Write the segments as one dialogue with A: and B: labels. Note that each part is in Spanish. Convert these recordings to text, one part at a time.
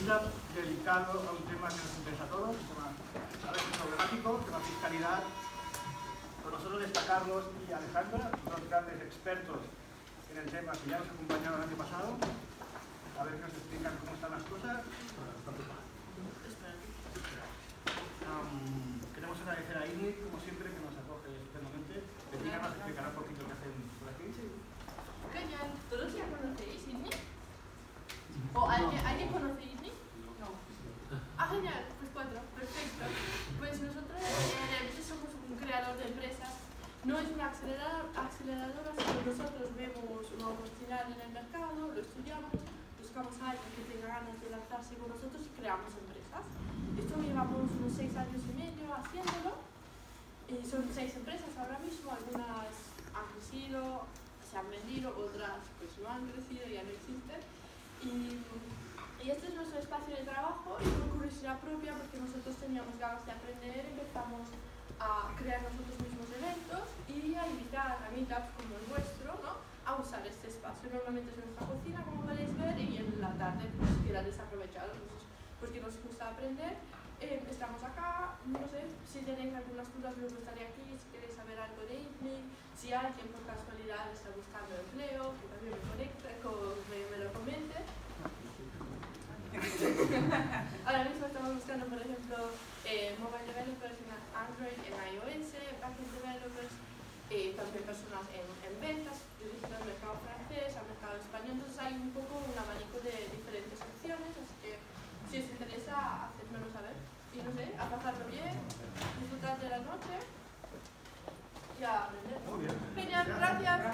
A: meetup dedicado a un tema que nos interesa a todos, un tema a veces problemático, tema fiscalidad. Con nosotros está Carlos y Alejandra, dos grandes expertos en el tema que ya nos acompañaron el año pasado. A ver que nos explican cómo están las cosas. Queremos agradecer a Ingrid, como siempre, que nos acoge estupendamente. Bettina nos explicará un poquito qué hacen por aquí.
B: Genial. ¿Todos ya conocéis Ingrid? ¿O alguien conoce Ingrid? No. Ah, genial. Pues 4. Perfecto. Pues nosotros realmente somos un creador de empresas. No es una aceleradora, sino nosotros vemos una oportunidad en el mercado, lo estudiamos, buscamos a alguien que tenga ganas de lanzarse con nosotros y creamos empresas. Esto llevamos unos 6 años y medio haciéndolo. Son 6 empresas ahora mismo, algunas han crecido, se han vendido, otras pues no han crecido, ya no existen. Y este es nuestro espacio de trabajo y por curiosidad propia, porque nosotros teníamos ganas de aprender, empezamos a crear nosotros mismos eventos y a invitar a meetups como el vuestro, ¿no?, a usar este espacio. Normalmente es en nuestra cocina, como podéis ver, y en la tarde pues queda desaprovechado. Entonces, pues que nos gusta aprender. Estamos acá, no sé, si tenéis algunas dudas me gustaría aquí, si queréis saber algo de ITNIC, si alguien por casualidad está buscando empleo, que también me conecte, me lo comente. Ahora mismo estamos buscando, por ejemplo, mobile developers en Android, en iOS, backend developers, también personas en ventas, dirigidas al mercado francés, al mercado español. Entonces hay un poco un abanico de diferentes opciones, así que si os interesa, hacedmelo saber. Y no sé, a pasarlo bien, disfrutar de la noche y a aprender.
A: Muy bien.
B: Genial, gracias.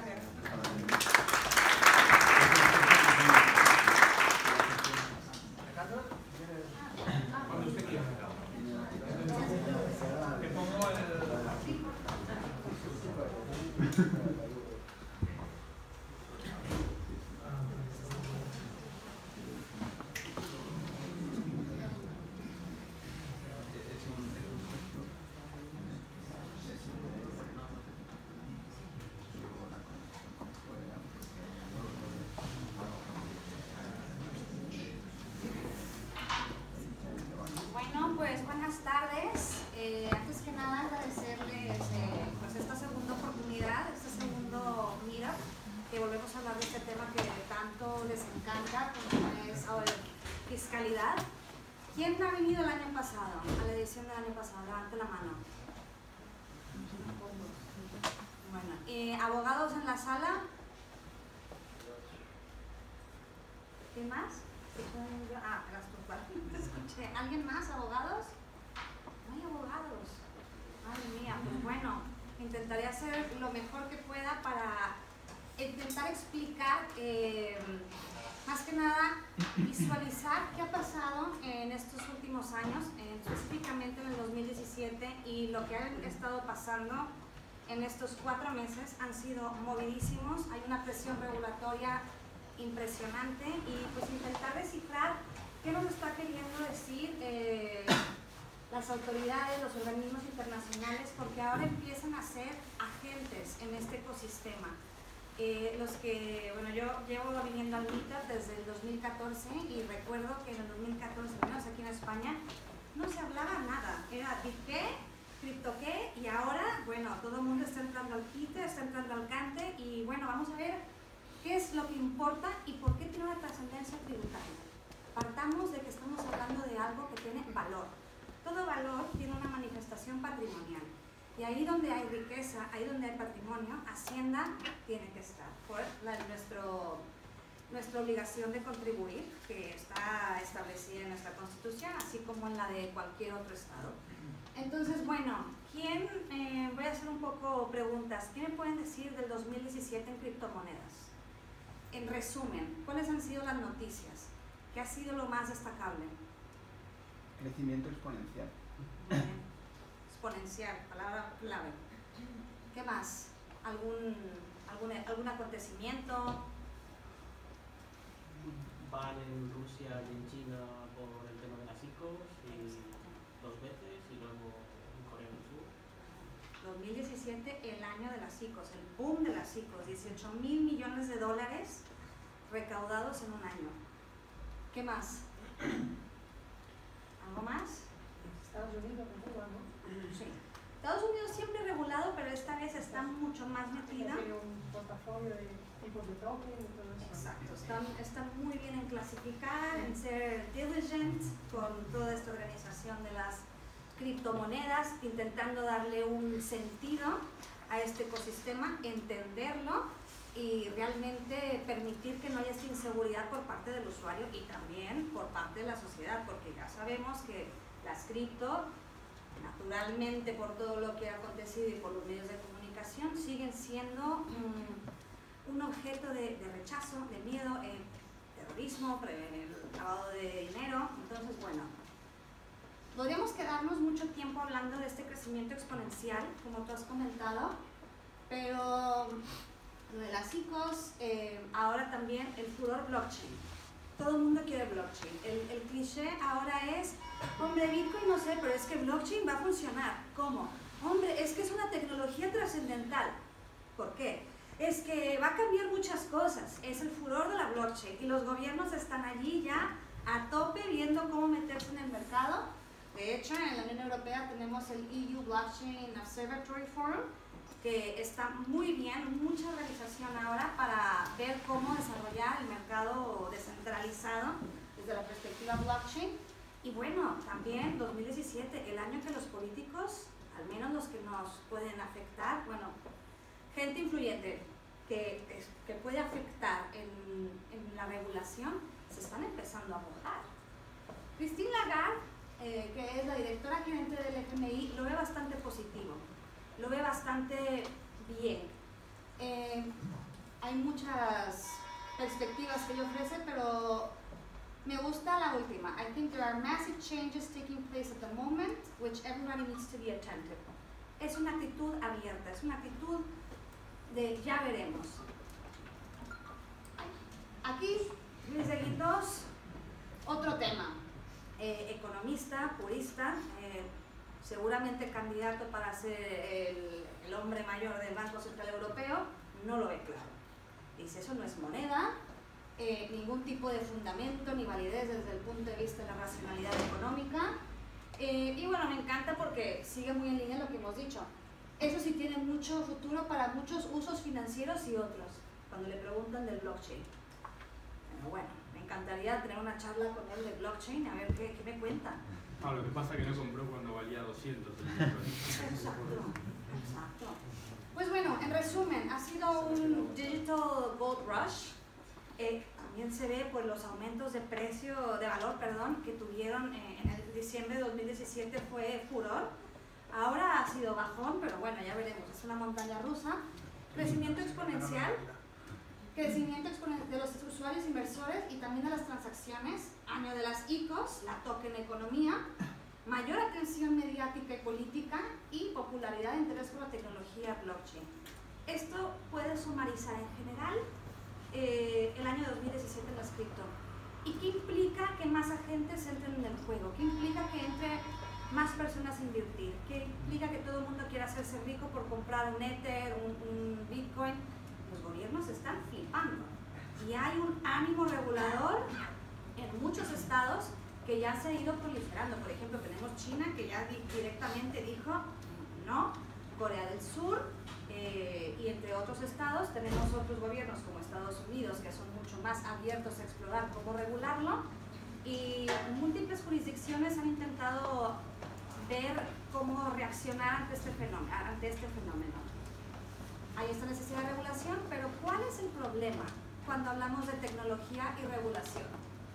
A: Alejandra, cuando usted quiera. Te pongo el...
C: Bueno, pues buenas tardes. Antes que nada agradecerles pues esta segunda oportunidad, este segundo meetup, que volvemos a hablar de este tema que tanto les encanta, como es ahora fiscalidad. ¿Quién ha venido el año pasado, a la edición del año pasado? Levante la mano. Bueno, abogados en la sala. ¿Qué más? Ah, te escuché. ¿Alguien más? ¿Abogados? No hay abogados. Madre mía, pues bueno, intentaré hacer lo mejor que pueda para intentar explicar, más que nada, visualizar qué ha pasado en estos últimos años, específicamente en el 2017, y lo que ha estado pasando en estos 4 meses han sido movidísimos. Hay una presión regulatoria impresionante y pues intentar descifrar qué nos está queriendo decir las autoridades, los organismos internacionales, porque ahora empiezan a ser agentes en este ecosistema. Los que, bueno, yo llevo viniendo al meetup desde el 2014 y recuerdo que en el 2014, menos aquí en España, no se hablaba nada, era ¿qué? ¿Cripto qué? Y ahora, bueno, todo el mundo está entrando al quite, está entrando al cante y bueno, vamos a ver qué es lo que importa y por qué tiene una trascendencia tributaria. Partamos de que estamos hablando de algo que tiene valor. Todo valor tiene una manifestación patrimonial. Y ahí donde hay riqueza, ahí donde hay patrimonio, Hacienda tiene que estar. Por nuestra obligación de contribuir, que está establecida en nuestra Constitución, así como en la de cualquier otro Estado. Entonces, bueno, voy a hacer un poco preguntas. ¿Qué me pueden decir del 2017 en criptomonedas? En resumen, ¿cuáles han sido las noticias? ¿Qué ha sido lo más destacable?
D: Crecimiento exponencial.
C: Exponencial, palabra clave. ¿Qué más? ¿Algún acontecimiento?
E: Van en Rusia y en China por el tema de las ICOs y 2 veces, y luego en Corea del Sur.
C: 2017, el año de las ICOs, el boom de las ICOs, 18.000 millones de dólares recaudados en un año. ¿Qué más?
F: Unidos regula, ¿no?
C: Sí. Estados Unidos siempre regulado, pero esta vez está mucho más metida.
F: Tiene un portafolio de tipos de token y todo eso.
C: Exacto, están muy bien en clasificar, en ser diligent con toda esta organización de las criptomonedas, intentando darle un sentido a este ecosistema, entenderlo y realmente permitir que no haya esta inseguridad por parte del usuario y también por parte de la sociedad, porque ya sabemos que las cripto, naturalmente por todo lo que ha acontecido y por los medios de comunicación, siguen siendo un objeto de rechazo, de miedo, terrorismo, lavado de dinero. Entonces, bueno, podríamos quedarnos mucho tiempo hablando de este crecimiento exponencial, como tú has comentado, pero lo de las ICOs, ahora también el furor blockchain. Todo el mundo quiere blockchain. El cliché ahora es, hombre, Bitcoin no sé, pero es que blockchain va a funcionar. ¿Cómo? Hombre, es que es una tecnología trascendental. ¿Por qué? Es que va a cambiar muchas cosas. Es el furor de la blockchain y los gobiernos están allí ya a tope viendo cómo meterse en el mercado. De hecho, en la Unión Europea tenemos el EU Blockchain Observatory Forum, que está muy bien, mucha organización ahora para ver cómo desarrollar el mercado descentralizado desde la perspectiva blockchain. Y bueno, también 2017, el año que los políticos, al menos los que nos pueden afectar, bueno, gente influyente que puede afectar en la regulación, se están empezando a mojar. Christine Lagarde, que es la directora gerente del FMI, lo ve bastante positivo. Lo ve bastante bien. Hay muchas perspectivas que ella ofrece, pero me gusta la última. I think there are massive changes taking place at the moment, which everybody needs to be attentive. Es una actitud abierta, es una actitud de ya veremos. Aquí, Luis de Guindos, otro tema. Economista, purista, seguramente candidato para ser el hombre mayor del Banco Central Europeo, no lo ve claro. Dice, eso no es moneda, ningún tipo de fundamento ni validez desde el punto de vista de la racionalidad económica. Y bueno, me encanta porque sigue muy en línea lo que hemos dicho. Eso sí tiene mucho futuro para muchos usos financieros y otros, cuando le preguntan del blockchain. Pero bueno, me encantaría tener una charla con él de blockchain, a ver qué me cuentan.
G: Ah, lo que pasa es que no compró cuando valía 200.
C: Exacto, exacto. Pues bueno, en resumen, ha sido un digital gold rush. También se ve por los aumentos de valor, que tuvieron en el diciembre de 2017, fue furor. Ahora ha sido bajón, pero bueno, ya veremos, es una montaña rusa. Crecimiento exponencial de los usuarios inversores y también de las transacciones, año de las ICOs, la token economía, mayor atención mediática y política y popularidad de interés por la tecnología blockchain. Esto puede sumarizar en general el año 2017 en las cripto. ¿Y qué implica que más agentes entren en el juego? ¿Qué implica que entre más personas a invertir? ¿Qué implica que todo el mundo quiera hacerse rico por comprar un Ether, un Bitcoin? Los gobiernos están flipando y hay un ánimo regulador en muchos estados que ya se ha ido proliferando. Por ejemplo, tenemos China que ya directamente dijo no, Corea del Sur y entre otros estados tenemos otros gobiernos como Estados Unidos que son mucho más abiertos a explorar cómo regularlo y múltiples jurisdicciones han intentado ver cómo reaccionar ante este fenómeno. Hay esta necesidad de regulación, pero ¿cuál es el problema cuando hablamos de tecnología y regulación?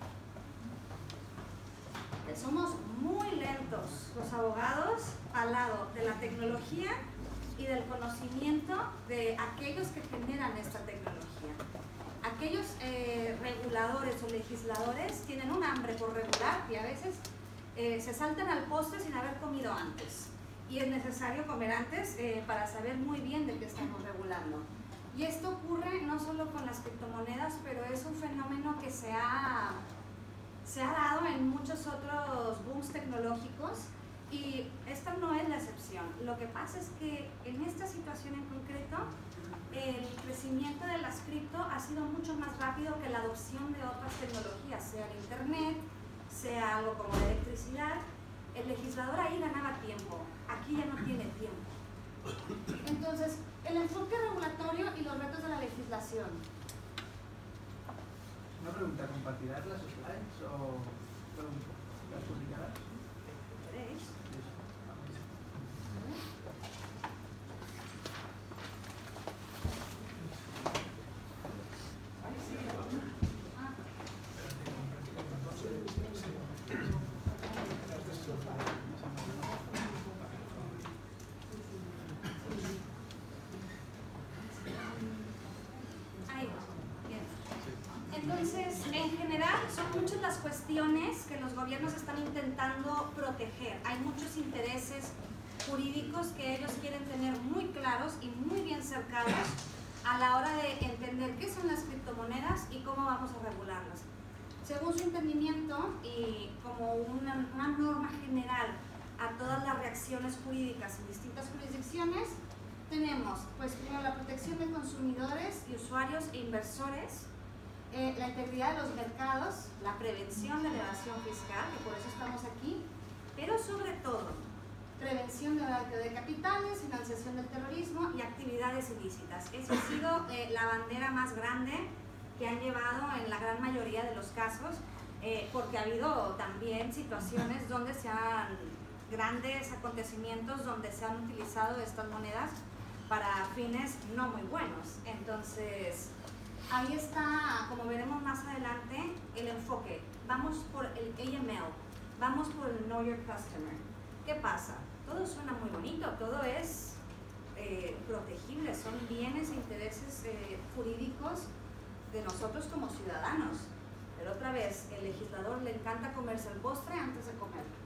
C: Que somos muy lentos los abogados al lado de la tecnología y del conocimiento de aquellos que generan esta tecnología. Aquellos reguladores o legisladores tienen un hambre por regular y a veces se saltan al postre sin haber comido antes. Y es necesario comer antes para saber muy bien de qué estamos regulando. Y esto ocurre no solo con las criptomonedas, pero es un fenómeno que se ha dado en muchos otros booms tecnológicos y esta no es la excepción. Lo que pasa es que en esta situación en concreto, el crecimiento de las cripto ha sido mucho más rápido que la adopción de otras tecnologías, sea el internet, sea algo como la electricidad. El legislador ahí ganaba tiempo, aquí ya no tiene tiempo. Entonces, el enfoque regulatorio y los retos de la legislación.
D: Una pregunta, ¿compartirás las slides o las publicarás?
C: ¿Queréis? Entonces, en general, son muchas las cuestiones que los gobiernos están intentando proteger. Hay muchos intereses jurídicos que ellos quieren tener muy claros y muy bien cercados a la hora de entender qué son las criptomonedas y cómo vamos a regularlas. Según su entendimiento y como una norma general a todas las reacciones jurídicas en distintas jurisdicciones, tenemos, pues, primero la protección de consumidores y usuarios e inversores, la integridad de los mercados, la prevención de la evasión fiscal, que por eso estamos aquí, pero sobre todo, prevención del blanqueo de capitales, financiación del terrorismo y actividades ilícitas. Esa ha sido la bandera más grande que han llevado en la gran mayoría de los casos, porque ha habido también situaciones donde grandes acontecimientos donde se han utilizado estas monedas para fines no muy buenos. Entonces, ahí está, como veremos más adelante, el enfoque. Vamos por el AML, vamos por el Know Your Customer. ¿Qué pasa? Todo suena muy bonito, todo es protegible, son bienes e intereses jurídicos de nosotros como ciudadanos. Pero otra vez, el legislador le encanta comerse el postre antes de comerlo.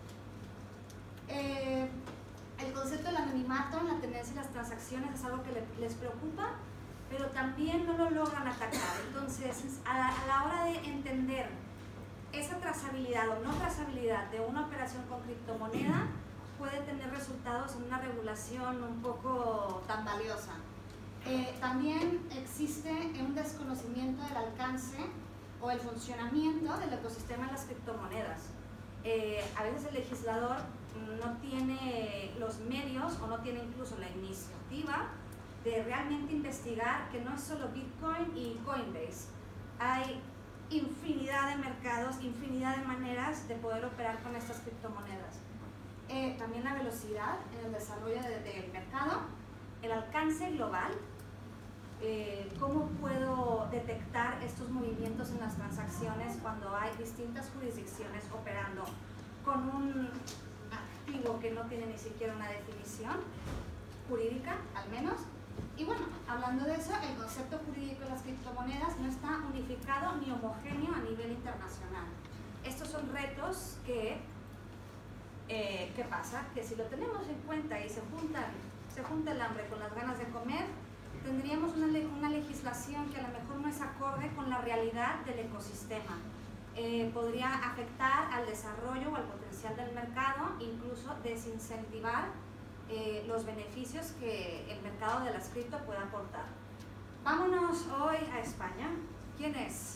C: El concepto del anonimato en la tendencia y las transacciones es algo que les preocupa, pero también no lo logran atacar. Entonces, a la hora de entender esa trazabilidad o no trazabilidad de una operación con criptomoneda, puede tener resultados en una regulación un poco tan valiosa. También existe un desconocimiento del alcance o el funcionamiento del ecosistema de las criptomonedas. A veces el legislador no tiene los medios o no tiene incluso la iniciativa de realmente investigar que no es solo Bitcoin y Coinbase. Hay infinidad de mercados, infinidad de maneras de poder operar con estas criptomonedas. También la velocidad en el desarrollo del mercado, el alcance global, cómo puedo detectar estos movimientos en las transacciones cuando hay distintas jurisdicciones operando con un activo que no tiene ni siquiera una definición jurídica, al menos. Y bueno, hablando de eso, el concepto jurídico de las criptomonedas no está unificado ni homogéneo a nivel internacional. Estos son retos que, ¿qué pasa? Que si lo tenemos en cuenta y se junta el hambre con las ganas de comer, tendríamos una legislación que a lo mejor no es acorde con la realidad del ecosistema. Podría afectar al desarrollo o al potencial del mercado, incluso desincentivar los beneficios que el mercado de las cripto puede aportar. Vámonos hoy a España. ¿Quién es?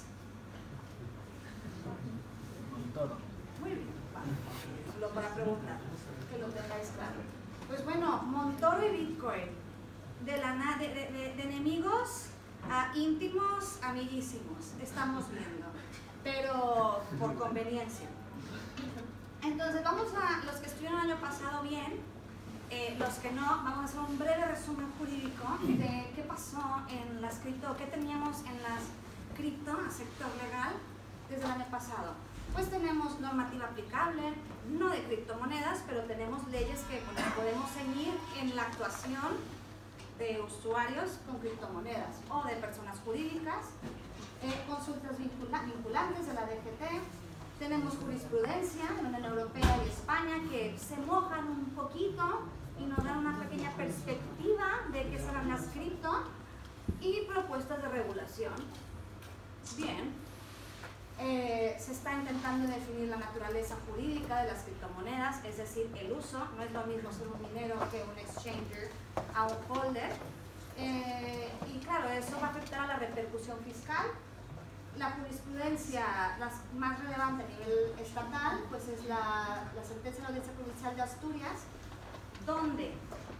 D: Montoro.
C: Muy bien, vale. Solo para preguntar, que lo tengáis claro. Pues bueno, Montoro y Bitcoin, de enemigos a íntimos, amiguísimos, estamos viendo, pero por conveniencia. Entonces vamos a, los que estuvieron el año pasado bien, los que no, vamos a hacer un breve resumen jurídico de qué pasó en las cripto, qué teníamos en las cripto a sector legal desde el año pasado. Pues tenemos normativa aplicable, no de criptomonedas, pero tenemos leyes que podemos seguir en la actuación de usuarios con criptomonedas o de personas jurídicas, consultas vinculantes de la DGT, tenemos jurisprudencia de la Unión Europea y España que se mojan un poquito y nos dan una pequeña perspectiva de qué serán las cripto y propuestas de regulación. Bien, se está intentando definir la naturaleza jurídica de las criptomonedas, es decir, el uso. No es lo mismo ser un minero que un exchanger a un holder. Y claro, eso va a afectar a la repercusión fiscal la jurisprudencia más relevante a nivel estatal pues es la sentencia de la Audiencia Provincial de Asturias, donde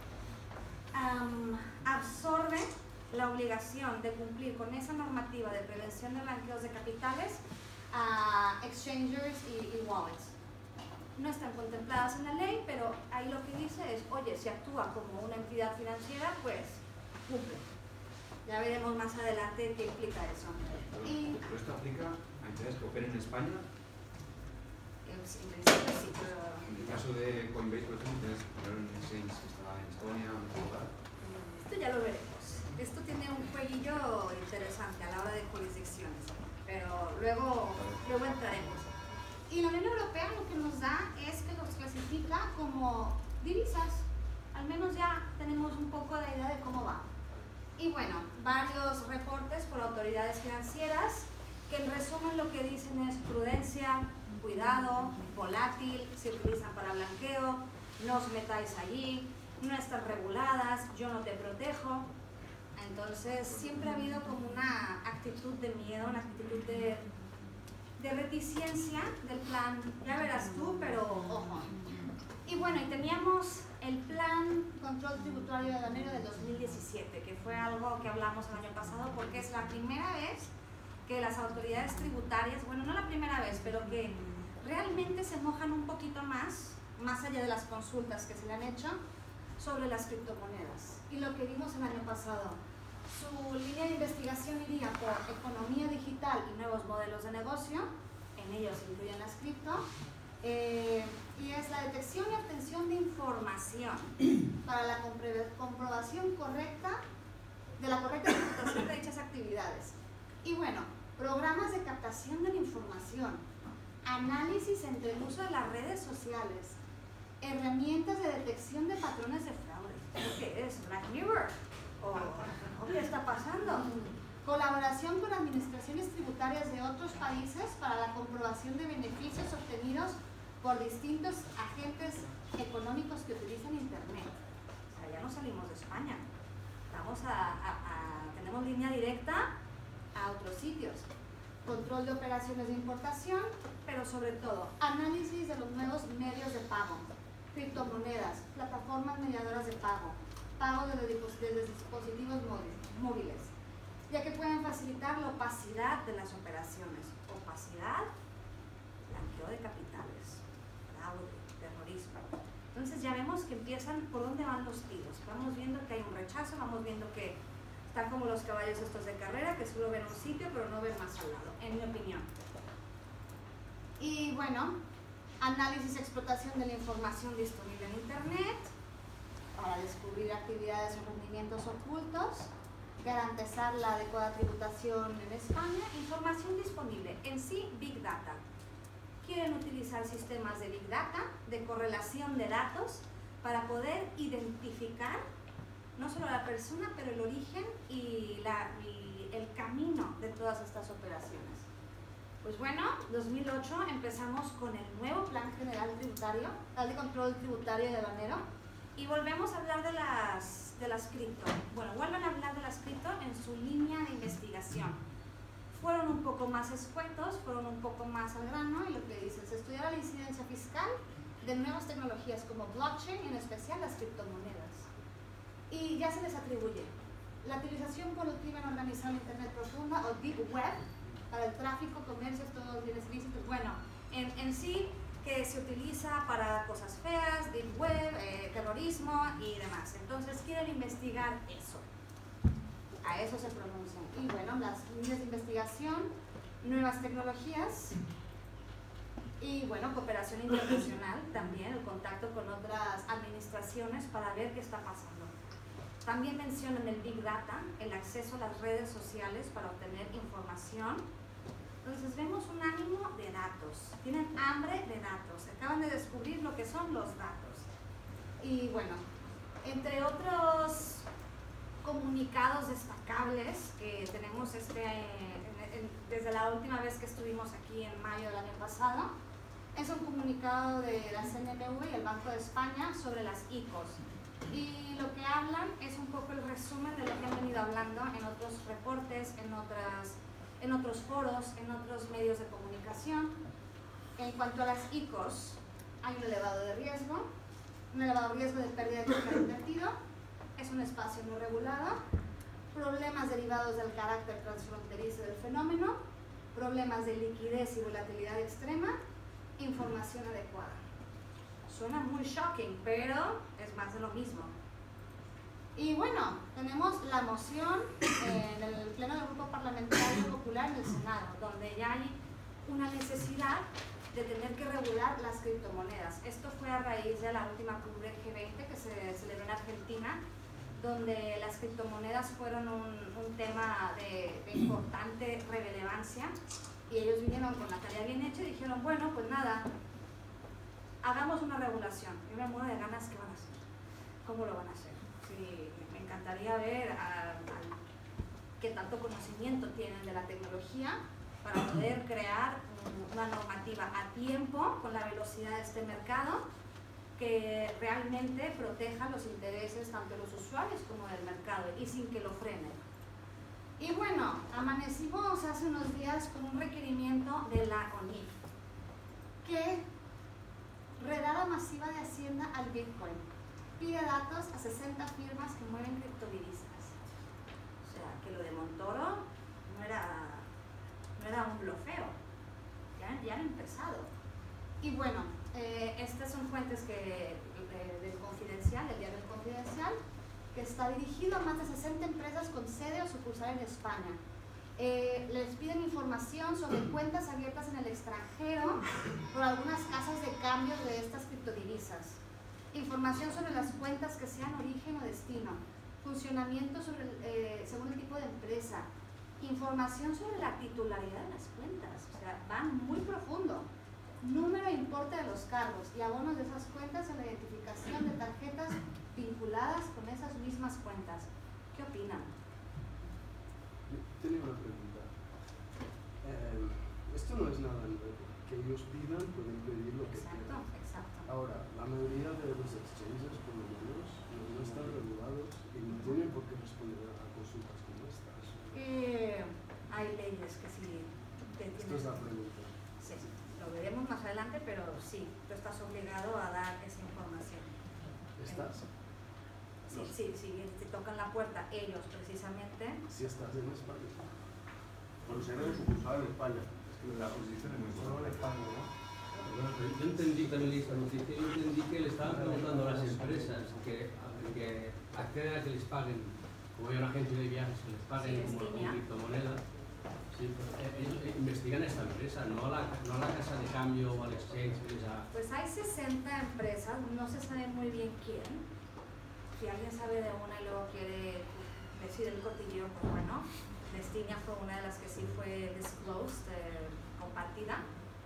C: absorbe la obligación de cumplir con esa normativa de prevención de blanqueos de capitales a exchangers y wallets. No están contempladas en la ley, pero ahí lo que dice es, oye, si actúa como una entidad financiera, pues cumple. Ya veremos más adelante qué implica eso.
H: ¿Pero esto aplica a entidades que operen en España?
C: En principio sí, pero...
H: En el caso de Coinbase, por ejemplo, tienes que poner un exchange que está en Estonia, en otro lugar.
C: Esto ya lo veremos. Esto tiene un jueguillo interesante a la hora de jurisdicciones, pero luego entraremos. Y la Unión Europea lo que nos da es que los clasifica como divisas. Al menos ya tenemos un poco de idea de cómo va. Y bueno, varios reportes por autoridades financieras que en resumen lo que dicen es prudencia, cuidado, volátil, se utilizan para blanqueo, no os metáis allí, no están reguladas, yo no te protejo. Entonces siempre ha habido como una actitud de miedo, una actitud de reticencia del plan, ya verás tú, pero ojo. Y bueno, y teníamos el plan control tributario de enero del 2017, que fue algo que hablamos el año pasado porque es la primera vez que las autoridades tributarias, bueno, no la primera vez, pero que realmente se mojan un poquito más allá de las consultas que se le han hecho, sobre las criptomonedas. Y lo que vimos el año pasado, su línea de investigación iría por economía digital y nuevos modelos de negocio, en ellos se incluyen las cripto, y es la detección y obtención de información para la comprobación correcta de la correcta ejecutación de dichas actividades. Y bueno, programas de captación de la información, análisis entre el uso de las redes sociales, herramientas de detección de patrones de fraude. ¿Qué es? ¿Black Mirror? ¿O qué está pasando? Colaboración con administraciones tributarias de otros países para la comprobación de beneficios obtenidos por distintos agentes económicos que utilizan Internet. O sea, ya no salimos de España. Tenemos línea directa a otros sitios. Control de operaciones de importación, pero sobre todo análisis de los nuevos medios de pago, criptomonedas, plataformas mediadoras de pago, pago desde dispositivos móviles, ya que pueden facilitar la opacidad de las operaciones. Opacidad, blanqueo de capitales, fraude, terrorismo. Entonces ya vemos que empiezan por dónde van los tiros. Vamos viendo que hay un rechazo, vamos viendo que están como los caballos estos de carrera, que solo ven un sitio pero no ven más al lado, en mi opinión. Y bueno, análisis y explotación de la información disponible en Internet para descubrir actividades o rendimientos ocultos, garantizar la adecuada tributación en España, información disponible, en sí Big Data. Quieren utilizar sistemas de Big Data, de correlación de datos, para poder identificar no solo la persona, pero el origen y el camino de todas estas operaciones. Pues bueno, 2008 empezamos con el nuevo Plan General Tributario, Plan de Control Tributario de Banero, y volvemos a hablar de las cripto. Bueno, vuelven a hablar de las cripto en su línea de investigación. Fueron un poco más escuetos, fueron un poco más al grano, y lo que dicen es estudiar la incidencia fiscal de nuevas tecnologías como blockchain y en especial las criptomonedas. Y ya se les atribuye la utilización por el crimen organizado en Internet profunda o Deep Web para el tráfico, comercio, todos los bienes ilícitos. Bueno, en sí que se utiliza para cosas feas, Deep Web, terrorismo y demás. Entonces quieren investigar eso. A eso se pronuncian. Y bueno, las líneas de investigación, nuevas tecnologías y bueno, cooperación internacional también, el contacto con otras administraciones para ver qué está pasando. También mencionan el Big Data, el acceso a las redes sociales para obtener información. Entonces vemos un ánimo de datos, tienen hambre de datos, acaban de descubrir lo que son los datos. Y bueno, entre otros comunicados destacables que tenemos desde la última vez que estuvimos aquí en mayo del año pasado, es un comunicado de la CNMV y el Banco de España sobre las ICOs. Y lo que hablan es un poco el resumen de lo que han venido hablando en otros reportes, en en otros foros, en otros medios de comunicación. En cuanto a las ICOs, hay un elevado riesgo de pérdida de capital invertido, es un espacio no regulado, problemas derivados del carácter transfronterizo del fenómeno, problemas de liquidez y volatilidad extrema, información adecuada. Suena muy shocking, pero es más de lo mismo. Y bueno, tenemos la moción en el Pleno del Grupo Parlamentario Popular en el Senado, donde ya hay una necesidad de tener que regular las criptomonedas. Esto fue a raíz de la última cumbre G20 que se celebró en Argentina, donde las criptomonedas fueron un tema de importante relevancia, y ellos vinieron con la tarea bien hecha y dijeron, bueno, pues nada, hagamos una regulación. Yo me muero de ganas, ¿qué van a hacer? ¿Cómo lo van a hacer? Sí, me encantaría ver qué tanto conocimiento tienen de la tecnología para poder crear una normativa a tiempo, con la velocidad de este mercado, que realmente proteja los intereses tanto de los usuarios como del mercado y sin que lo frene. Y bueno, amanecimos hace unos días con un requerimiento de la ONIF, que redada masiva de Hacienda al Bitcoin, pide datos a 60 firmas que mueven criptodivisas. O sea, que lo de Montoro no era un blofeo, ya han empezado. Y bueno, estas son fuentes del Confidencial, del diario El Confidencial, que está dirigido a más de 60 empresas con sede o sucursal en España. Les piden información sobre cuentas abiertas en el extranjero por algunas casas de cambio de estas criptodivisas, información sobre las cuentas que sean origen o destino, funcionamiento según el tipo de empresa, información sobre la titularidad de las cuentas, o sea, van muy profundo, número e importe de los cargos y abonos de esas cuentas en la identificación de tarjetas vinculadas con esas mismas cuentas. ¿Qué opinan?
I: Tenía una pregunta. Esto no es nada nuevo. Que ellos pidan, pueden pedir lo que quieran.
C: Exacto.
I: Ahora, la mayoría de los exchanges, por lo menos, no están regulados y no tienen por qué responder a consultas como estas.
C: Hay leyes que sí te tienen.
I: Esta es la pregunta.
C: Sí, lo veremos más adelante, pero sí, tú estás obligado a dar esa información.
I: ¿Estás?
C: Sí, te tocan la puerta ellos precisamente.
I: Si estás en España.
J: Con sede sucursal en España.
H: Es que la justicia es muy
I: Solo en
H: buena.
I: España, ¿no?
K: Bueno, pero yo entendí también esta noticia, yo entendí que le estaban preguntando a las empresas que acceden a que les paguen, como hay una agencia de viajes, que les paguen
C: Sí,
K: como
C: Destinia.
K: criptomoneda. Sí, pero ellos investigan a esta empresa, no a la casa de cambio o al exchange que les ha...
C: Pues hay 60 empresas, no se sabe muy bien quién. Si alguien sabe de una y luego quiere decir el cotilleo, pues bueno, Destinia fue una de las que sí fue disclosed, compartida,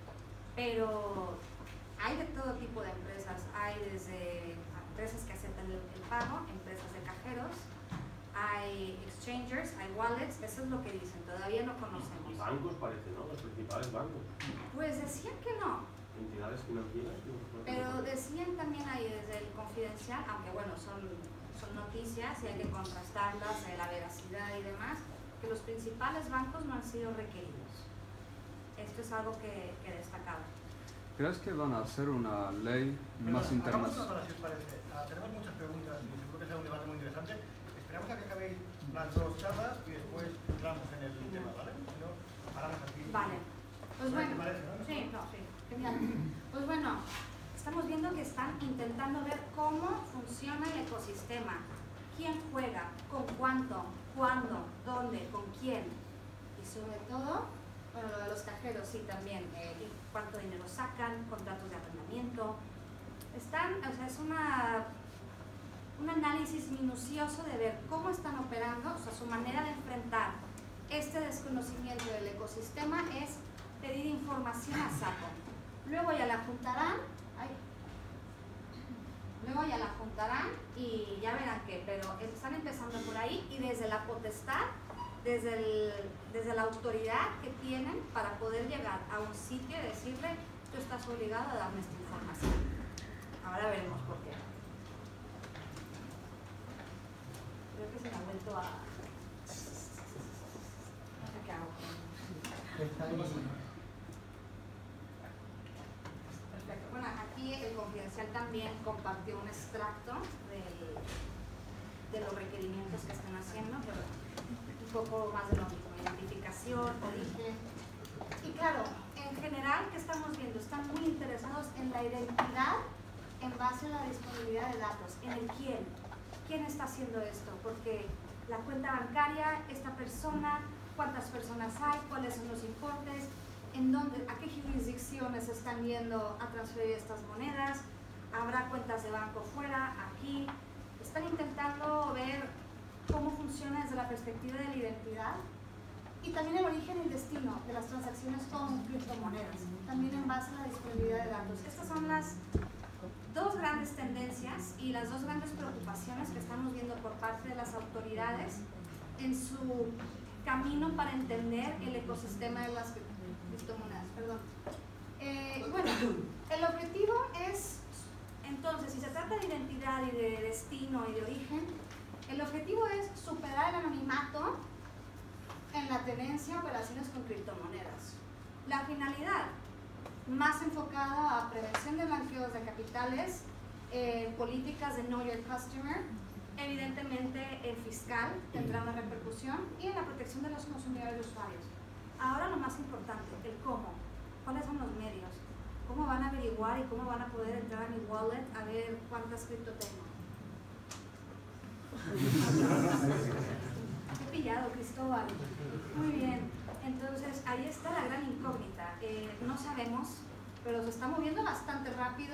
C: pero hay de todo tipo de empresas, hay desde empresas que aceptan el pago, empresas de cajeros, hay exchangers, hay wallets, eso es lo que dicen, todavía no conocemos.
J: Y bancos parece, ¿no? Los principales bancos.
C: Pues decían que no,
J: Entidades financieras.
C: pero decían también ahí desde el Confidencial, aunque bueno, son noticias y hay que contrastarlas, la veracidad y demás, que los principales bancos no han sido requeridos. Esto es algo que destacaba.
L: ¿Crees que van a hacer una ley más
A: Hagamos
L: internacional?
A: una cosa, si os parece. Tenemos muchas preguntas y seguro que será un debate muy interesante. Esperamos a que acabéis las dos charlas y después entramos en el tema, ¿vale? Si no, paramos aquí.
C: Vale. Pues bueno,
A: ¿Te parece, no?
C: sí, genial. Pues bueno, estamos viendo que están intentando ver cómo funciona el ecosistema, quién juega, con cuánto, cuándo, dónde, con quién, y sobre todo, bueno, lo de los cajeros sí también, y cuánto dinero sacan, contratos de arrendamiento. O sea, es un análisis minucioso de ver cómo están operando, o sea, su manera de enfrentar este desconocimiento del ecosistema es pedir información a saco. Luego ya la juntarán, y ya verán que, pero están empezando por ahí y desde la potestad, desde la autoridad que tienen para poder llegar a un sitio y decirle, tú estás obligado a darme esta información. Ahora veremos por qué. Creo que se me ha vuelto a... No sé qué hago. Perfecto. Bueno, aquí el Confidencial también compartió un extracto de los requerimientos que están haciendo, pero un poco más de lo mismo, identificación, origen. Y claro, en general, ¿qué estamos viendo? Están muy interesados en la identidad en base a la disponibilidad de datos, en el quién. ¿Quién está haciendo esto? Porque la cuenta bancaria, esta persona, cuántas personas hay, cuáles son los importes, en dónde, a qué jurisdicciones están yendo a transferir estas monedas, habrá cuentas de banco fuera, aquí. Están intentando ver cómo funciona desde la perspectiva de la identidad y también el origen y el destino de las transacciones con criptomonedas, también en base a la disponibilidad de datos. Estas son las dos grandes tendencias y las dos grandes preocupaciones que estamos viendo por parte de las autoridades en su camino para entender el ecosistema de las criptomonedas. Bueno, el objetivo es, entonces, si se trata de identidad y de destino y de origen, el objetivo es superar el anonimato en la tenencia de operaciones con criptomonedas. La finalidad, más enfocada a prevención de blanqueos de capitales, políticas de Know Your Customer, evidentemente fiscal tendrá una repercusión, y en la protección de los consumidores y usuarios. Ahora lo más importante, el cómo, cuáles son los medios, cómo van a averiguar y cómo van a poder entrar a mi wallet a ver cuántas cripto tengo. He pillado, Cristóbal. Muy bien. Entonces, ahí está la gran incógnita. No sabemos, pero se está moviendo bastante rápido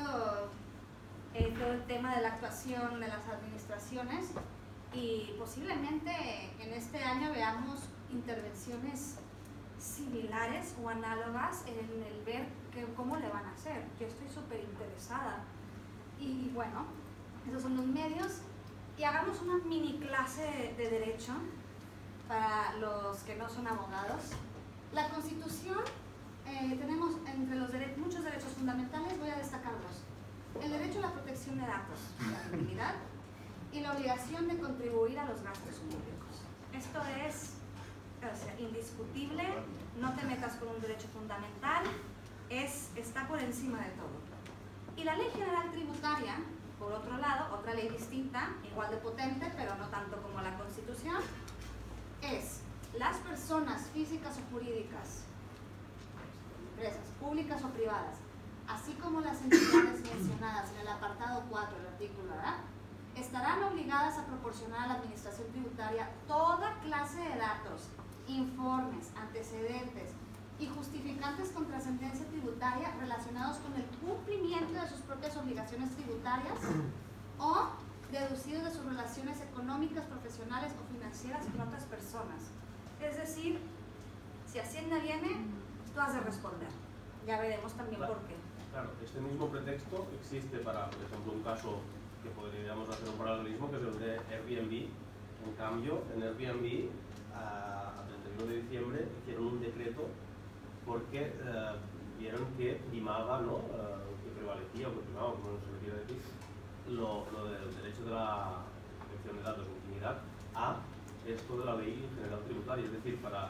C: todo el tema de la actuación de las administraciones y posiblemente en este año veamos intervenciones similares o análogas en el ver cómo le van a hacer. Yo estoy súper interesada. Y bueno, esos son los medios. Y hagamos una mini clase de derecho para los que no son abogados. La Constitución, tenemos entre los muchos derechos fundamentales, voy a destacar dos. El derecho a la protección de datos, la intimidad, y la obligación de contribuir a los gastos públicos. Esto es indiscutible, no te metas con un derecho fundamental, está por encima de todo. Y la Ley General Tributaria, por otro lado, otra ley distinta, igual de potente, pero no tanto como la Constitución, es las personas físicas o jurídicas, empresas públicas o privadas, así como las entidades mencionadas en el apartado 4 del artículo A, estarán obligadas a proporcionar a la Administración Tributaria toda clase de datos, informes, antecedentes y justificantes con trascendencia tributaria relacionados con el cumplimiento de sus propias obligaciones tributarias o deducidos de sus relaciones económicas, profesionales o financieras con otras personas. Es decir, si Hacienda viene, tú has de responder. Ya veremos también por qué.
J: Claro, este mismo pretexto existe para, por ejemplo, un caso que podríamos hacer un paralelismo, que es el de Airbnb. En cambio, en Airbnb, a 31 de diciembre, hicieron un decreto porque vieron que primaba, ¿no? Que prevalecía, o que primaba, como se le quiere decir, lo del derecho de la protección de datos de intimidad a esto de la ley general tributaria. Es decir, para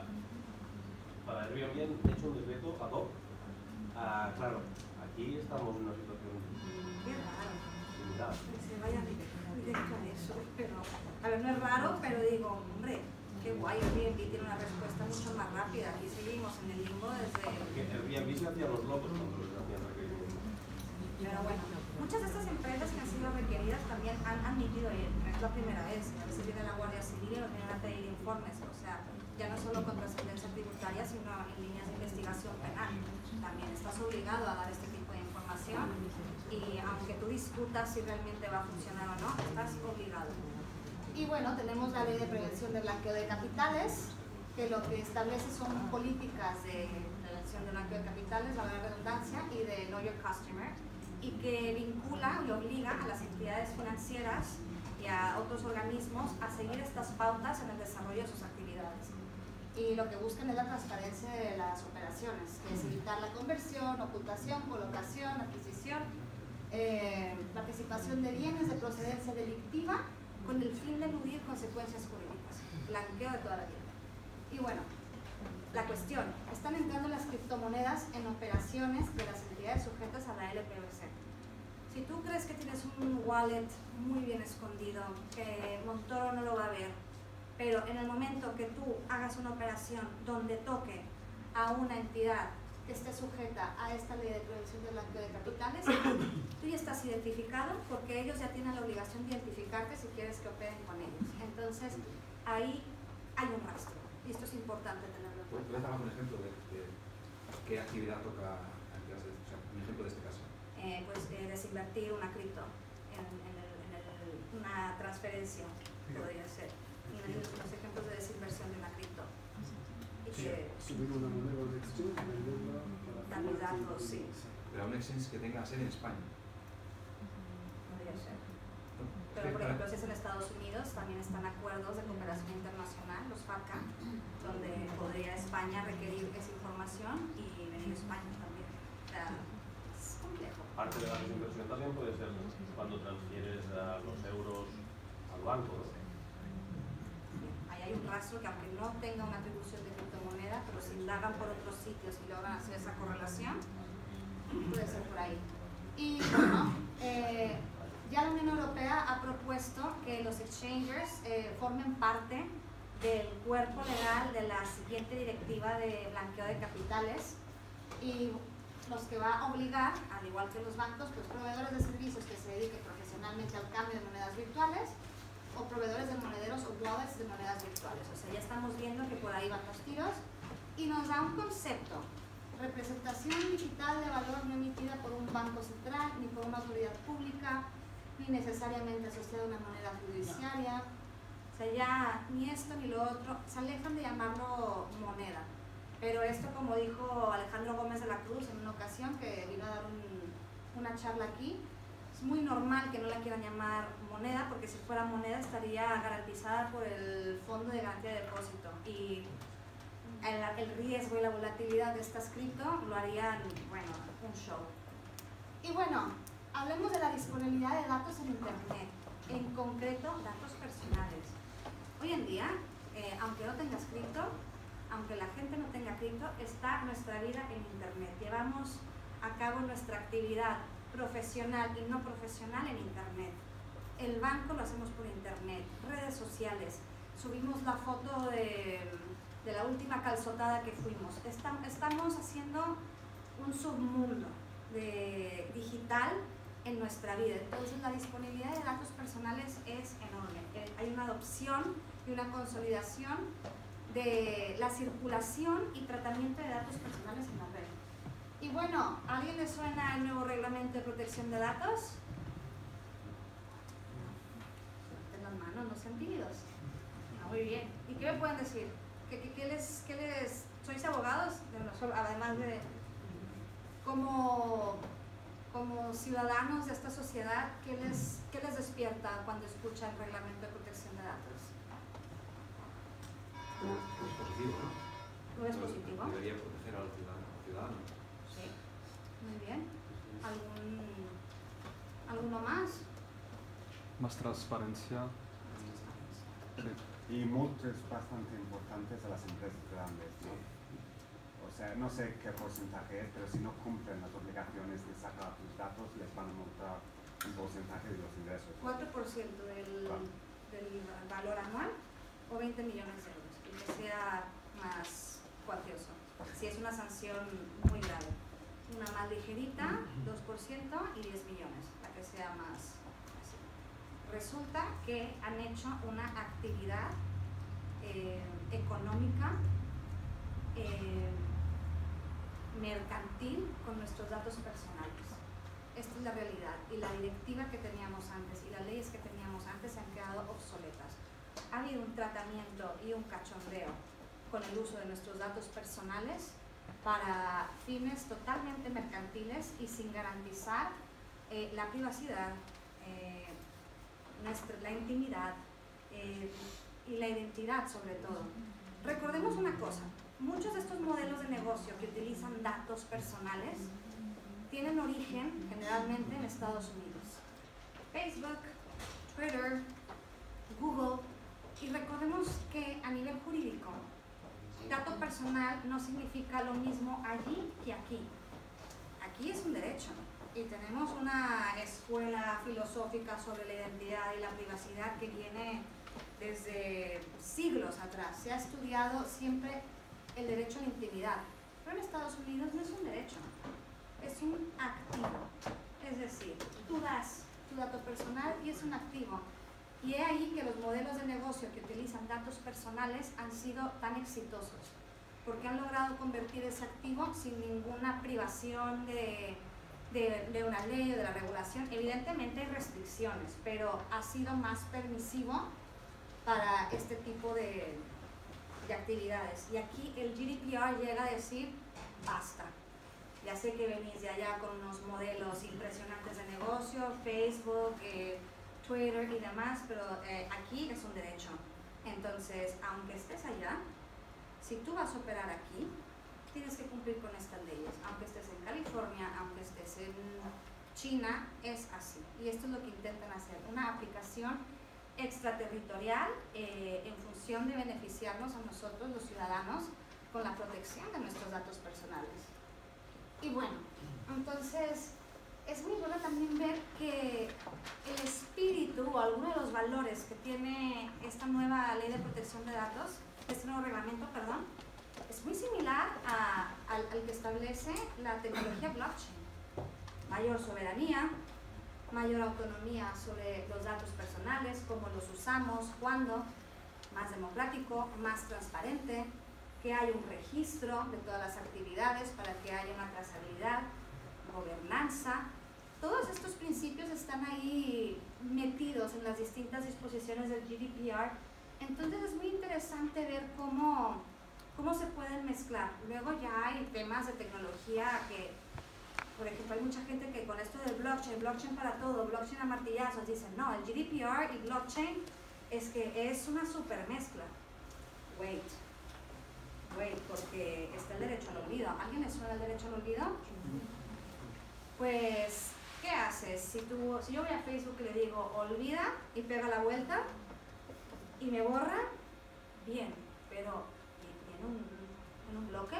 J: Airbnb han hecho un decreto ad hoc. Claro, aquí estamos en una situación similar.
C: Que se vayan directo a eso, pero a ver, no es raro, pero digo, hombre, qué guay, Airbnb tiene una respuesta mucho más rápida. Aquí seguimos en el limbo desde...
J: Porque Airbnb se hacían los locos cuando les hacían requerimientos.
C: Pero bueno, muchas de estas empresas que han sido requeridas también han admitido, no es la primera vez, a veces viene la Guardia Civil y nos vienen a pedir informes, o sea, ya no solo con trascendencia tributaria, sino en líneas de investigación penal. También estás obligado a dar este tipo de información y aunque tú discutas si realmente va a funcionar o no, estás obligado. Y bueno, tenemos la Ley de Prevención de Blanqueo de Capitales, que lo que establece son políticas de prevención de blanqueo de capitales, valga la redundancia, y de Know Your Customer, y que vincula y obliga a las entidades financieras y a otros organismos a seguir estas pautas en el desarrollo de sus actividades. Y lo que buscan es la transparencia de las operaciones, que es evitar la conversión, ocultación, colocación, adquisición, participación de bienes de procedencia delictiva con el fin de eludir consecuencias jurídicas, blanqueo de toda la vida. Y bueno, la cuestión, están entrando las criptomonedas en operaciones de las entidades sujetas a la LPBC. Si tú crees que tienes un wallet muy bien escondido, que Montoro no lo va a ver, pero en el momento que tú hagas una operación donde toque a una entidad que esté sujeta a esta ley de prevención del blanqueo de capitales, tú ya estás identificado porque ellos ya tienen la obligación de identificarte si quieres que operen con ellos. Entonces, ahí hay un rastro y esto es importante tenerlo en cuenta.
H: ¿Puedes dar un ejemplo de qué actividad toca un ejemplo de este caso?
C: Desinvertir una cripto una transferencia, podría ser. Los ejemplos de desinversión de una cripto.
I: Subir una moneda de exchange, venderla para
C: Dar datos, sí.
H: Pero a un exchange que tenga sede en España.
C: Podría ser. Pero por ejemplo, si es en Estados Unidos, también están acuerdos de cooperación internacional, los FATCA, donde podría España requerir esa información y venir a España también. O sea, es complejo.
J: Parte de la desinversión también puede ser cuando transfieres los euros al banco, ¿no?
C: Ahí hay un rastro que aunque no tenga una atribución de criptomoneda, pero si indagan por otros sitios y logran hacer esa correlación, puede ser por ahí. Y bueno, ya la Unión Europea ha propuesto que los exchangers formen parte del cuerpo legal de la siguiente directiva de blanqueo de capitales y los que va a obligar, al igual que los bancos, pues proveedores de servicios que se dediquen profesionalmente al cambio de monedas virtuales o proveedores de monederos o wallets de monedas virtuales. O sea, ya estamos viendo que por ahí van los tiros y nos da un concepto: representación digital de valor no emitida por un banco central, ni por una autoridad pública, ni necesariamente asociada a una moneda fiduciaria. O sea, ya ni esto ni lo otro, se alejan de llamarlo moneda. Pero esto, como dijo Alejandro Gómez de la Cruz en una ocasión que vino a dar una charla aquí, es muy normal que no la quieran llamar moneda, porque si fuera moneda estaría garantizada por el Fondo de Garantía de Depósito y el riesgo y la volatilidad de estas cripto lo harían, bueno, un show. Y bueno, hablemos de la disponibilidad de datos en Internet, en concreto datos personales. Hoy en día, aunque no tengas cripto, aunque la gente no tenga cripto, está nuestra vida en Internet. Llevamos a cabo nuestra actividad profesional y no profesional en Internet. El banco lo hacemos por Internet, redes sociales, subimos la foto de la última calzotada que fuimos. Estamos haciendo un submundo digital en nuestra vida. Entonces la disponibilidad de datos personales es enorme. Hay una adopción y una consolidación de la circulación y tratamiento de datos personales en la red. Y bueno, ¿a alguien le suena el nuevo reglamento de protección de datos? Levanten las manos, no sean tímidos. Muy bien. ¿Y qué me pueden decir? ¿Sois abogados? Además de como ciudadanos de esta sociedad, ¿qué les despierta cuando escuchan el reglamento de protección de datos?
H: Es positivo, ¿no?
C: ¿No es positivo?
H: Debería proteger al ciudadano.
C: Sí, muy bien. ¿Alguno más?
L: Más transparencia. Sí.
M: Y multas bastante importantes a las empresas grandes, ¿no? O sea, no sé qué porcentaje es, pero si no cumplen las obligaciones de sacar tus datos, les van a multar un porcentaje de los ingresos.
C: 4% del valor anual o 20 millones de euros, y que sea más cuantioso. Si es una sanción muy grave. Una más ligerita, 2% y 10 millones, la que sea más. Así. Resulta que han hecho una actividad económica mercantil con nuestros datos personales. Esta es la realidad, y la directiva que teníamos antes y las leyes que teníamos antes se han quedado obsoletas. Ha habido un tratamiento y un cachondeo con el uso de nuestros datos personales para fines totalmente mercantiles y sin garantizar la privacidad, la intimidad y la identidad sobre todo. Recordemos una cosa: muchos de estos modelos de negocio que utilizan datos personales tienen origen generalmente en Estados Unidos. Facebook, Twitter, Google, y recordemos que a nivel jurídico dato personal no significa lo mismo allí que aquí. Aquí es un derecho y tenemos una escuela filosófica sobre la identidad y la privacidad que viene desde siglos atrás. Se ha estudiado siempre el derecho a la intimidad, pero en Estados Unidos no es un derecho, es un activo. Es decir, tú das tu dato personal y es un activo. Y es ahí que los modelos de negocio que utilizan datos personales han sido tan exitosos, porque han logrado convertir ese activo sin ninguna privación de una ley o de la regulación. Evidentemente hay restricciones, pero ha sido más permisivo para este tipo de actividades. Y aquí el GDPR llega a decir, basta. Ya sé que venís de allá con unos modelos impresionantes de negocio, Facebook, Twitter y demás, pero aquí es un derecho. Entonces, aunque estés allá, si tú vas a operar aquí, tienes que cumplir con estas leyes. Aunque estés en California, aunque estés en China, es así. Y esto es lo que intentan hacer, una aplicación extraterritorial en función de beneficiarnos a nosotros, los ciudadanos, con la protección de nuestros datos personales. Y bueno, entonces es muy bueno también ver que el espíritu o alguno de los valores que tiene esta nueva ley de protección de datos, este nuevo reglamento, perdón, es muy similar al que establece la tecnología blockchain. Mayor soberanía, mayor autonomía sobre los datos personales, cómo los usamos, cuándo, más democrático, más transparente, que haya un registro de todas las actividades para que haya una trazabilidad, gobernanza. Todos estos principios están ahí metidos en las distintas disposiciones del GDPR. Entonces es muy interesante ver cómo se pueden mezclar. Luego ya hay temas de tecnología que, por ejemplo, hay mucha gente que con esto del blockchain para todo, blockchain a martillazos, dicen, no, el GDPR y blockchain es que es una super mezcla. Wait, porque está el derecho al olvido. ¿Alguien le suena el derecho al olvido? Pues, ¿qué haces? Si yo voy a Facebook y le digo, olvida, y pega la vuelta, y me borra, bien, pero ¿en un bloque?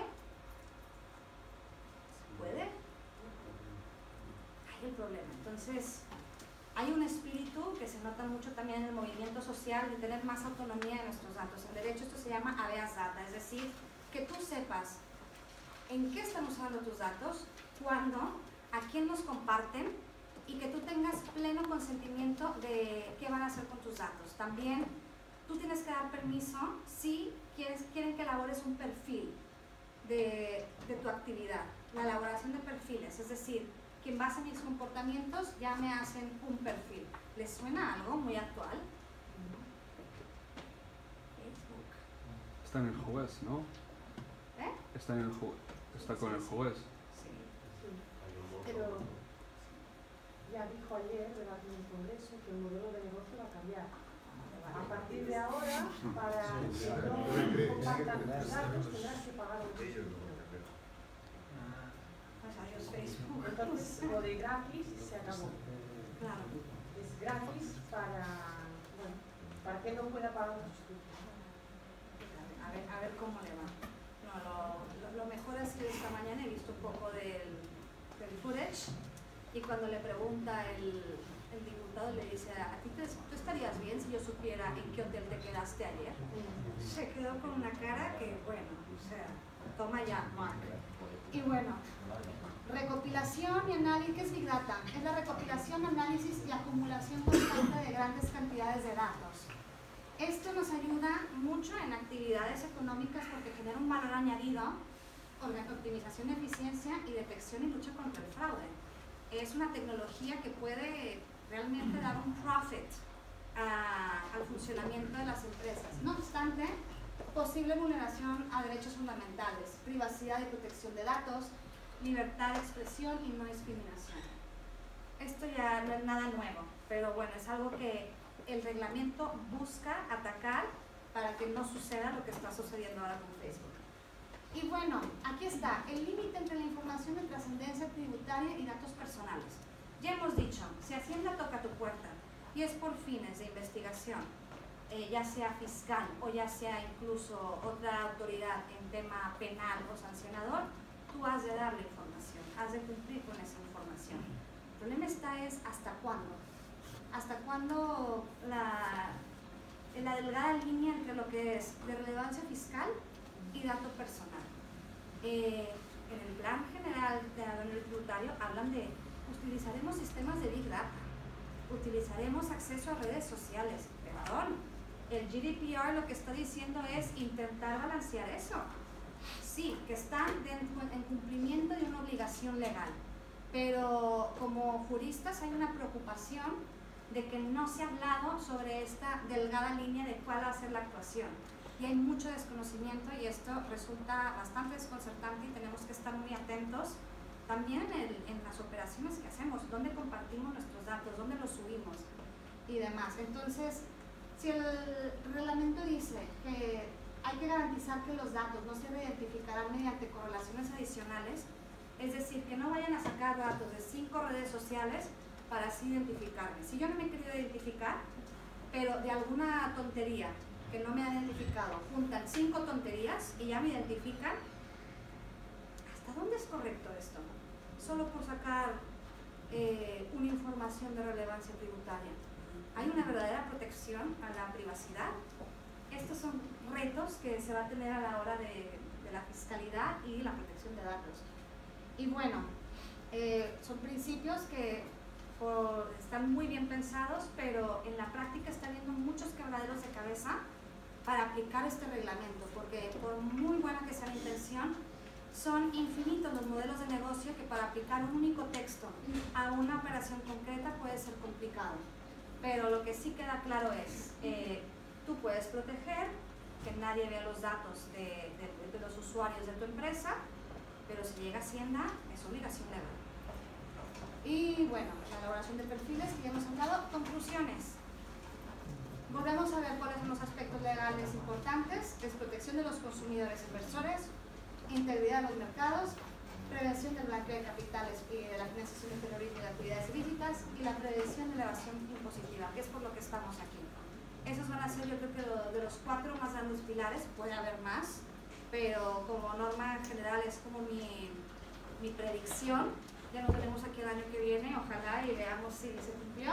C: ¿Se puede? Hay el problema. Entonces, hay un espíritu que se nota mucho también en el movimiento social de tener más autonomía de nuestros datos. En derecho esto se llama habeas data, es decir, que tú sepas en qué están usando tus datos, cuándo, a quién los comparten y que tú tengas pleno consentimiento de qué van a hacer con tus datos. También tú tienes que dar permiso si quieren que elabores un perfil de tu actividad, la elaboración de perfiles, es decir, que en base a mis comportamientos ya me hacen un perfil. ¿Les suena algo muy actual? Facebook.
L: Está en el juez, ¿no? Está con el juez.
C: Sí.
F: Pero ya dijo ayer, debatió en el Congreso, que el modelo de negocio va a cambiar. A partir de ahora, para que no compartan tus datos, tendrás que pagar un
C: Pues adiós Facebook.
F: Entonces, lo de gratis se acabó.
C: Claro.
F: Es gratis para que no pueda pagar un suscriptor.
C: A ver cómo le va. No, lo mejor es que esta mañana he visto un poco del footage y cuando le pregunta el diputado, le dice, ¿a ti tú estarías bien si yo supiera en qué hotel te quedaste ayer? Se quedó con una cara que, bueno, o sea, toma ya, Mark. Y bueno, recopilación y análisis, ¿qué es Big Data? Es la recopilación, análisis y acumulación constante de grandes cantidades de datos. Esto nos ayuda mucho en actividades económicas porque genera un valor añadido, optimización, eficiencia y detección y lucha contra el fraude. Es una tecnología que puede realmente dar un profit al funcionamiento de las empresas. No obstante, posible vulneración a derechos fundamentales, privacidad y protección de datos, libertad de expresión y no discriminación. Esto ya no es nada nuevo, pero bueno, es algo que el reglamento busca atacar para que no suceda lo que está sucediendo ahora con Facebook. Y bueno, aquí está, el límite entre la información de trascendencia tributaria y datos personales. Ya hemos dicho, si Hacienda toca tu puerta y es por fines de investigación ya sea fiscal o ya sea incluso otra autoridad en tema penal o sancionador, tú has de dar la información, has de cumplir con esa información. El problema es hasta cuándo. Hasta cuándo la delgada línea entre lo que es de relevancia fiscal y dato personal. En el plan general de aduanero tributario hablan de utilizaremos sistemas de Big Data, utilizaremos acceso a redes sociales. Perdón, el GDPR lo que está diciendo es intentar balancear eso. Sí, que están en cumplimiento de una obligación legal, pero como juristas hay una preocupación de que no se ha hablado sobre esta delgada línea de cuál va a ser la actuación. Y hay mucho desconocimiento y esto resulta bastante desconcertante y tenemos que estar muy atentos también en las operaciones que hacemos, dónde compartimos nuestros datos, dónde los subimos y demás. Entonces, si el reglamento dice que hay que garantizar que los datos no se identificarán mediante correlaciones adicionales, es decir, que no vayan a sacar datos de 5 redes sociales para así identificarme. Si yo no me he querido identificar, pero de alguna tontería que no me ha identificado, juntan 5 tonterías y ya me identifican, ¿hasta dónde es correcto esto? Solo por sacar una información de relevancia tributaria. ¿Hay una verdadera protección a la privacidad? Estos son retos que se va a tener a la hora de la fiscalidad y la protección de datos. Y bueno, son principios que están muy bien pensados, pero en la práctica está habiendo muchos quebraderos de cabeza para aplicar este reglamento, porque por muy buena que sea la intención, son infinitos los modelos de negocio que para aplicar un único texto a una operación concreta puede ser complicado. Pero lo que sí queda claro es, tú puedes proteger que nadie vea los datos de los usuarios de tu empresa, pero si llega a Hacienda es obligación legal. Y bueno, la elaboración de perfiles que ya hemos hablado. Conclusiones. Volvemos a ver cuáles son los aspectos legales importantes. Es protección de los consumidores e inversores, integridad de los mercados, prevención del blanqueo de capitales y de la financiación del terrorismo y de actividades ilícitas, y la prevención de la evasión impositiva, que es por lo que estamos aquí. Esos van a ser, yo creo que de los 4 más grandes pilares. Puede haber más, pero como norma general es como mi predicción. Ya nos veremos aquí el año que viene, ojalá, y veamos si se cumplió.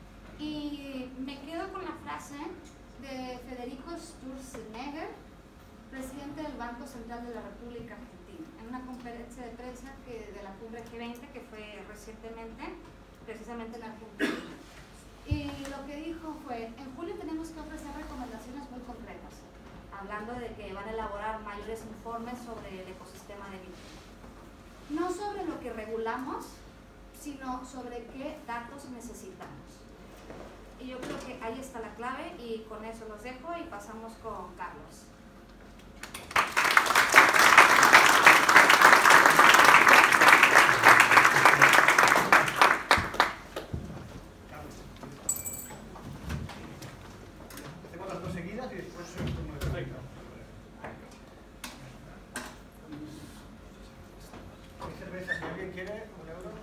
C: Y me quedo con la frase de Federico Sturzenegger, presidente del Banco Central de la República Argentina, en una conferencia de prensa de la cumbre G20 que fue recientemente, precisamente en Argentina. Y lo que dijo fue, en julio tenemos que ofrecer recomendaciones muy concretas, hablando de que van a elaborar mayores informes sobre el ecosistema de Bitcoin. No sobre lo que regulamos, sino sobre qué datos necesitamos. Y yo creo que ahí está la clave, y con eso los dejo y pasamos con Carlos.
A: Hacemos las 2 seguidas y después soy un turno de perfecto. ¿Qué cerveza? Si alguien quiere, €1.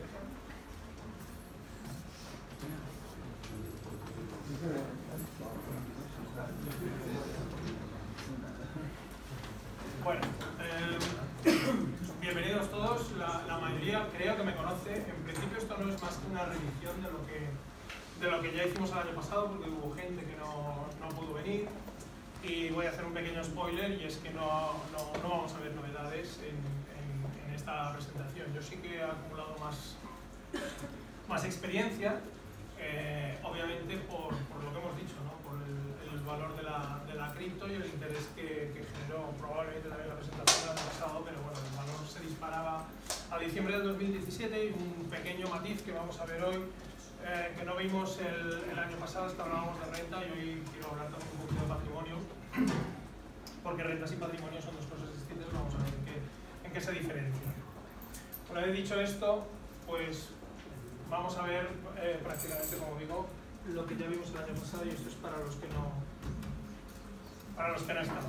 N: Bueno, bienvenidos todos. La mayoría creo que me conoce. En principio esto no es más que una revisión de lo que ya hicimos el año pasado, porque hubo gente que no pudo venir. Y voy a hacer un pequeño spoiler, y es que no vamos a ver novedades en esta presentación. Yo sí que he acumulado más experiencia, obviamente por lo que hemos dicho, ¿no? Por el valor de la cripto y el interés que generó probablemente también la presentación del año pasado, pero bueno, el valor se disparaba a diciembre del 2017, y un pequeño matiz que vamos a ver hoy, que no vimos el año pasado, es que hablábamos de renta, y hoy quiero hablar también un poquito de patrimonio, porque rentas y patrimonio son 2 cosas distintas. Vamos a ver en qué se diferencian. Una vez dicho esto, pues vamos a ver prácticamente, como digo, lo que ya vimos el año pasado, y esto es para los que no estaban.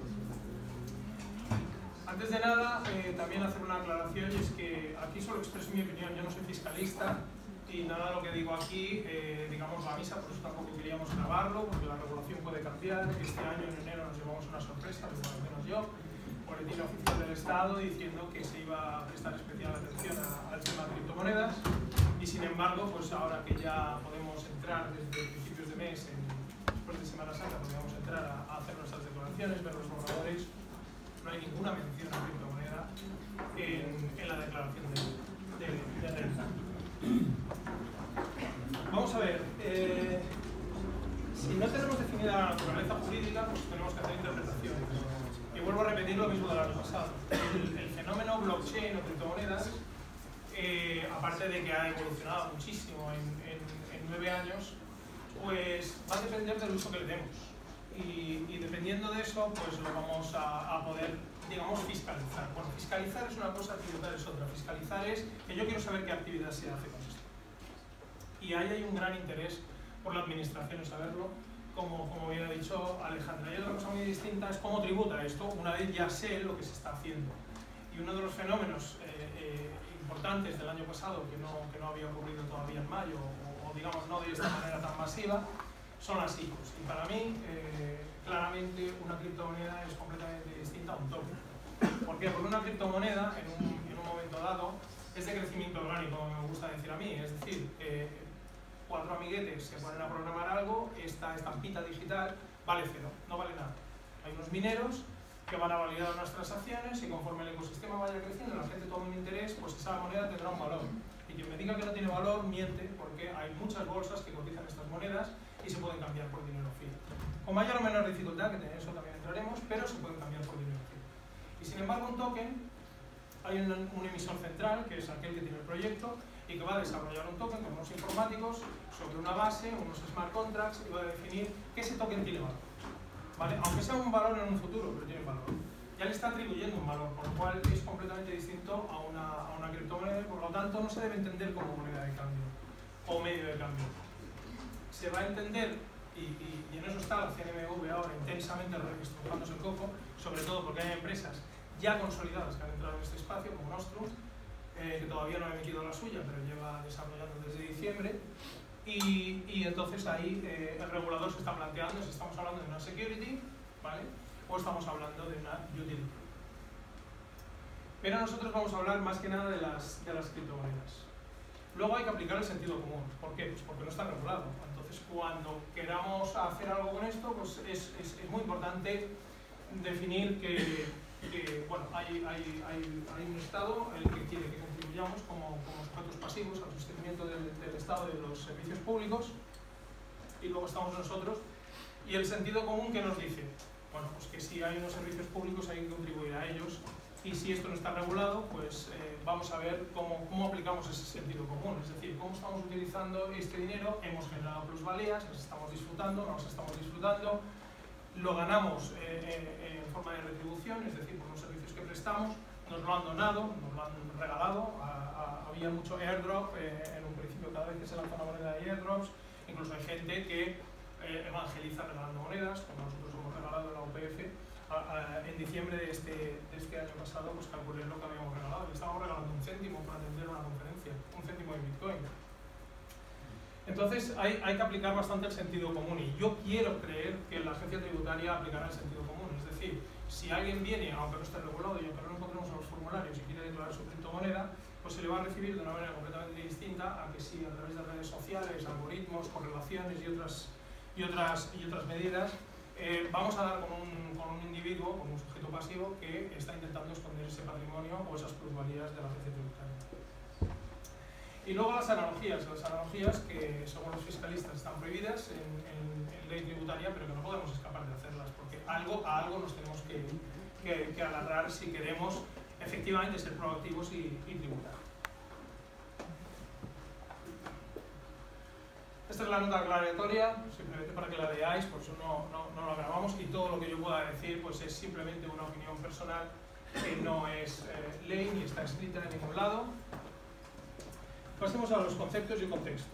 N: Antes de nada, también hacer una aclaración, y es que aquí solo expreso mi opinión. Yo no soy fiscalista, y nada de lo que digo aquí, digamos, la misa, por eso tampoco queríamos grabarlo, porque la regulación puede cambiar. Este año, en enero, nos llevamos una sorpresa, al menos yo, boletín oficial del Estado diciendo que se iba a prestar especial atención al tema de criptomonedas, y sin embargo, pues ahora que ya podemos entrar desde principios de mes, después de Semana Santa, podemos entrar a hacer nuestras declaraciones, ver los borradores, no hay ninguna mención a criptomoneda en la declaración de renta. Vamos a ver, si no tenemos definida la naturaleza jurídica, pues tenemos que hacer interpretaciones. Y vuelvo a repetir lo mismo del año pasado. El fenómeno blockchain o criptomonedas, aparte de que ha evolucionado muchísimo en 9 años, pues va a depender del uso que le demos. Y dependiendo de eso, pues lo vamos a poder, digamos, fiscalizar. Bueno, fiscalizar es una cosa, tributar es otra. Fiscalizar es que yo quiero saber qué actividad se hace con esto. Y ahí hay un gran interés por la administración en saberlo, como bien ha dicho Alejandra. Y otra cosa muy distinta es cómo tributa esto, una vez ya sé lo que se está haciendo. Y uno de los fenómenos importantes del año pasado, que no había ocurrido todavía en mayo, o digamos no de esta manera tan masiva, son las ICOs. Y para mí, claramente, una criptomoneda es completamente distinta a un token. ¿Por qué? Porque una criptomoneda, en un momento dado, es de crecimiento orgánico, como me gusta decir a mí. Es decir, 4 amiguetes se ponen a programar algo, esta estampita digital vale 0, no vale nada. Hay unos mineros que van a validar nuestras transacciones y conforme el ecosistema vaya creciendo, la gente toma un interés, pues esa moneda tendrá un valor. Y quien me diga que no tiene valor, miente, porque hay muchas bolsas que cotizan estas monedas y se pueden cambiar por dinero fiat. Con mayor o menor dificultad, que en eso también entraremos, pero se pueden cambiar por dinero fiat. Y sin embargo, un token, hay un emisor central, que es aquel que tiene el proyecto, y que va a desarrollar un token con unos informáticos sobre una base, unos smart contracts, y va a definir que ese token tiene valor. ¿Vale? Aunque sea un valor en un futuro, pero tiene valor. Ya le está atribuyendo un valor, por lo cual es completamente distinto a una criptomoneda, y por lo tanto no se debe entender como moneda de cambio o medio de cambio. Se va a entender, y en eso está la CNMV ahora intensamente estrujándose el coco, sobre todo porque hay empresas ya consolidadas que han entrado en este espacio, como Nostrum, que todavía no ha emitido la suya, pero lleva desarrollando desde diciembre, y entonces ahí el regulador se está planteando si estamos hablando de una security, ¿vale?, o estamos hablando de una utility. Pero nosotros vamos a hablar más que nada de las criptomonedas. Luego hay que aplicar el sentido común. ¿Por qué? Pues porque no está regulado. Entonces, cuando queramos hacer algo con esto, pues es muy importante definir que bueno, hay un Estado el que quiere que contribuyamos como sujetos pasivos al sostenimiento del Estado de los servicios públicos, y luego estamos nosotros, y el sentido común que nos dice, bueno, pues que si hay unos servicios públicos hay que contribuir a ellos, y si esto no está regulado, pues vamos a ver cómo aplicamos ese sentido común, es decir, cómo estamos utilizando este dinero. Hemos generado plusvalías, las estamos disfrutando, no las estamos disfrutando, lo ganamos en forma de retribución, es decir, por los servicios que prestamos, nos lo han donado, nos lo han regalado, había mucho airdrop, en un principio cada vez que se lanza una moneda de airdrops, incluso hay gente que evangeliza regalando monedas, como nosotros hemos regalado en la UPF. En diciembre de este año pasado, pues calculé lo que habíamos regalado, le estábamos regalando 1 céntimo para atender una conferencia, 1 céntimo de Bitcoin. Entonces hay que aplicar bastante el sentido común, y yo quiero creer que la agencia tributaria aplicará el sentido común. Es decir, si alguien viene, aunque no esté regulado y aunque no lo encontremos en los formularios, y quiere declarar su criptomoneda, pues se le va a recibir de una manera completamente distinta a que si a través de redes sociales, algoritmos, correlaciones y otras medidas vamos a dar con un individuo, con un sujeto pasivo que está intentando esconder ese patrimonio o esas plusvalías de la agencia tributaria. Y luego las analogías que según los fiscalistas están prohibidas en ley tributaria, pero que no podemos escapar de hacerlas, porque a algo nos tenemos que agarrar si queremos efectivamente ser proactivos y tributar. Esta es la nota aclaratoria, simplemente para que la veáis, por eso no la grabamos, y todo lo que yo pueda decir pues es simplemente una opinión personal que no es ley ni está escrita en ningún lado. Pasemos a los conceptos y contexto.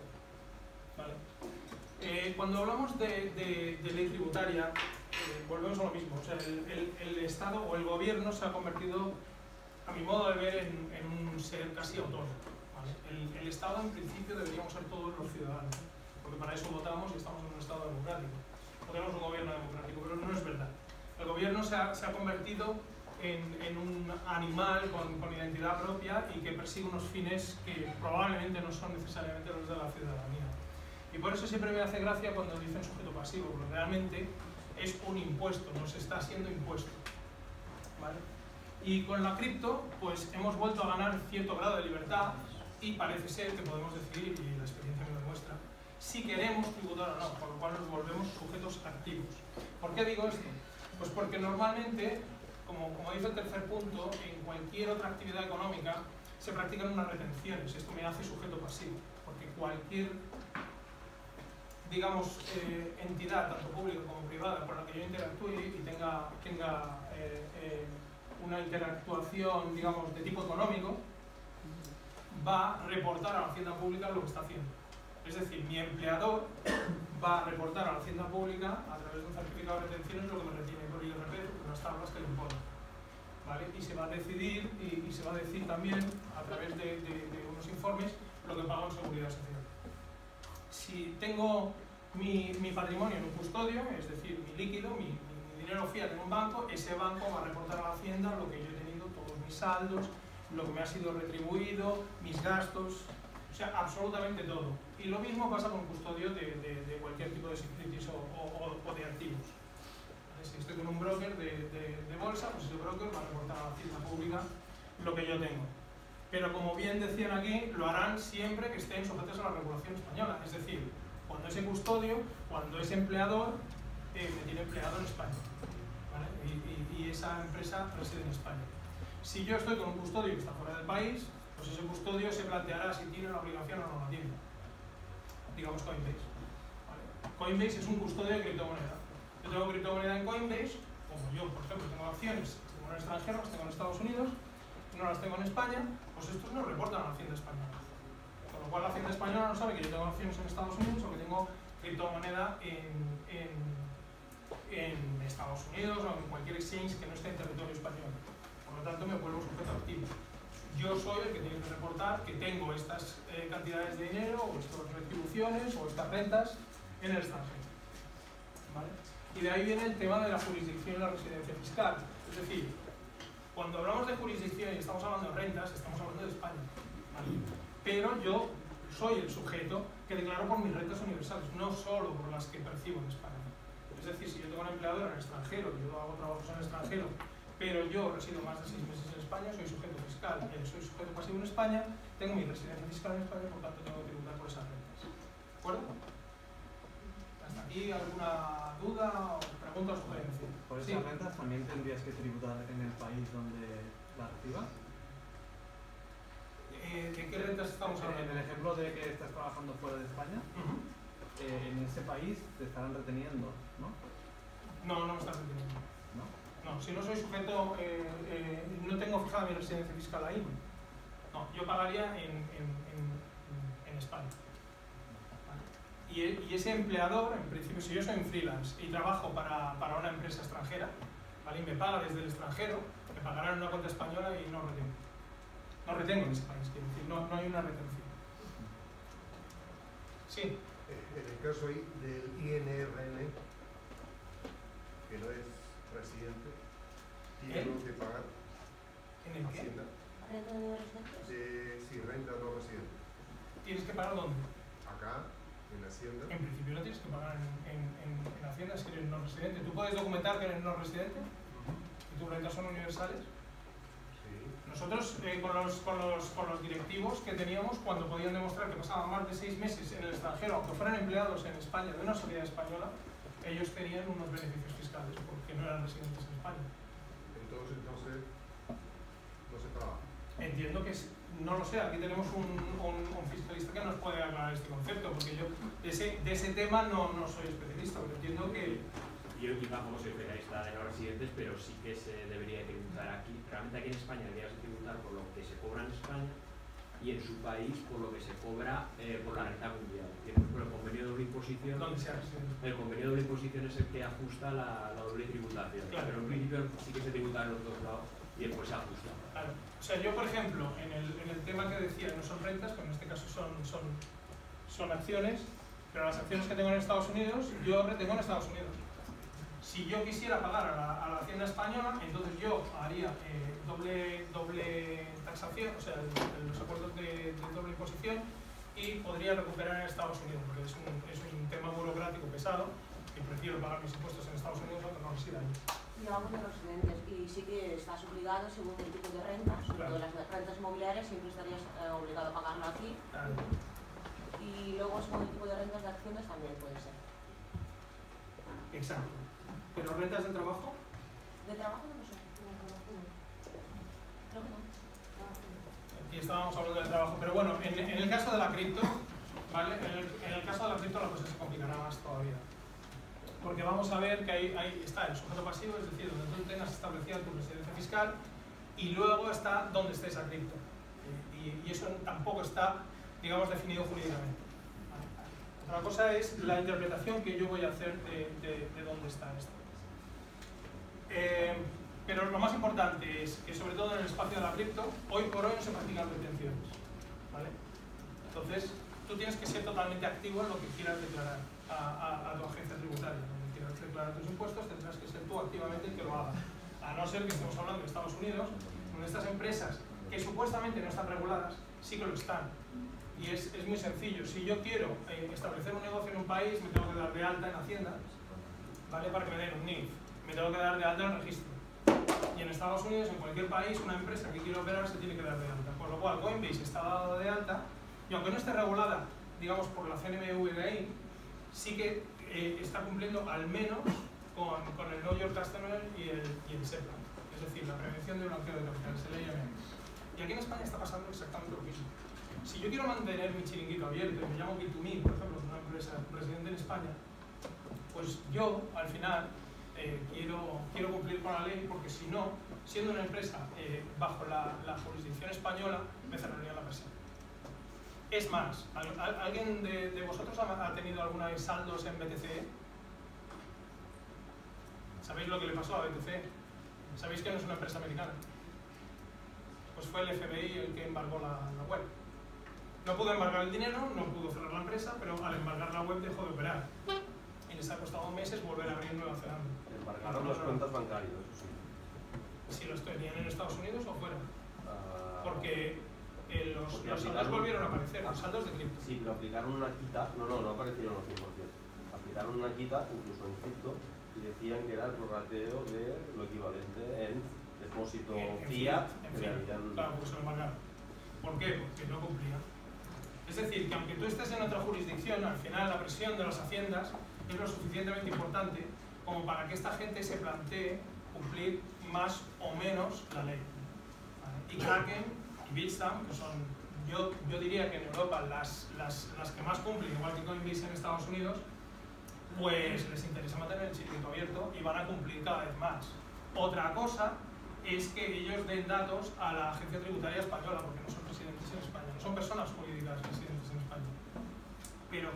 N: ¿Vale? Cuando hablamos de ley tributaria, volvemos a lo mismo. O sea, el Estado o el Gobierno se ha convertido, a mi modo de ver, en un ser casi autónomo. ¿vale? El Estado, en principio, deberíamos ser todos los ciudadanos, porque para eso votamos y estamos en un Estado democrático. No tenemos un gobierno democrático, pero no es verdad. El gobierno se ha convertido en un animal con identidad propia y que persigue unos fines que probablemente no son necesariamente los de la ciudadanía. Y por eso siempre me hace gracia cuando dicen sujeto pasivo, porque realmente es un impuesto, nos está siendo impuesto, ¿vale? Y con la cripto, pues hemos vuelto a ganar cierto grado de libertad y parece ser que podemos decidir, y la experiencia me lo demuestra, si queremos tributar o no, por lo cual nos volvemos sujetos activos. ¿Por qué digo esto? Pues porque normalmente, como dice el tercer punto, en cualquier otra actividad económica se practican unas retenciones. Esto me hace sujeto pasivo, porque cualquier, digamos, entidad, tanto pública como privada, con la que yo interactúe y tenga una interactuación, digamos, de tipo económico, va a reportar a la Hacienda Pública lo que está haciendo. Es decir, mi empleador va a reportar a la Hacienda Pública, a través de un certificado de retenciones, lo que me retiene por IRPF, unas tablas que le imponen, ¿vale? Y se va a decidir, y se va a decir también, a través de unos informes, lo que pago en Seguridad Social. Si tengo mi patrimonio en un custodio, es decir, mi líquido, mi dinero fiat en un banco, ese banco va a reportar a la Hacienda lo que yo he tenido, todos mis saldos, lo que me ha sido retribuido, mis gastos, o sea, absolutamente todo. Y lo mismo pasa con un custodio de cualquier tipo de securities o de activos. ¿Vale? Si estoy con un broker de bolsa, pues ese broker va a reportar a la Hacienda Pública lo que yo tengo. Pero como bien decían aquí, lo harán siempre que estén sujetos a la regulación española. Es decir, cuando ese custodio, cuando ese empleador me tiene empleado en España, ¿vale? Y esa empresa reside en España. Si yo estoy con un custodio que está fuera del país, pues ese custodio se planteará si tiene la obligación o no la tiene. Digamos Coinbase, ¿vale? Coinbase es un custodio de criptomoneda. Yo tengo criptomoneda en Coinbase, como yo, por ejemplo, tengo acciones, tengo en el extranjero, las tengo en Estados Unidos, no las tengo en España, pues estos no reportan a la Hacienda Española. Con lo cual la Hacienda Española no sabe que yo tengo acciones en Estados Unidos o que tengo criptomoneda en Estados Unidos o en cualquier exchange que no esté en territorio español. Por lo tanto, me vuelvo sujeto activo. Yo soy el que tiene que reportar que tengo estas cantidades de dinero, o estas retribuciones, o estas rentas en el extranjero, ¿vale? Y de ahí viene el tema de la jurisdicción y la residencia fiscal. Es decir, cuando hablamos de jurisdicción y estamos hablando de rentas, estamos hablando de España, ¿vale? Pero yo soy el sujeto que declaro por mis rentas universales, no solo por las que percibo en España. Es decir, si yo tengo un empleador en el extranjero, yo hago trabajos en el extranjero, pero yo resido más de 6 meses en España, soy sujeto fiscal, soy sujeto pasivo en España, tengo mi residencia fiscal en España, por tanto tengo que tributar por esas rentas. ¿De acuerdo? ¿Hasta aquí alguna duda o pregunta o sugerencia?
O: ¿Por esas rentas también tendrías que tributar en el país donde la recibas?
N: ¿De qué rentas estamos hablando?
O: En el ejemplo de que estás trabajando fuera de España, en ese país te estarán reteniendo, ¿no?
N: No, no me están reteniendo.
O: ¿No?
N: No, si no soy sujeto, no tengo fijada mi residencia fiscal ahí. No, yo pagaría en España. ¿Vale? Y ese empleador, en principio, si yo soy un freelance y trabajo para una empresa extranjera, ¿vale? Y me paga desde el extranjero, me pagarán en una cuenta española y no retengo. No retengo en ese país, quiero decir, no hay una retención. Sí.
P: En el caso ahí del INRN, que no es residente, tiene que pagar
N: ¿En el qué?
P: Hacienda.
C: ¿Renta de residentes?
P: Sí, renta no residente.
N: ¿Tienes que pagar dónde?
P: Acá, en Hacienda.
N: En principio no tienes que pagar en Hacienda si eres no residente. ¿Tú puedes documentar que eres no residente? ¿Y tus rentas son universales?
P: Sí.
N: Nosotros, con los directivos que teníamos, cuando podían demostrar que pasaban más de 6 meses en el extranjero, aunque fueran empleados en España de una sociedad española, ellos tenían unos beneficios fiscales porque no eran residentes en España.
P: Entonces no se paga.
N: Entiendo que no lo sé, aquí tenemos un fiscalista que nos puede aclarar este concepto, porque yo de ese tema no soy especialista, pero entiendo que...
Q: Yo tampoco soy especialista de no residentes, pero sí que se debería tributar aquí. Realmente aquí en España deberías tributar por lo que se cobra en España y en su país por lo que se cobra por la renta mundial. Por el convenio de doble imposición.
N: ¿Dónde se ha residente?
Q: El convenio de doble imposición es el que ajusta la doble tributación.
N: Claro.
Q: Pero en principio sí que se tributa en los dos lados y después se ajusta.
N: Claro. O sea, yo por ejemplo, en el tema que decía, no son rentas, pero en este caso son acciones, pero las acciones que tengo en Estados Unidos, yo retengo en Estados Unidos. Si yo quisiera pagar a la Hacienda española, entonces yo haría doble taxación, o sea, los acuerdos de doble imposición, y podría recuperar en Estados Unidos, porque es un tema burocrático pesado, y prefiero pagar mis impuestos en Estados Unidos aunque no resida allí.
R: Y vamos de los residentes, y sí que estás obligado, según el tipo de renta, sobre todo las rentas inmobiliarias, siempre estarías obligado a pagarlo aquí.
N: Claro.
R: Y luego, según el tipo de rentas de acciones, también puede ser.
N: Exacto. ¿Pero rentas de trabajo?
R: ¿De trabajo no lo sé? Creo que no.
N: Aquí estábamos hablando del trabajo, pero bueno, en el caso de la cripto, ¿vale? En el caso de la cripto la cosa se complicará más todavía. Porque vamos a ver que ahí está el sujeto pasivo, es decir, donde tú tengas establecida tu residencia fiscal, y luego está donde esté esa cripto. Y eso tampoco está, digamos, definido jurídicamente. Otra cosa es la interpretación que yo voy a hacer de dónde está esto. Pero lo más importante es que, sobre todo en el espacio de la cripto, hoy por hoy no se practican retenciones, ¿vale? Entonces, tú tienes que ser totalmente activo en lo que quieras declarar a tu agencia tributaria. Donde quieras declarar tus impuestos, tendrás que ser tú activamente el que lo haga. A no ser que estemos hablando de Estados Unidos, donde estas empresas que supuestamente no están reguladas, sí que lo están. Y es muy sencillo. Si yo quiero establecer un negocio en un país, me tengo que dar de alta en Hacienda, ¿vale? Para que me den un NIF. Me tengo que dar de alta en el registro. Y en Estados Unidos, en cualquier país, una empresa que quiere operar se tiene que dar de alta. Con lo cual, Coinbase está dado de alta, y aunque no esté regulada, digamos, por la CNMV de ahí, sí que está cumpliendo al menos con el Know Your Customer y el SEPA. Es decir, la prevención de blanqueo de capitales, el AML. Y aquí en España está pasando exactamente lo mismo. Si yo quiero mantener mi chiringuito abierto y me llamo Bit2Me, por ejemplo, una empresa residente en España, pues yo, al final, quiero cumplir con la ley, porque si no, siendo una empresa bajo la jurisdicción española, me cerraría la persiana. Es más, ¿alguien de vosotros ha tenido alguna vez saldos en BTC? ¿Sabéis lo que le pasó a BTC? ¿Sabéis que no es una empresa americana? Pues fue el FBI el que embargó la web. No pudo embargar el dinero, no pudo cerrar la empresa, pero al embargar la web dejó de operar. Y les ha costado meses volver a abrir Nueva Zelanda.
J: Embargaron las cuentas bancarias, eso sí.
N: Si los tenían en Estados Unidos o fuera. Porque los saldos
J: aplicaron,
N: volvieron a aparecer, los saldos de cripto.
J: Sí, pero aplicaron una quita, no aparecieron los 100%. Aplicaron una quita, incluso en cripto, y decían que era el prorrateo de lo equivalente en depósito fiat.
N: Claro, pues se lo embargaron. ¿Por qué? Porque no cumplía. Es decir, que aunque tú estés en otra jurisdicción, al final la presión de las haciendas es lo suficientemente importante como para que esta gente se plantee cumplir más o menos la ley. ¿Vale? Y Kraken y Bitstamp, que son, yo diría que en Europa las que más cumplen, igual que Coinbase en Estados Unidos, pues les interesa mantener el chiringuito abierto y van a cumplir cada vez más. Otra cosa es que ellos den datos a la agencia tributaria española, porque no son residentes en España, no son personas jurídicas residentes en España. Pero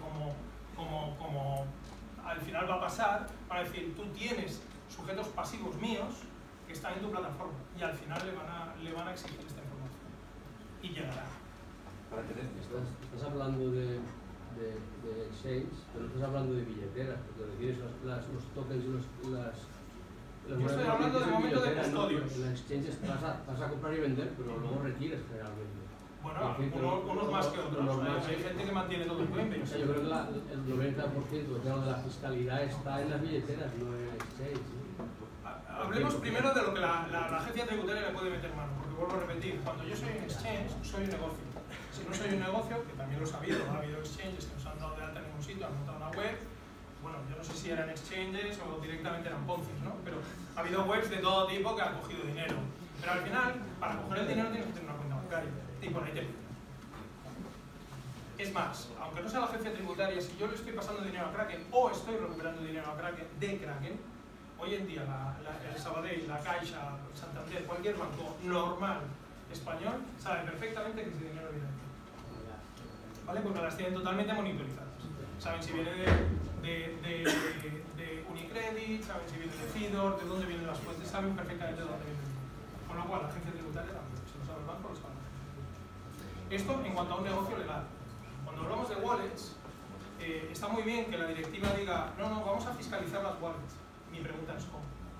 N: como al final va a pasar, van a decir, tú tienes sujetos pasivos míos que están en tu plataforma, y al final le van a exigir esta información. Y llegará.
K: Estás hablando de exchange, pero estás hablando de billeteras, porque donde tienes los tokens y
N: yo estoy hablando de momento de custodios.
K: En la exchange vas a comprar y vender, pero luego retires generalmente.
N: Bueno, unos más que otros. Hay gente que mantiene todo el Coinbase.
K: O sea, yo creo que el 90% de la fiscalidad está en las billeteras, no en el exchange.
N: Hablemos primero de lo que la agencia tributaria le puede meter mano, porque vuelvo a repetir, cuando yo soy un exchange, soy un negocio. Si no soy un negocio, que también lo ha habido exchanges que nos han dado de alta en ningún sitio, han montado una web. Bueno, yo no sé si eran exchanges o directamente eran poncis, ¿no? Pero ha habido webs de todo tipo que han cogido dinero. Pero al final, para coger el dinero tienes que tener una cuenta bancaria. Y por ahí te piden. Es más, aunque no sea la agencia tributaria, si yo le estoy pasando dinero a Kraken o estoy recuperando dinero a Kraken de Kraken, hoy en día el Sabadell, la Caixa, Santander, cualquier banco normal español sabe perfectamente que ese dinero viene de aquí. ¿Vale? Porque las tienen totalmente monitorizadas. Saben si viene de Unicredit, saben si viene de Fidor, de dónde vienen las fuentes, saben perfectamente de dónde viene. Con Con lo cual, la agencia tributaria también, si lo sabe el banco, lo sabe. Esto en cuanto a un negocio legal. Cuando hablamos de wallets, está muy bien que la directiva diga, no, vamos a fiscalizar las wallets. Mi pregunta es cómo.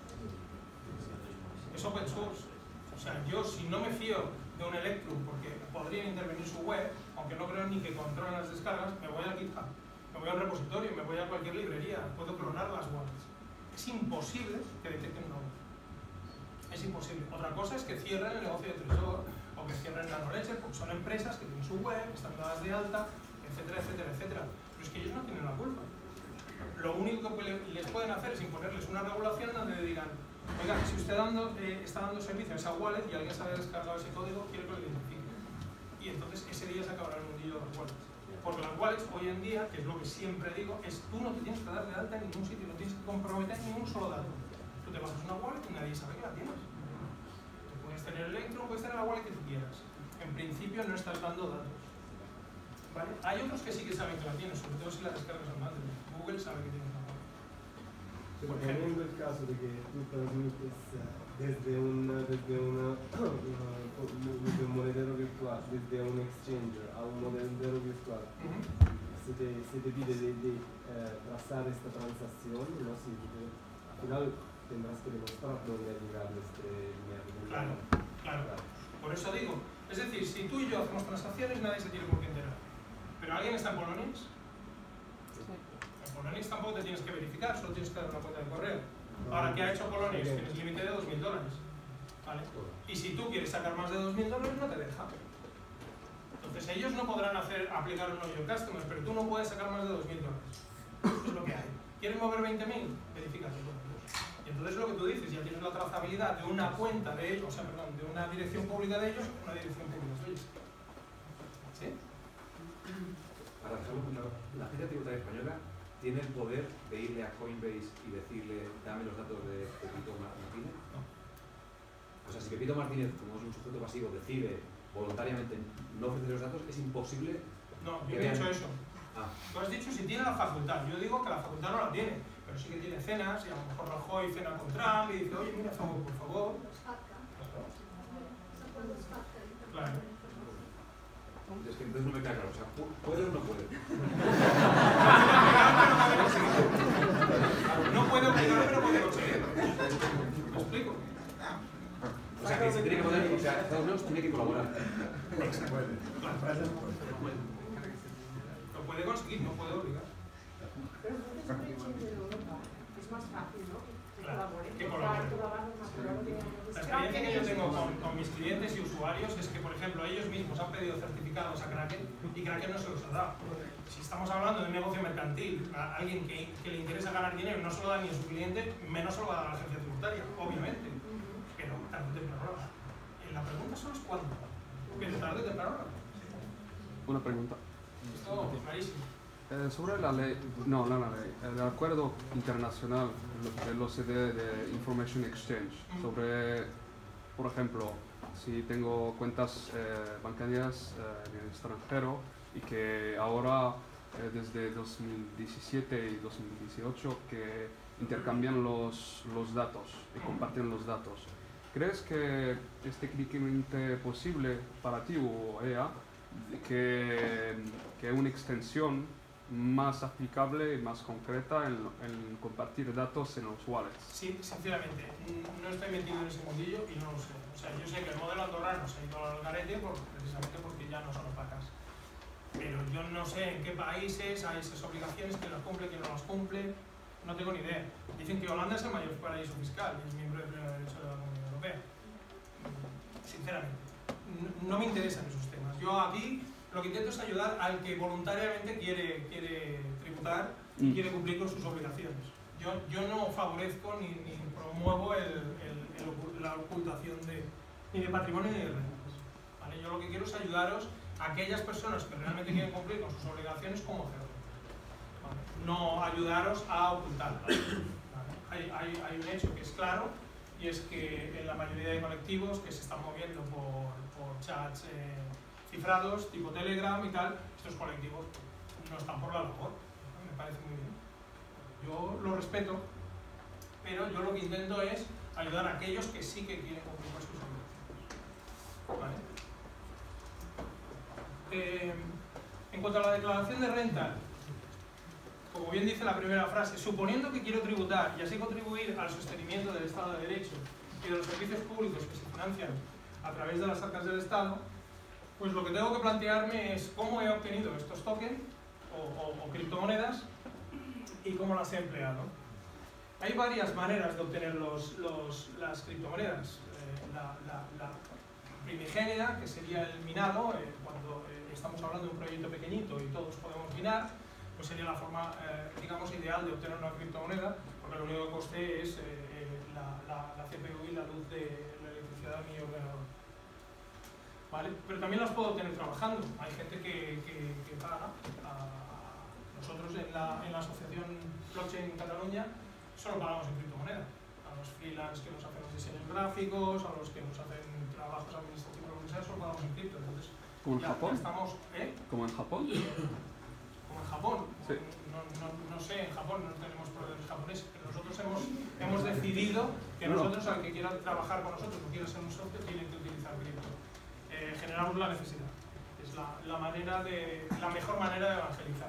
N: Es open source. O sea, yo si no me fío de un Electrum porque podrían intervenir su web, aunque no creo ni que controlen las descargas, me voy a GitHub, me voy al repositorio, me voy a cualquier librería, puedo clonar las wallets. Es imposible que detecten una web. Es imposible. Otra cosa es que cierren el negocio de Tresor o que cierren Nanoledger, porque son empresas que tienen su web, están dadas de alta, etcétera, etcétera, etcétera. Pero es que ellos no tienen la culpa. Lo único que les pueden hacer es imponerles una regulación donde digan, oiga, si usted está dando servicio a esa wallet y alguien se ha descargado ese código, quiere que lo identifique. Y entonces ese día se acabará el mundillo de las wallets. Porque las wallets hoy en día, que es lo que siempre digo, es tú no te tienes que dar de alta en ningún sitio, no tienes que comprometer ni un solo dato. Tú te pasas una wallet y nadie sabe que la tienes. Tú puedes tener el Electrum, puedes tener la wallet que tú quieras. En principio no estás dando datos. ¿Vale? Hay otros que sí que saben que la tienes, sobre todo si la descargas al Android. Google sabe que tienes una wallet.
I: Pero poniendo el caso de que tú transmites desde un monedero virtual, desde un exchanger a un monedero virtual, se te pide de trazar esta transacción, ¿no? Si al final tendrás que demostrar dónde ha llegado este dinero.
N: Claro. Por eso digo, es decir, si tú y yo hacemos transacciones, nadie se tiene por qué enterar. Pero alguien está en Poloniex. En Poloniex tampoco te tienes que verificar, solo tienes que dar una cuenta de correo. Ahora, ¿qué ha hecho Poloniex? Tienes límite de $2.000. ¿Vale? Y si tú quieres sacar más de $2.000, no te deja. Entonces ellos no podrán aplicar un know your customer, pero tú no puedes sacar más de $2.000. Eso es lo que hay. ¿Quieres mover 20.000? Verifícate con ellos. Y entonces lo que tú dices, ya tienes la trazabilidad de una cuenta de ellos, o sea, perdón, de una dirección pública de ellos, una dirección pública de ellos. ¿Sí?
H: Para dejarlo, la agencia tributaria española tiene el poder de irle a Coinbase y decirle, dame los datos de Pepito Martínez.
N: No.
H: O sea, si Pepito Martínez, como es un sujeto pasivo, decide voluntariamente no ofrecer los datos, es imposible.
N: No, yo he dicho eso.
H: Ah.
N: Tú has dicho si tiene la facultad. Yo digo que la facultad no la tiene, pero sí que tiene cenas, y a lo mejor Rajoy cena con Trump y dice, oye, mira, por favor. Claro.
H: Es que entonces no me queda claro. O sea, ¿puede o no puede?
N: No puede obligar, pero puede conseguirlo. ¿Me explico?
H: O sea, que se tiene que poner, o sea, Estados Unidos tiene que colaborar.
N: Exacto. Lo puede conseguir, no puede obligar.
F: Pero es más fácil, ¿no?
N: Que colaboren. La experiencia que yo tengo con mis clientes y usuarios es que, por ejemplo, ellos mismos han pedido certificados a Kraken y Kraken no se los ha dado. Si estamos hablando de un negocio mercantil, a alguien que le interesa ganar dinero, no se lo da ni a su cliente, menos se lo va a dar a la agencia tributaria, obviamente. Pero tarde o temprano lo hará. La pregunta solo es cuándo. Pero tarde o temprano lo hará.
L: Una pregunta.
N: Esto es clarísimo.
L: Sobre la ley, no, no la ley, el acuerdo internacional del OCDE de Information Exchange, sobre, por ejemplo, si tengo cuentas bancarias en el extranjero y que ahora, desde 2017 y 2018, que intercambian los datos y comparten los datos. ¿Crees que es técnicamente posible para ti o EA que una extensión más aplicable y más concreta en compartir datos en los wallets?
N: Sí, sinceramente, no estoy metido en ese mundillo y no lo sé. O sea, yo sé que el modelo andorrano se ha ido al garete precisamente porque ya no son opacas. Pero yo no sé en qué países hay esas obligaciones, quién las cumple, quién no las cumple, no tengo ni idea. Dicen que Holanda es el mayor paraíso fiscal y es miembro del pleno derecho de la Comunidad Europea. Sinceramente, no me interesan esos temas. Yo aquí lo que intento es ayudar al que voluntariamente quiere tributar y quiere cumplir con sus obligaciones. Yo no favorezco ni promuevo la ocultación ni de patrimonio ni de rentas. ¿Vale? Yo lo que quiero es ayudaros a aquellas personas que realmente quieren cumplir con sus obligaciones como hacerlo. ¿Vale? No ayudaros a ocultarlas. ¿Vale? Hay un hecho que es claro y es que en la mayoría de colectivos que se están moviendo por chats cifrados, tipo Telegram y tal, estos colectivos no están por la labor. Me parece muy bien. Yo lo respeto, pero yo lo que intento es ayudar a aquellos que sí que quieren cumplir con sus obligaciones. ¿Vale? En cuanto a la declaración de renta, como bien dice la primera frase, suponiendo que quiero tributar y así contribuir al sostenimiento del Estado de Derecho y de los servicios públicos que se financian a través de las arcas del Estado, pues lo que tengo que plantearme es cómo he obtenido estos tokens o criptomonedas y cómo las he empleado. Hay varias maneras de obtener las criptomonedas. La primigenia, que sería el minado, cuando estamos hablando de un proyecto pequeñito y todos podemos minar, pues sería la forma, digamos, ideal de obtener una criptomoneda, porque lo único que coste es la CPU y la luz de la electricidad de mi ordenador. ¿Vale? Pero también las puedo obtener trabajando. Hay gente que paga. Nosotros en la asociación Blockchain en Cataluña solo pagamos en criptomoneda. A los freelance que nos hacen los diseños gráficos, a los que nos hacen trabajos administrativos, solo pagamos en cripto. Entonces,
L: ¿como en Japón?
N: Estamos,
L: ¿Como en Japón?
N: Como en Japón.
L: Sí.
N: No sé, en Japón no tenemos proveedores japoneses, pero nosotros hemos decidido que nosotros, al que quiera trabajar con nosotros o quiera ser un software, tiene que utilizar cripto. Generamos la necesidad. Es la mejor manera de evangelizar.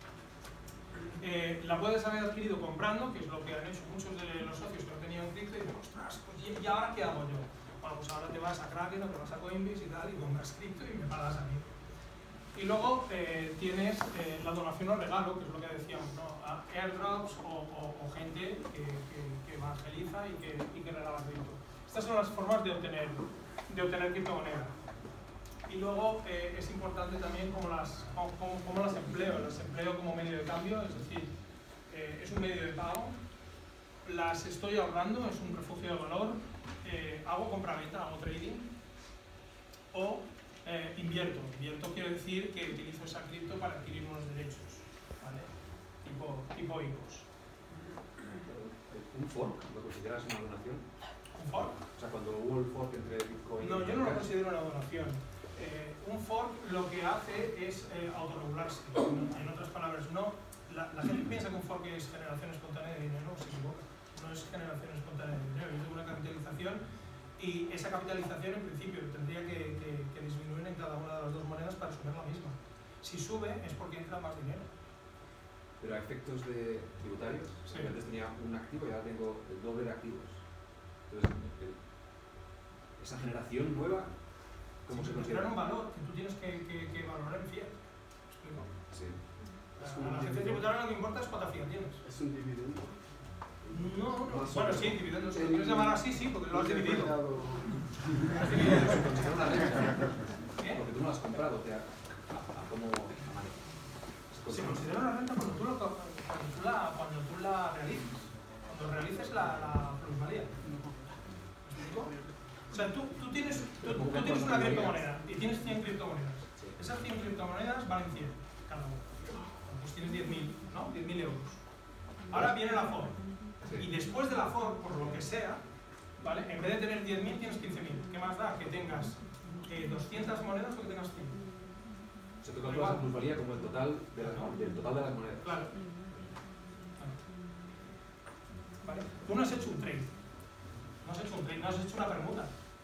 N: La puedes haber adquirido comprando, que es lo que han hecho muchos de los socios que no tenían cripto, y dicen, ostras, pues ¿y ahora qué hago yo? Bueno, pues ahora te vas a Kraken o te vas a Coinbase y tal, y compras cripto y me pagas a mí. Y luego tienes la donación o regalo, que es lo que decíamos, ¿no? A airdrops o gente que evangeliza y que regala cripto. Estas son las formas de obtener criptomoneda. Y luego es importante también cómo las empleo. Las empleo como medio de cambio, es decir, es un medio de pago, las estoy ahorrando, es un refugio de valor, hago compra-venta, hago trading, o invierto. Invierto quiere decir que utilizo esa cripto para adquirir unos derechos, ¿vale? Tipo ICOs.
H: ¿Un fork lo consideras una donación?
N: ¿Un fork?
H: O sea, cuando hubo el fork entre Bitcoin...
N: No, yo no lo considero una donación. Un fork lo que hace es autorregularse. En otras palabras, no. La gente piensa que un fork es generación espontánea de dinero, se equivoca. No es generación espontánea de dinero. Yo tengo una capitalización y esa capitalización en principio tendría que disminuir en cada una de las dos monedas para subir la misma. Si sube es porque entra más dinero.
H: Pero a efectos de tributarios, sí. Antes tenía un activo y ahora tengo el doble de activos. Entonces, esa generación nueva, ¿cómo se considera?
N: Un valor que tú tienes que valorar en fiat. ¿Me explico?
H: Sí.
N: A la agencia tributaria lo que importa es cuánta fiat tienes.
I: ¿Es un dividendo?
N: No. Bueno, sí, dividendo. Si lo quieres llamar así, sí, porque lo has dividido.
H: Se considera una renta. Porque tú no lo has comprado, ¿cómo manejas?
N: Se considera una renta cuando tú la realices. Cuando realices la plusvalía. ¿Me explico? O sea, tú tienes una criptomoneda y tienes 100 criptomonedas. Esas 100 criptomonedas valen 100 cada una. Pues tienes 10.000, ¿no? 10.000 euros. Ahora viene la FOR. Y después de la FOR, por lo que sea, ¿vale? En vez de tener 10.000 tienes 15.000. ¿Qué más da? Que tengas 200 monedas o que tengas 100.
H: O sea, tú calculas la plusvalía como el total del total de las monedas.
N: Claro. ¿Vale? Tú no has hecho un trade. No has hecho una permuta.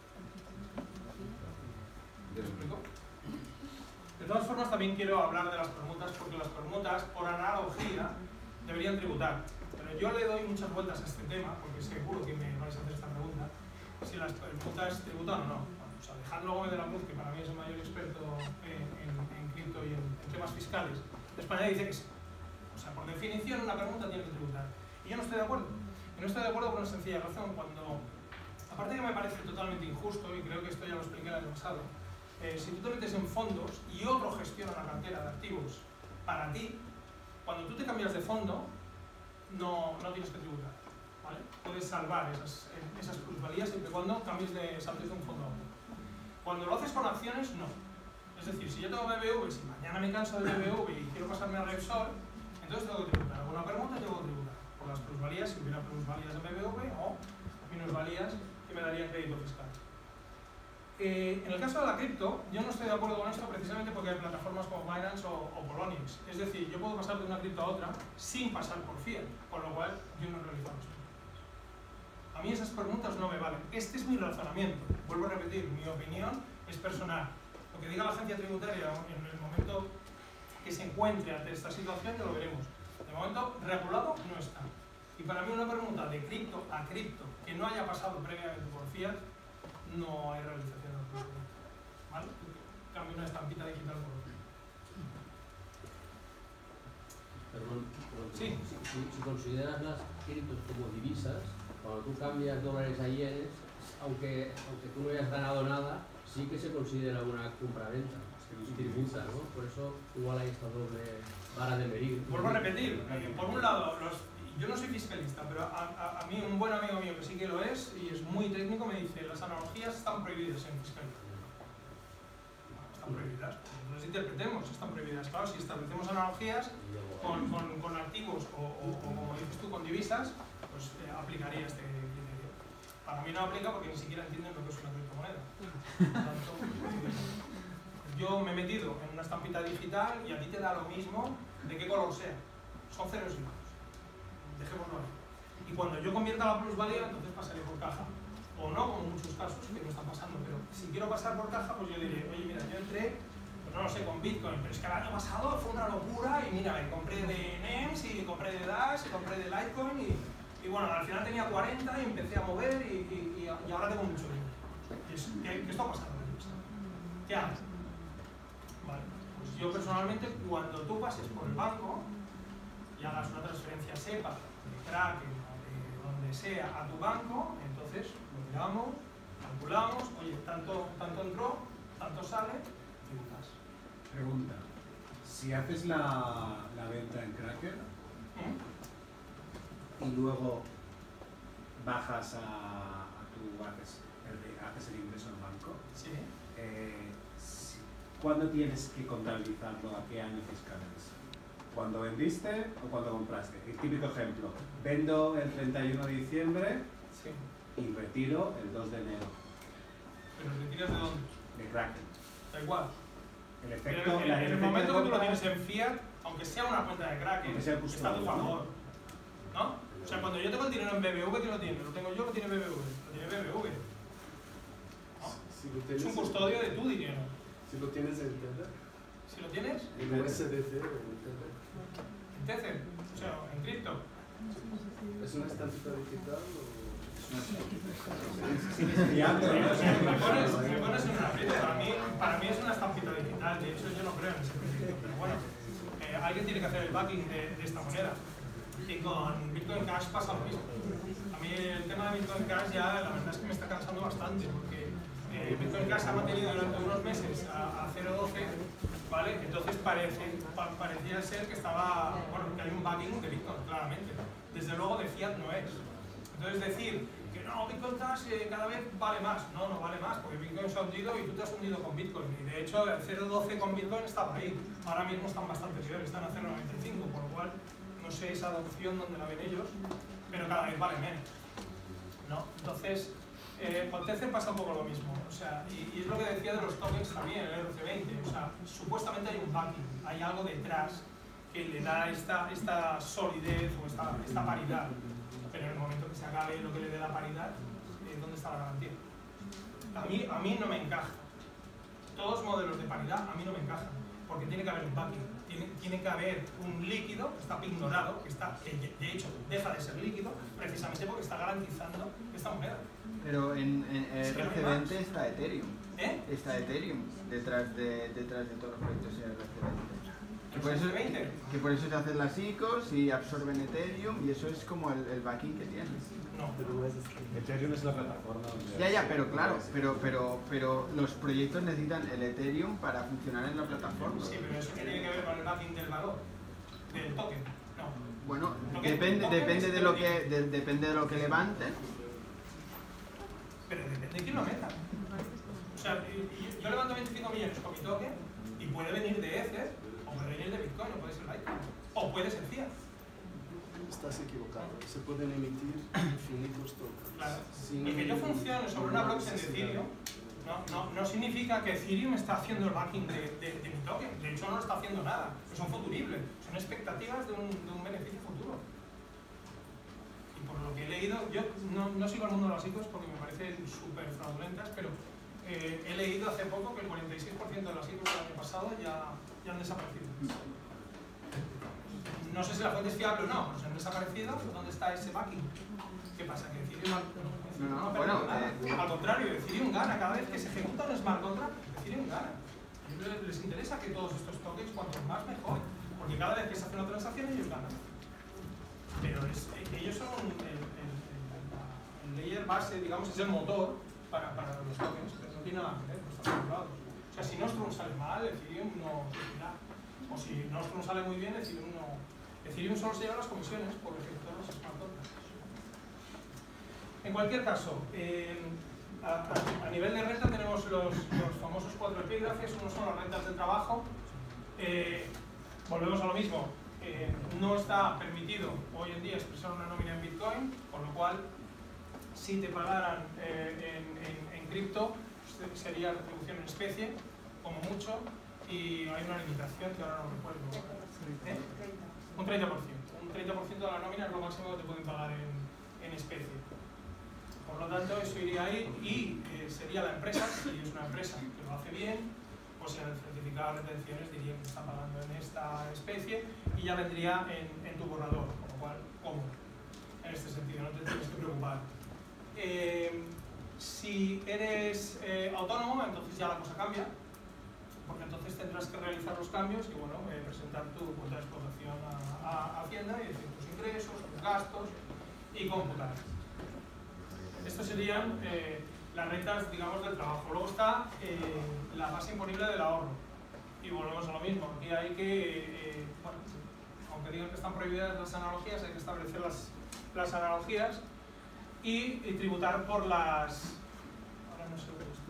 N: ¿Te explico? De todas formas, también quiero hablar de las permutas, porque las permutas, por analogía, deberían tributar. Pero yo le doy muchas vueltas a este tema, porque seguro que me vais a hacer esta pregunta, si las permutas tributan o no. Bueno, o sea, Alejandro Gómez de la Cruz, que para mí es el mayor experto en cripto y en temas fiscales, de España dice que sí. O sea, por definición, una permuta tiene que tributar. Y yo no estoy de acuerdo. Y no estoy de acuerdo por una sencilla razón. Cuando, aparte que me parece totalmente injusto, y creo que esto ya lo expliqué el año pasado, si tú te metes en fondos y otro gestiona una cartera de activos para ti, cuando tú te cambias de fondo, no tienes que tributar, ¿vale? Puedes salvar esas plusvalías siempre y cuando saltes de un fondo a otro. Cuando lo haces con acciones, no. Es decir, si yo tengo BBV, si mañana me canso de BBV y quiero pasarme a Repsol, entonces tengo que tributar. Hago una permuta y tengo que tributar por las plusvalías, si hubiera plusvalías de BBV, o minusvalías que me darían crédito fiscal. En el caso de la cripto, yo no estoy de acuerdo con esto precisamente porque hay plataformas como Binance o Poloniex. Es decir, yo puedo pasar de una cripto a otra sin pasar por fiat, con lo cual yo no realizo las permutas. A mí esas permutas no me valen. Este es mi razonamiento. Vuelvo a repetir, mi opinión es personal. Lo que diga la agencia tributaria en el momento que se encuentre ante esta situación ya lo veremos. De momento, regulado no está. Y para mí una permuta de cripto a cripto que no haya pasado previamente por fiat, no hay realización de operación. ¿Vale? Cambio una estampita digital por otra.
K: Perdón,
N: sí.
K: Si consideras las criptos como divisas, cuando tú cambias dólares a yenes, aunque tú no hayas ganado nada, sí que se considera una compra-venta y tributa, ¿no? Por eso igual hay esta doble vara de medir.
N: Vuelvo a repetir, por un lado, yo no soy fiscalista, pero a mí un buen amigo mío que sí que lo es y es muy técnico me dice las analogías están prohibidas en fiscalidad. Están prohibidas, entonces interpretemos, están prohibidas. Claro, si establecemos analogías con activos o como dices tú, con divisas, pues aplicaría este criterio. Para mí no aplica porque ni siquiera entienden lo que es una criptomoneda. Por tanto, yo me he metido en una estampita digital y a ti te da lo mismo de qué color sea. Son ceros y unos. Dejémoslo ahí. Y cuando yo convierta la plusvalía, entonces pasaré por caja. O no, como en muchos casos que no están pasando. Pero si quiero pasar por caja, pues yo diré, oye, mira, yo entré, pues no lo sé, con Bitcoin, pero es que el año pasado fue una locura y mira, me compré de NEMS y compré de Dash y compré de Litecoin y bueno, al final tenía 40 y empecé a mover y ahora tengo mucho dinero. ¿Qué está pasando? ¿Qué hago? Vale, pues yo personalmente, cuando tú pases por el banco y hagas una transferencia SEPA, de Kraken o de donde sea a tu banco, entonces lo miramos, calculamos, oye, tanto entró, tanto sale, tributas.
M: Pregunta, si haces la venta en Kraken y luego bajas haces el ingreso al banco,
N: ¿sí?
M: ¿Cuándo tienes que contabilizarlo? ¿A qué año fiscal es? ¿Cuándo vendiste o cuando compraste? El típico ejemplo, vendo el 31 de diciembre y retiro el 2 de enero.
N: ¿Pero retiras de dónde?
M: De Kraken.
N: Da igual.
M: El efecto,
N: en el momento que tú lo tienes en fiat, aunque sea una cuenta de Kraken, está a tu favor. ¿No? O sea, cuando yo tengo el dinero en BBV, ¿quién lo tiene? Lo tengo yo, lo tiene BBV. Lo tiene BBV. ¿No?
I: Si lo tienes
N: es un custodio de tu dinero.
I: Si lo tienes en Tether.
N: Si lo tienes.
I: En USDC o en Tether.
N: ¿En Tether? O sea, en cripto.
I: ¿Es una estampita digital o...?
N: Me pones en un aprieto. Para mí es una estampita digital. De hecho, yo no creo en ese principio. Pero bueno, alguien tiene que hacer el backing de esta moneda. Y con Bitcoin Cash pasa lo mismo. A mí el tema de Bitcoin Cash ya la verdad es que me está cansando bastante porque Bitcoin Cash ha mantenido durante unos meses a 0.12, ¿vale? Entonces parecía ser que estaba, bueno, que hay un backing de Bitcoin, claramente. Desde luego de fiat no es. Entonces decir que no, Bitcoin Cash cada vez vale más. No, no vale más, porque Bitcoin se ha hundido y tú te has hundido con Bitcoin. Y de hecho el 0.12 con Bitcoin estaba ahí. Ahora mismo están bastante peores, están a 0.95, por lo cual no sé esa adopción donde la ven ellos, pero cada vez vale menos, ¿no? Entonces, con Tether pasa un poco lo mismo, o sea, y es lo que decía de los tokens también, el RC20, o sea, supuestamente hay un backing, hay algo detrás que le da esta solidez o esta paridad, pero en el momento que se acabe lo que le dé la paridad, ¿dónde está la garantía? A mí no me encaja. Todos modelos de paridad a mí no me encajan, porque tiene que haber un backing. Tiene que haber un líquido que está pignorado, que de hecho deja de ser líquido, precisamente porque está garantizando esta moneda.
D: Pero en RC20
N: no
D: está Ethereum. Está Ethereum detrás de todos los proyectos de RC20. Que por eso se hacen las ICOs y absorben Ethereum y eso es como el backing que tiene.
N: No,
M: Ethereum es la plataforma donde...
D: Ya, pero claro, pero los proyectos necesitan el Ethereum para funcionar en la plataforma.
N: Sí, pero eso tiene que ver con el backing del valor, del token. No.
D: Bueno, depende de lo que levanten.
N: Pero depende de quién lo meta. O sea, yo levanto 25 millones con mi token y puede venir de Ether, o puede venir de Bitcoin, o puede ser Litecoin, o puede ser fiat.
I: Estás equivocado. Se pueden emitir infinitos tokens.
N: Claro. El que yo funcione sobre una blockchain de Ethereum no significa que Ethereum está haciendo el backing de mi token. De hecho, no lo está haciendo nada. Son futuribles. Son expectativas de un beneficio futuro. Y por lo que he leído, yo no sigo el mundo de las ICOs porque me parecen súper fraudulentas, pero he leído hace poco que el 46% de las ICOs del año pasado ya han desaparecido. No sé si la fuente es fiable o no, pero si han desaparecido, ¿dónde está ese backing? ¿Qué pasa? ¿Que Ethereum al contrario, Ethereum gana cada vez que se ejecuta un smart contract? Ethereum gana. A ellos les interesa que todos estos tokens, cuanto más mejor, porque cada vez que se hace una transacción ellos ganan. Pero ellos son el layer base, digamos, es el motor para los tokens, pero no tiene nada que ver, no están regulados. O sea, si Nostrum sale mal, Ethereum no subirá. O si Nostrum sale muy bien, Ethereum no. Ethereum solo se lleva las comisiones por ejecutar los smart contracts. En cualquier caso, a nivel de renta tenemos los famosos 4 epígrafes. Uno son las rentas de trabajo. Volvemos a lo mismo. No está permitido hoy en día expresar una nómina en Bitcoin, con lo cual, si te pagaran en cripto, sería retribución en especie, como mucho, y hay una limitación que ahora no recuerdo. Un 30%. Un 30% de la nómina es lo máximo que te pueden pagar en especie. Por lo tanto, eso iría ahí y sería la empresa, si es una empresa que lo hace bien, pues en el certificado de retenciones diría que te está pagando en esta especie y ya vendría en tu borrador, con lo cual, cómodo. En este sentido, no te tienes que preocupar. Si eres autónomo, entonces ya la cosa cambia, porque entonces tendrás que realizar los cambios y bueno, presentar tu cuenta de explotación a Hacienda y decir tus ingresos, tus gastos y computar. Estos serían las rentas, digamos, del trabajo. Luego está la base imponible del ahorro. Y volvemos a lo mismo. Aquí hay que, bueno, aunque digan que están prohibidas las analogías, hay que establecer las analogías y tributar por las... Ahora no sé esto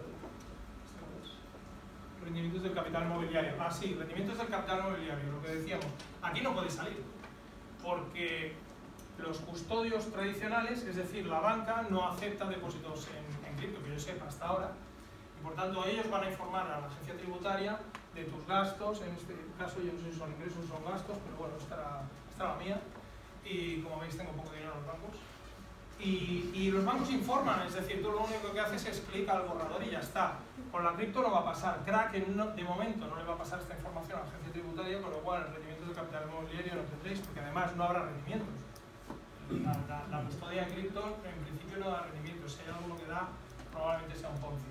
N: es. Rendimientos del capital mobiliario. Ah, sí, rendimientos del capital mobiliario, lo que decíamos. Aquí no puede salir, porque los custodios tradicionales, es decir, la banca, no acepta depósitos en cripto, que yo sepa hasta ahora, y por tanto ellos van a informar a la agencia tributaria de tus gastos. En este caso yo no sé si son ingresos o son gastos, pero bueno, esta era la mía, y como veis tengo poco dinero en los bancos. Y los bancos informan, es decir, tú lo único que haces es clic al borrador y ya está. Con la cripto no va a pasar. Kraken de momento no le va a pasar esta información a la agencia tributaria, con lo cual el rendimiento del capital mobiliario no tendréis, porque además no habrá rendimientos. La custodia de cripto en principio no da rendimientos. Si hay alguno que da, probablemente sea un Ponzi.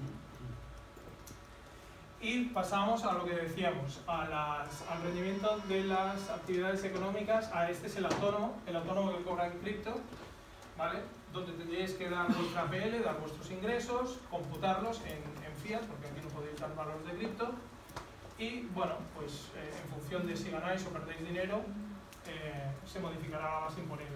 N: Y pasamos a lo que decíamos, al rendimiento de las actividades económicas. Este es el autónomo que cobra en cripto, ¿vale? Donde tendríais que dar vuestra APL, dar vuestros ingresos, computarlos en fiat, porque aquí no podéis dar valores de cripto. Y bueno, pues en función de si ganáis o perdéis dinero, se modificará la base imponible.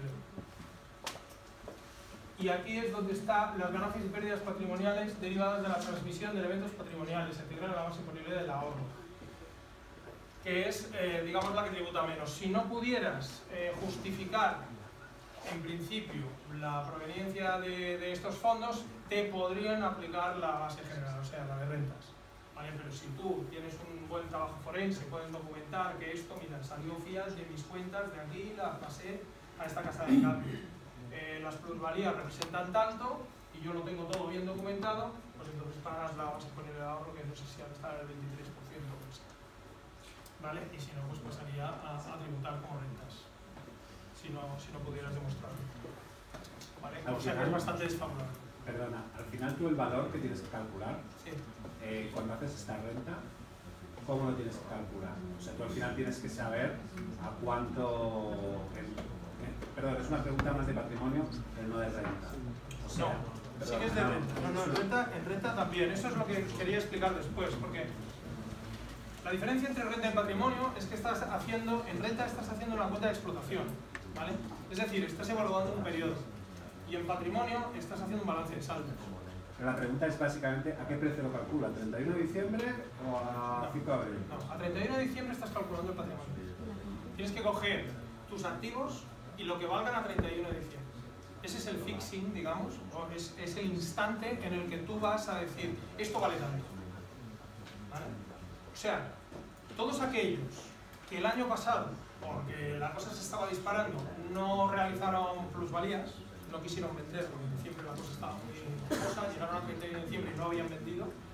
N: Y aquí es donde están las ganancias y pérdidas patrimoniales derivadas de la transmisión de eventos patrimoniales, se integran en la base imponible del ahorro, que es, digamos, la que tributa menos. Si no pudieras justificar, en principio, la proveniencia de estos fondos, te podrían aplicar la base general, o sea, la de rentas. ¿Vale? Pero si tú tienes un buen trabajo forense, puedes documentar que esto, mira, salió fiat de mis cuentas de aquí, la pasé a esta casa de cambio. Las plusvalías representan tanto y yo lo tengo todo bien documentado, pues entonces pagas la base imponible de ahorro, que no sé si ahora está en el 23%, pues, ¿vale? Y si no, pues pasaría a tributar como rentas, si no pudieras demostrarlo. ¿Vale? O sea que es bastante desfavorable.
M: Perdona, al final tú el valor que tienes que calcular,
N: sí,
M: cuando haces esta renta, ¿cómo lo tienes que calcular? O sea, tú al final tienes que saber a cuánto... Perdón, es una pregunta más de patrimonio, pero no de renta. O sea,
N: no, sí que es de renta. No, en renta también. Eso es lo que quería explicar después, porque la diferencia entre renta y patrimonio es que en renta estás haciendo una cuenta de explotación, ¿vale? Es decir, estás evaluando un periodo, y en patrimonio estás haciendo un balance de saldos.
M: Pero la pregunta es básicamente, ¿a qué precio lo calcula? ¿A 31 de diciembre o a 5 de abril?
N: No, a 31 de diciembre estás calculando el patrimonio. Tienes que coger tus activos y lo que valgan a 31 de diciembre. Ese es el fixing, digamos, ¿no? Es el instante en el que tú vas a decir, esto vale tanto. ¿Vale? O sea, todos aquellos que el año pasado, porque la cosa se estaba disparando, no realizaron plusvalías, no quisieron vender, porque en diciembre la cosa estaba muy cosa, llegaron al 31 de diciembre y no habían vendido,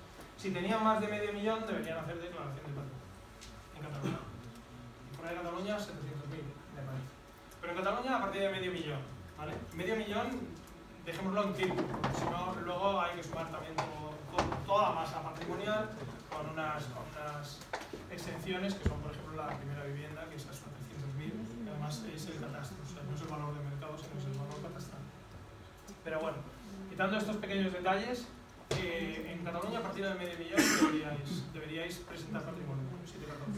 N: Si tenían más de medio millón, deberían hacer declaración de patrimonio en Cataluña. Y fuera de Cataluña, 700.000, me parece. Pero en Cataluña, a partir de medio millón, ¿vale? Medio millón, dejémoslo en círculo, porque si no, luego hay que sumar también toda la masa patrimonial con unas exenciones que son, por ejemplo, la primera vivienda, que es hasta 300.000, que además es el catastro, o sea, no es el valor de mercado, sino es el valor catastral. Pero bueno, quitando estos pequeños detalles, en Cataluña a partir del medio millón deberíais presentar patrimonio, 714.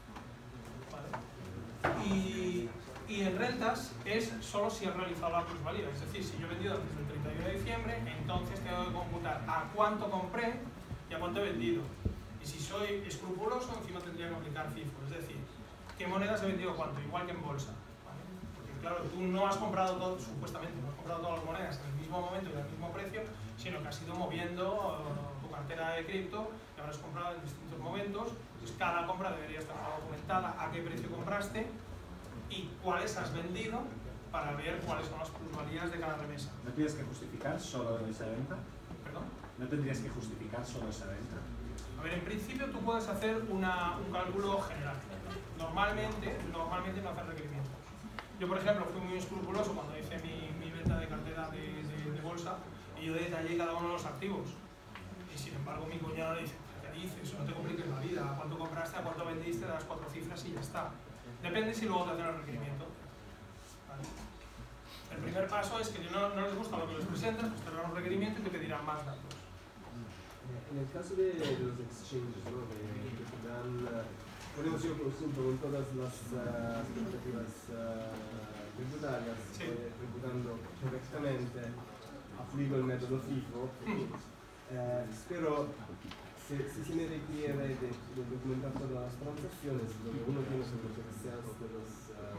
N: ¿Vale? Y en rentas es solo si has realizado la plusvalía, es decir, si yo he vendido antes del 31 de diciembre, entonces tengo que computar a cuánto compré y a cuánto he vendido. Y si soy escrupuloso, encima tendría que aplicar FIFO, es decir, qué monedas he vendido cuánto, igual que en bolsa. ¿Vale? Porque claro, tú no has comprado todo, supuestamente, no has comprado todas las monedas en el mismo momento y al mismo precio, sino que has ido moviendo tu cartera de cripto y habrás comprado en distintos momentos. Entonces cada compra debería estar documentada, a qué precio compraste y cuáles has vendido para ver cuáles son las plusvalías de cada remesa.
S: ¿No tienes que justificar solo esa venta?
N: ¿Perdón?
S: ¿No tendrías que justificar solo esa venta?
N: A ver, en principio tú puedes hacer un cálculo general. Normalmente no haces requerimientos. Yo, por ejemplo, fui muy escrupuloso cuando hice mi venta de cartera de bolsa y yo detallé cada uno de los activos. Y sin embargo mi cuñado dice, ¿qué dices? No te compliques la vida. ¿A cuánto compraste? ¿A cuánto vendiste? Das 4 cifras y ya está. Depende si luego te hacen el requerimiento. ¿Vale? El primer paso es que si no les gusta lo que les presentas, pues te harán un requerimiento y te pedirán más datos.
I: En el caso de los exchanges, ¿no? que te dan, ponemos yo junto con todas las expectativas tributarias, tributando correctamente, aplico el método FIFO, pero si me requiere de documentar todas las transacciones, lo que uno tiene son los excels de los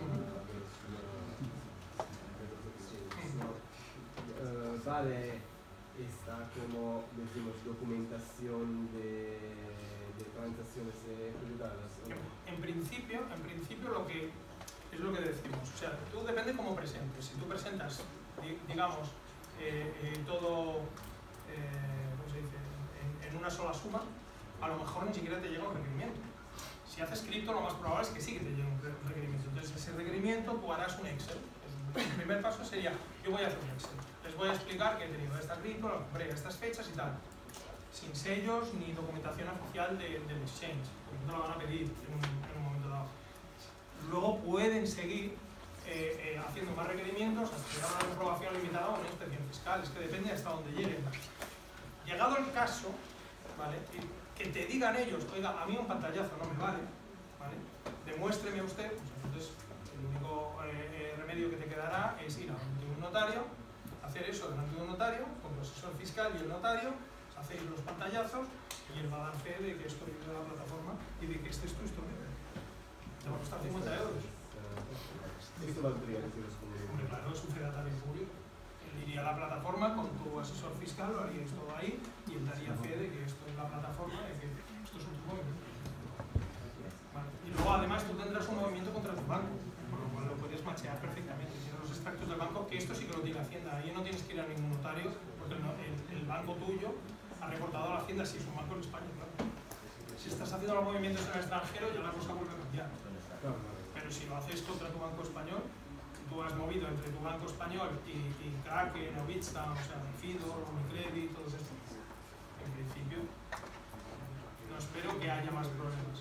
I: exchanges, ¿no? Vale esta, como decimos, documentación de transacciones tributarias, ¿no?
N: En principio lo que es lo que decimos, o sea, tú depende cómo presentes. Si tú presentas, digamos, todo, ¿cómo se dice?, en una sola suma, a lo mejor ni siquiera te llega un requerimiento. Si haces cripto, lo más probable es que sí que te llegue un requerimiento. Entonces, ese requerimiento tú harás un Excel. El primer paso sería, yo voy a hacer un Excel. Les voy a explicar que he tenido esta cripto, la compré a estas fechas y tal. Sin sellos ni documentación oficial del exchange, porque no lo van a pedir en un momento dado. Luego pueden seguir haciendo más requerimientos hasta llegar a una comprobación limitada o una inspección fiscal. Es que depende hasta dónde lleguen. Llegado el caso, ¿vale?, que te digan ellos, oiga, a mí un pantallazo no me vale, ¿vale?, demuéstreme usted, pues entonces el único remedio que te quedará es ir a un notario, hacer eso delante de un notario, con el asesor fiscal y el notario, hacéis los pantallazos y él va a dar fe de que esto viene de la plataforma y de que este es tu instrumento. Te va a costar 50 euros.
I: ¿Esto valdría decirles conmigo?
N: Hombre, claro, es un fedatario público. Él iría a la plataforma con tu asesor fiscal, lo haríais todo ahí y él daría fe de que esto es la plataforma y que esto es un movimiento. Vale. Y luego además tú tendrás un movimiento contra tu banco, por lo cual lo puedes machear perfectamente. Tienes los extractos del banco, que esto sí que lo tiene Hacienda, ahí no tienes que ir a ningún notario, porque el banco tuyo ha reportado a la Hacienda si es un banco en España, claro. Si estás haciendo los movimientos en el extranjero, ya la cosa vuelve a cambiar. Pero si lo haces contra tu banco español, tú has movido entre tu banco español y Kraken o Bitstamp, o sea, Fidor, Unicredit, todos estos. En principio, no espero que haya más problemas.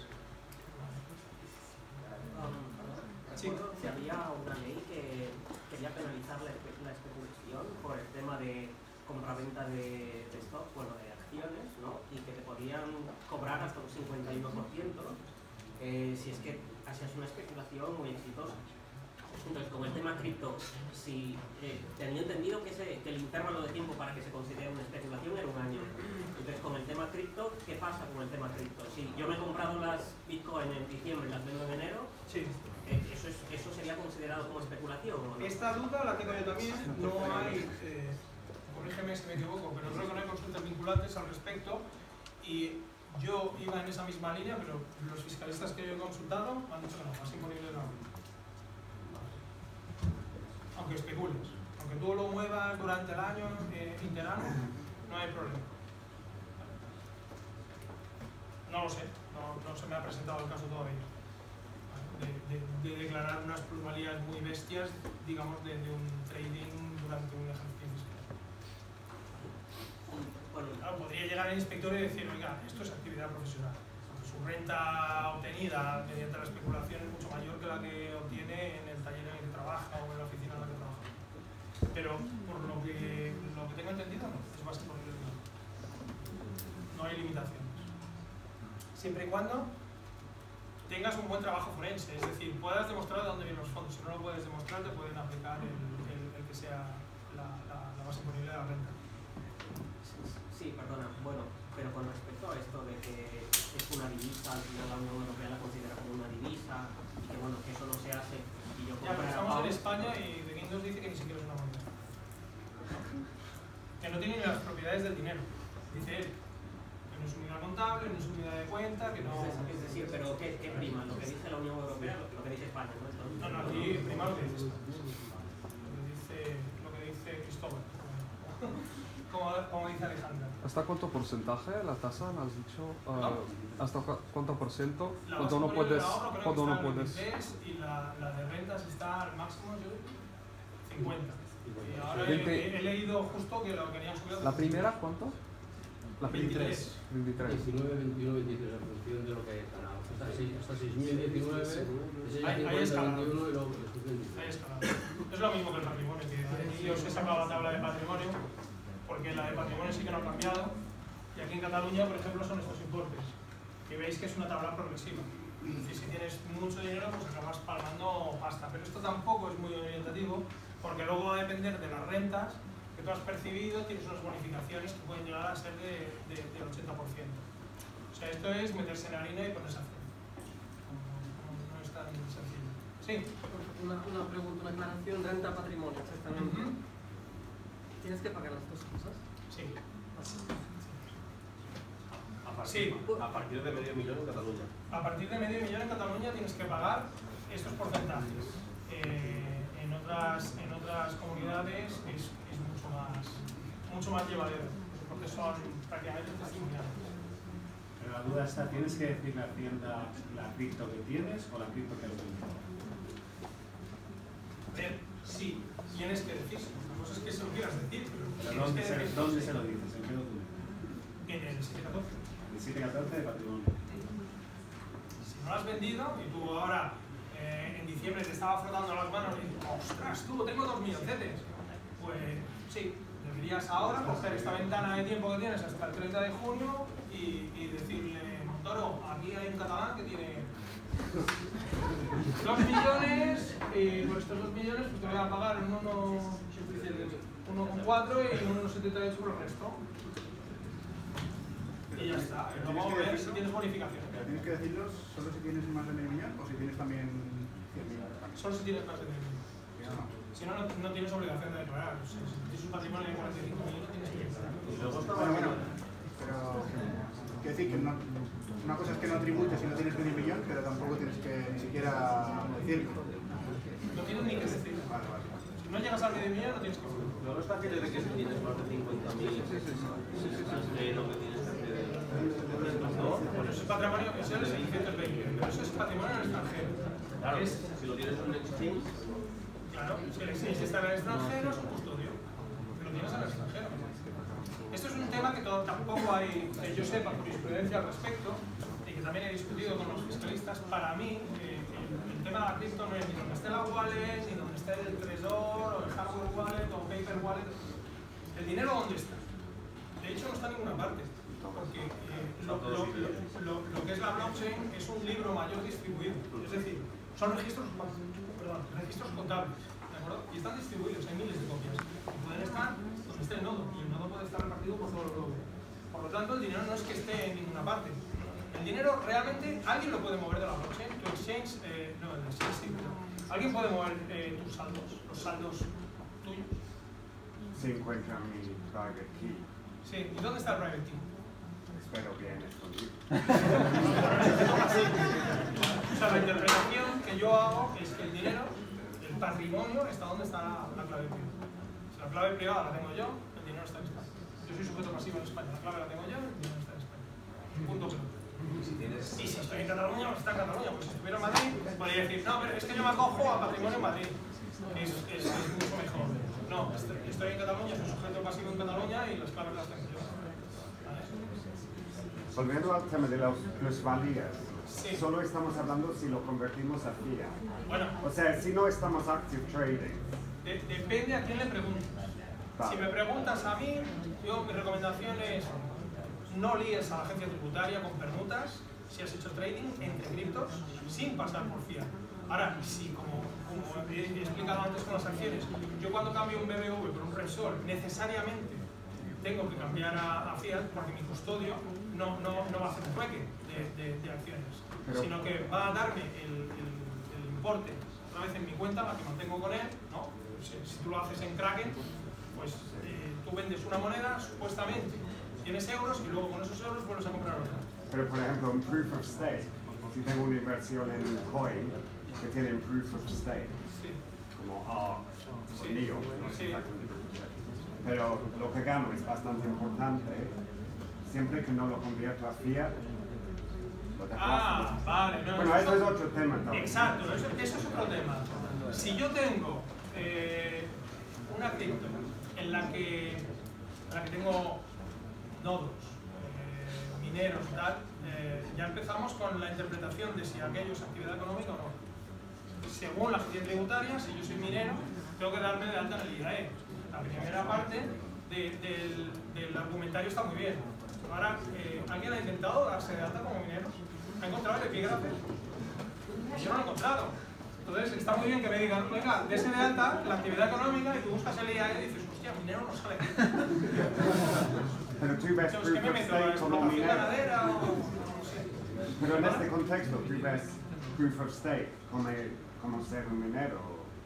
E: Sí. Si había una ley que quería penalizar la especulación por el tema de compraventa de stock, bueno, de acciones, ¿no?, y que te podían cobrar hasta un 51% si es que hacías una especulación muy exitosa. Entonces, con el tema cripto, si tenía entendido que el intervalo de tiempo para que se considere una especulación era un año. Entonces, con el tema cripto, ¿qué pasa con el tema cripto? Si yo me he comprado las Bitcoin en diciembre y las vendo en enero,
N: sí.
E: ¿Eso sería considerado como especulación o no?
N: Esta duda la tengo yo también, no hay, corrígeme si me equivoco, pero creo que no hay consultas vinculantes al respecto y yo iba en esa misma línea, pero los fiscalistas que yo he consultado me han dicho que no, más imponible no. Aunque especules, aunque tú lo muevas durante el año interanuo, no hay problema. No lo sé, no se me ha presentado el caso todavía. De declarar unas plusvalías muy bestias, digamos, de un trading durante un ejercicio fiscal. Bueno, claro, podría llegar el inspector y decir, oiga, esto es actividad profesional. Su renta obtenida mediante la especulación es mucho mayor que la que obtiene en el taller en el que trabaja o en la oficina en la que trabaja. Pero por lo que tengo entendido, no, es bastante legal. No hay limitaciones. Siempre y cuando tengas un buen trabajo forense, es decir, puedas demostrar de dónde vienen los fondos. Si no lo puedes demostrar, te pueden aplicar el que sea la base imponible de la renta.
E: Sí, perdona, bueno, pero con respecto a esto de que es una divisa, al final la Unión Europea la considera como una divisa, y que bueno, que eso no se hace, y yo
N: Ya, pero estamos en España y de Guindos dice que ni siquiera es una moneda. Que no tiene ni las propiedades del dinero, dice él. Que no es unidad contable, no es unidad de cuenta, que no...
E: Es decir, pero ¿qué prima? ¿Lo que dice la Unión Europea lo que dice España?
N: No, aquí prima lo que dice España. Lo que dice Cristóbal. Como dice Alejandra.
L: ¿Hasta cuánto porcentaje la tasa, me has dicho? ¿Hasta cuánto por ciento?
N: La
L: Cuando no puedes...
N: Cuando no puedes. Y la de rentas está al máximo, yo 50. Y ahora he leído justo que lo querían subir.
L: ¿La primera cuánto? La
N: 23.
K: 19, 21, 23, en función de lo que hayas ganado. Hasta 6.019,
N: hay escalado.
K: 21 y luego después 23.
N: Hay escalado. Es lo mismo que el patrimonio, que aquí os he sacado la tabla de patrimonio, porque la de patrimonio sí que no ha cambiado, y aquí en Cataluña, por ejemplo, son estos importes, que veis que es una tabla progresiva. Es decir, si tienes mucho dinero, pues acabas pagando pasta, pero esto tampoco es muy orientativo, porque luego va a depender de las rentas que tú has percibido, tienes unas bonificaciones que pueden llegar a ser del 80%. O sea, esto es meterse en harina y ponerse a hacer. No es tan sencillo. Sí.
T: Una pregunta, una aclaración, renta patrimonio, exactamente. ¿Tienes que pagar las dos cosas?
N: Sí.
J: A partir de medio millón en Cataluña.
N: A partir de medio millón en Cataluña tienes que pagar estos porcentajes. En otras comunidades es mucho más llevadero, porque son prácticamente testimoniales.
S: Pero la duda está, ¿tienes que decirle a Hacienda la cripto que tienes o la cripto que has vendido?
N: A ver, sí, tienes que decirlo. La cosa es que se lo quieras decir, pero
S: ¿Dónde se lo dices? ¿En qué documento?
N: En el 714.
S: El 714 de patrimonio.
N: Si no lo has vendido y tú ahora en diciembre te estaba frotando las manos y dices, ostras, tú, tengo 2 milloncetes. Pues sí, deberías ahora coger esta ventana de tiempo que tienes hasta el 30 de junio y decirle, Montoro, aquí hay un catalán que tiene 2 millones y por estos 2 millones pues te voy a pagar un 1,4 y un 1,78 por el resto. Y ya está. Y luego a ver si tienes bonificación.
A: ¿Tienes que decirlos solo si tienes más de medio millón o si tienes también 100.000?
N: Solo si tienes más de medio millón. Si no, no tienes obligación de declarar. Si tienes un patrimonio de 45 millones, tienes que declarar.
A: Y luego está bueno, pero quiero decir que una cosa es que no tributes si no tienes medio millón, pero tampoco tienes que ni siquiera decirlo.
N: No tienes ni que decirlo. Si no llegas al medio millón, no tienes que decirlo.
J: Luego está aquello de que si tienes más de 50.000, lo que tienes que hacer.
N: No, pues eso es patrimonio, eso es 720, pero eso es patrimonio en el extranjero.
J: Claro, si lo tienes en un exchange.
N: Claro, si el exchange está en el extranjero, es un custodio. Lo tienes en el extranjero. Esto es un tema que tampoco hay, que yo sepa, jurisprudencia al respecto, y que también he discutido con los fiscalistas. Para mí, el tema de la cripto no es ni donde esté la wallet, ni donde esté el Trezor, o el hardware wallet, o paper wallet. ¿El dinero dónde está? De hecho, no está en ninguna parte. Porque lo que es la blockchain es un libro mayor distribuido. Es decir, son registros contables, ¿de acuerdo? Y están distribuidos, hay miles de copias. Y pueden estar donde esté el nodo, y el nodo puede estar repartido por todo el globo. Por lo tanto, el dinero no es que esté en ninguna parte. El dinero realmente, alguien lo puede mover de la blockchain. Tu exchange, no, el exchange sí, pero alguien puede mover tus saldos, los saldos tuyos.
M: Se encuentra mi private key.
N: Sí, ¿y dónde está el private key?
M: Espero bien escondido.
N: O sea, la interpretación que yo hago es que el dinero, el patrimonio, está donde está la clave privada. Si la clave privada la tengo yo, el dinero está en España. Yo soy sujeto pasivo en España, la clave la tengo yo, el dinero está en España. Punto pelota. Y si estoy en Cataluña, pues está en Cataluña. Pues si estuviera en Madrid, podría decir, no, pero es que yo me acojo a patrimonio en Madrid. Es mucho mejor. No, estoy en Cataluña, soy sujeto pasivo en Cataluña y las claves las tengo yo.
M: Volviendo al tema de las plusvalías, solo estamos hablando si lo convertimos a fiat.
N: Bueno,
M: o sea, si no estamos active trading.
N: Depende a quién le preguntes. Vale. Si me preguntas a mí, mi recomendación es no líes a la agencia tributaria con permutas si has hecho trading entre criptos sin pasar por fiat. Ahora, si como he explicado antes con las acciones, yo cuando cambio un BBV por un Repsol necesariamente tengo que cambiar a fiat porque mi custodio no va a hacer un trueque de acciones, sino que va a darme el importe otra vez en mi cuenta, la que mantengo con él, ¿no? Si tú lo haces en Kraken, pues tú vendes una moneda, supuestamente tienes euros y luego con esos euros vuelves a comprar otra.
M: Pero por ejemplo, en Proof of Stake, si tengo una inversión en Coin que tiene en Proof of Stake, como NIO, pero lo que gano es bastante importante, siempre que no lo convierto a fiat.
N: Vale. No,
M: bueno, eso es otro tema también.
N: Exacto, eso es otro tema. Si yo tengo una cripto en la que tengo nodos, mineros y tal, ya empezamos con la interpretación de si aquello es actividad económica o no. Según la agencia tributaria, si yo soy minero, tengo que darme de alta en el IAE. La primera parte del argumentario está muy bien. Ahora, ¿alguien ha intentado darse de alta como minero? ¿Ha encontrado el epígrafe? Yo no lo he encontrado. Entonces, está muy bien que me digan, venga, dese de alta la actividad económica y tú buscas el IAE y dices, hostia, minero no sale aquí.
M: Pero tú ves Proof of Stake como minero. Pero en este contexto, tú ves Proof of Stake como ser un minero.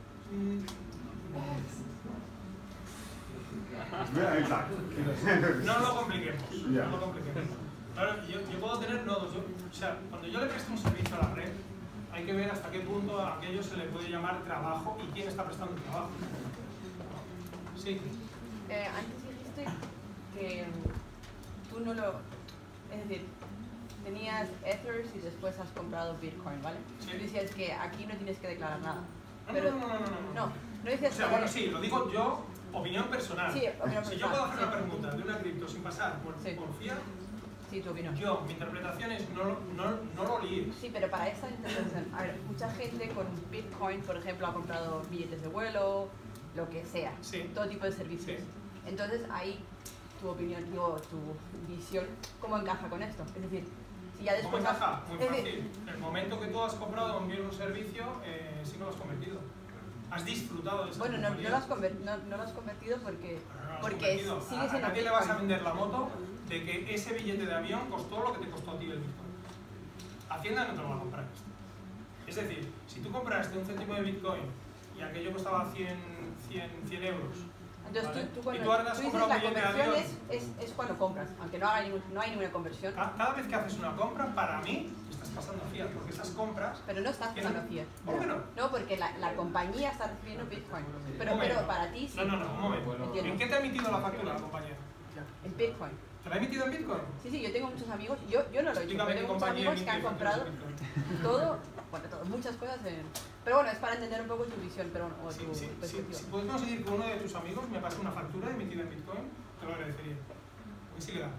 M: Exacto.
N: No lo compliquemos. No lo compliquemos. Claro, yo puedo tener nodos. O sea, cuando yo le presto un servicio a la red, hay que ver hasta qué punto a aquello se le puede llamar trabajo y quién está prestando el trabajo. Sí.
U: Antes dijiste que tú no lo... Es decir, tenías Ethers y después has comprado Bitcoin, ¿vale? Sí. Tú decías que aquí no tienes que declarar nada. Pero, no decías...
N: O sea, bueno, sí, lo digo yo, opinión personal.
U: Sí, opinión
N: si yo puedo hacer una pregunta de una cripto sin pasar por fiat,
U: sí, tu opinión.
N: Yo, mi interpretación es no lo líes.
U: Sí, pero para esta interpretación, a ver, mucha gente con Bitcoin, por ejemplo, ha comprado billetes de vuelo, lo que sea, todo tipo de servicios. Sí. Entonces, ahí tu opinión, tu visión, ¿cómo encaja con esto? Es decir, si ya después...
N: ¿Cómo encaja? Muy fácil. El momento que tú has comprado un bien o un servicio, sí que lo has convertido. Has disfrutado de esa
U: Bueno, no lo has convertido porque sigue siendo...
N: ¿A nadie le vas a vender la moto de que ese billete de avión costó lo que te costó a ti el Bitcoin? Hacienda no te lo va a comprar esto. Es decir, si tú compraste un céntimo de Bitcoin y aquello costaba 100 euros,
U: entonces
N: ¿vale?
U: tú cuando
N: tú ahora has
U: dices
N: comprado
U: la
N: un billete de
U: conversión
N: avión,
U: es cuando compras, aunque no hay ninguna conversión.
N: Cada vez que haces una compra, para mí, estás pasando fiat, porque esas compras...
U: Pero no estás pasando fiat.
N: ¿Cómo que no?
U: No, porque la compañía está recibiendo Bitcoin. Pero para ti sí.
N: No, un momento. ¿En qué te ha emitido la factura la compañía?
U: En Bitcoin.
N: ¿Te la ha emitido en Bitcoin?
U: Sí, yo tengo muchos amigos, yo no lo he hecho, pero tengo muchos amigos que han comprado todo, muchas cosas pero bueno, es para entender un poco tu visión, pero o tu perspectiva.
N: Si puedes conseguir que uno de tus amigos me pase una factura emitida en Bitcoin, te lo agradecería. ¿Es ilegal?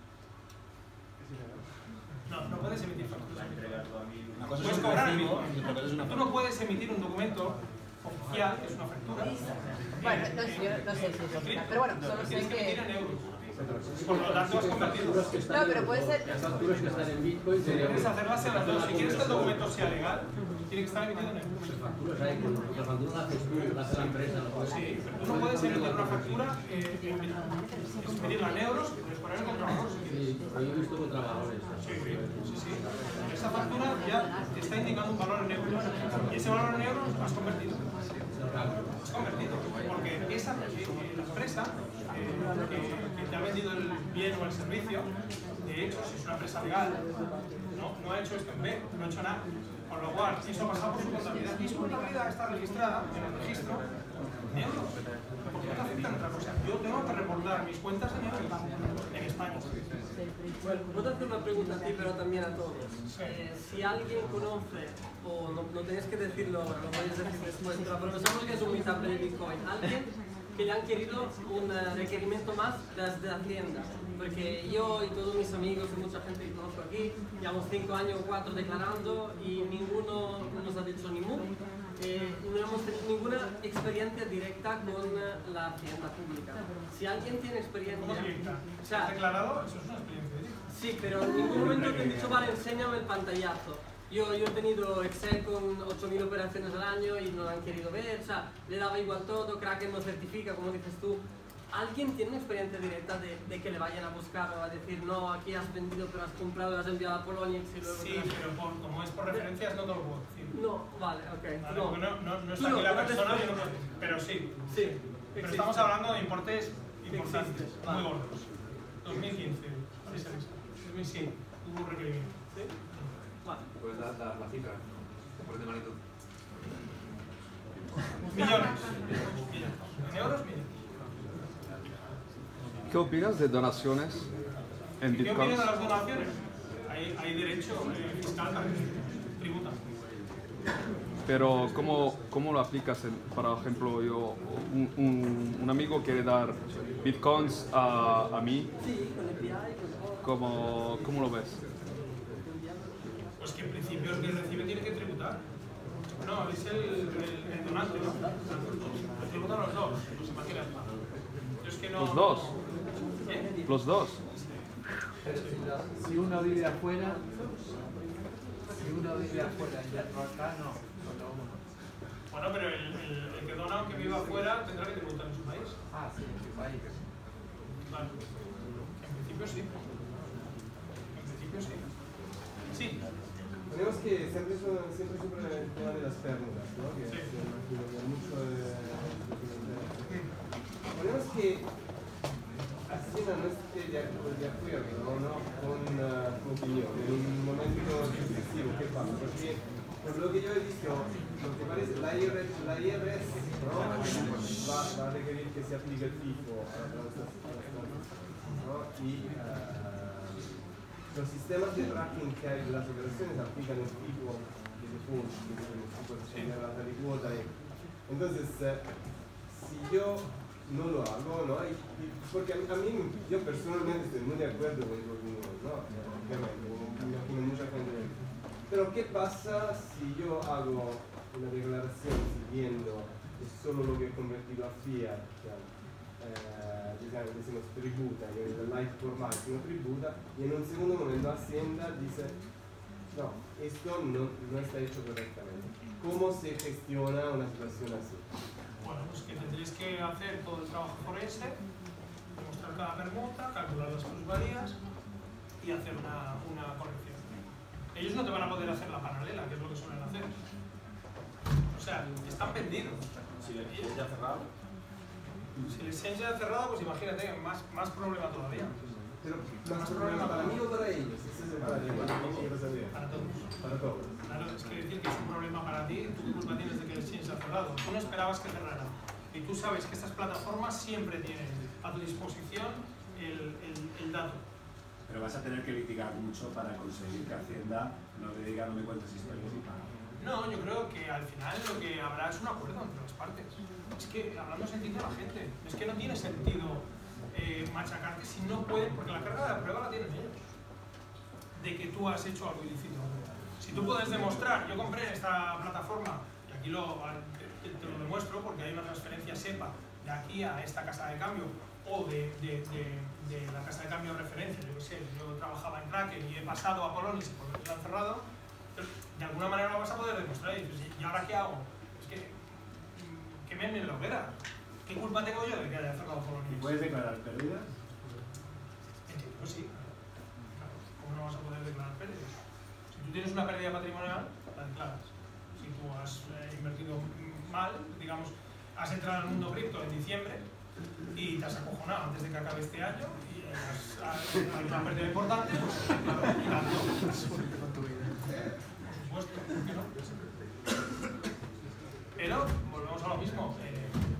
N: No puedes emitir facturas. Puedes cobrar en Bitcoin. Tú no puedes emitir un documento oficial, que es una factura.
U: Bueno, no sé si es oficial, pero bueno, solo sé que...
N: Por lo tanto, has convertido.
U: No, pero puede ser...
K: Las facturas que están en Bitcoin...
N: Puedes hacerlas en las dos. Si quieres que el documento sea legal, tiene que estar emitido en euros.
K: Las facturas las haces tú, las hace la empresa.
N: Sí, pero tú no puedes emitir una factura es pedirla en euros y puedes poner en contravalor.
K: Sí, yo he visto contravalores.
N: Sí. Esa factura ya te está indicando un valor en euros. Y ese valor en euros lo has convertido. Has convertido. Porque esa la empresa que te ha vendido el bien o el servicio, de hecho, si es una empresa legal, no ha hecho esto en B, no ha hecho nada. Con lo cual, eso ha pasado por su contabilidad. Y su contabilidad está registrada en el registro euros. ¿Por qué no te aceptan otra cosa? Yo tengo que reportar mis cuentas en euros en España.
T: Bueno, puedo hacer una pregunta a ti, pero también a todos. Si alguien conoce, o no tenéis que decirlo, lo podéis decir después, pero aprovechamos que es un meetup de Bitcoin. Alguien que le han querido un requerimiento más desde Hacienda. Porque yo y todos mis amigos y mucha gente que conozco aquí, llevamos 5 años o 4 declarando y ninguno nos ha dicho ni mu. No hemos tenido ninguna experiencia directa con la Hacienda pública. Si alguien tiene experiencia...
N: ¿Cómo directa?
T: O sea,
N: ¿Has declarado? Eso es una experiencia directa.
T: Sí, pero en ningún momento te han dicho, vale, enséñame el pantallazo. Yo he tenido Excel con 8.000 operaciones al año y no lo han querido ver, o sea, le daba igual todo, Kraken no certifica, como dices tú. ¿Alguien tiene una experiencia directa de que le vayan a buscar o a decir, no, aquí has vendido pero has comprado y has enviado a Poloniex y luego...
N: Sí, pero como es por referencias no te lo puedo decir.
T: No, vale, ok.
N: Vale, porque no está aquí la persona, pero sí.
T: Sí.
N: Pero estamos hablando de importes importantes, muy gordos. 2015, 2007, hubo un requerimiento. ¿Sí?
T: Vale.
H: ¿Puedes dar la cifra? Por de magnitud.
N: Millones. En euros, millones.
L: ¿Qué opinas de donaciones en
N: ¿Qué
L: Bitcoin?
N: opinas de las donaciones? Hay derecho fiscal para que tributa.
L: Pero ¿cómo lo aplicas? Por ejemplo, yo, un amigo quiere dar Bitcoins a mí. ¿Cómo lo ves?
N: Pues que en principio el que recibe tiene que tributar. No, es el donante, ¿no? Tributan los dos, pues imagínate. Es que no...
L: ¿Los dos?
N: ¿Eh?
L: ¿Los dos?
O: Si uno vive afuera, y ya no acá, no.
N: Bueno, pero el que dona, aunque viva afuera, tendrá que tributar en su país.
O: Ah, sí, en su país.
N: Claro. En principio sí. En principio sí. Sí.
I: Tenemos que siempre sobre el tema de las pérdidas, ¿no? Que sí. Es mucho ponemos que Hacienda no esté de acuerdo, ¿no? Con tu opinión en un momento decisivo. ¿Qué pasa? Porque por lo que yo he visto, lo que parece, la IRS, ¿no? va a requerir que se aplique el FIFO a las transacciones, ¿no? Y los sistemas de tracking que hay de las operaciones aplican el FIFO de default, que es el tipo de señal de cuota. Entonces, si yo no lo hago, ¿no? Porque a mí, yo personalmente estoy muy de acuerdo con los números, ¿no? Obviamente, me imagino mucha gente. Pero ¿qué pasa si yo hago una declaración siguiendo solo lo que he convertido a fiat, decimos tributa, y el light formal no tributa, y en un segundo momento Hacienda dice, no, esto no está hecho correctamente. ¿Cómo se gestiona una situación así?
N: Bueno, pues que tendréis que hacer todo el trabajo forense, demostrar cada permuta, calcular las plusvalías y hacer una corrección. Ellos no te van a poder hacer la paralela, que es lo que suelen hacer. O sea, están vendidos.
J: Si el exchange ya ha cerrado.
N: Si el exchange ya ha cerrado, pues imagínate, más problema todavía.
I: Pero más problema para mí o para ellos. Ese es el problema.
N: Para todos.
I: Para todos.
N: Claro, es que decir que es un problema para ti, tú culpa tienes de que el exchange se ha cerrado. Tú no esperabas que cerrara. Y tú sabes que estas plataformas siempre tienen a tu disposición el dato.
S: Pero vas a tener que litigar mucho para conseguir que Hacienda no te diga no me cuentes historias y paga.
N: No, yo creo que al final lo que habrá es un acuerdo entre las partes. Es que hablando se entiende a la gente. Es que no tiene sentido machacarte si no pueden, porque la carga de la prueba la tienen ellos. De que tú has hecho algo ilícito. Si tú puedes demostrar, yo compré en esta plataforma, y aquí te lo demuestro porque hay una transferencia SEPA de aquí a esta casa de cambio o de la casa de cambio de referencia, yo qué sé, yo trabajaba en Kraken y he pasado a Poloniex y por lo han cerrado, de alguna manera lo vas a poder demostrar y dices, ¿y ahora qué hago? Es que me en la hoguera. ¿Qué culpa tengo yo de que haya cerrado Poloniex?
S: ¿Puedes declarar pérdidas?
N: Pues sí. Claro, ¿cómo no vas a poder declarar pérdidas? Si tú tienes una pérdida patrimonial, la declaras. Si tú has invertido mal, digamos, has entrado en el mundo cripto en diciembre y te has acojonado antes de que acabe este año y hay una pérdida importante, pues claro, por supuesto, ¿por qué no? Pero volvemos a lo mismo.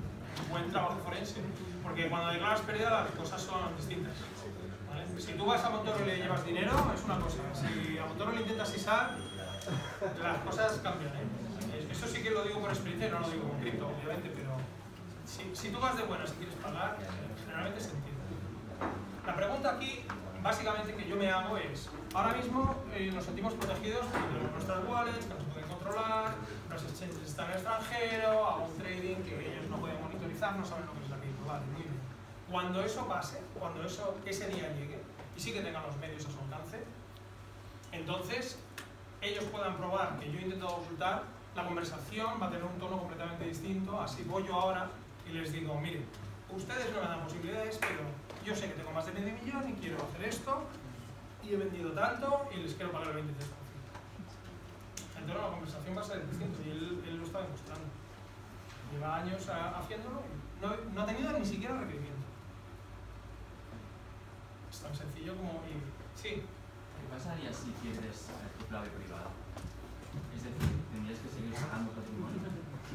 N: buen trabajo forense. Porque cuando declaras pérdida las cosas son distintas. ¿Vale? Si tú vas a Montoro y le llevas dinero, es una cosa. Si a Montoro le intentas sisar, las cosas cambian. Eso sí que lo digo por experiencia, no lo digo con cripto, obviamente, pero si tú vas de buenas y quieres pagar, generalmente se entiende. La pregunta aquí, básicamente, que yo me hago es, ahora mismo nos sentimos protegidos de nuestras wallets, que nos pueden controlar, los exchanges están en el extranjero, hago un trading que ellos no pueden monitorizar, no saben lo que es la cripto, vale, muy bien. Cuando eso pase, cuando ese día llegue, y sí que tengan los medios a su alcance, entonces ellos puedan probar que yo he intentado ocultar, la conversación va a tener un tono completamente distinto, así voy yo ahora y les digo, miren, ustedes no me dan posibilidades, pero yo sé que tengo más de medio millón y quiero hacer esto, y he vendido tanto y les quiero pagar el 23%. Entonces la conversación va a ser distinta y él lo está demostrando. Lleva años haciéndolo y no ha tenido ni siquiera requerimiento. Es tan sencillo como ir. Sí.
B: ¿Qué pasaría si pierdes tu clave privada? Es decir, tendrías que seguir pagando patrimonio.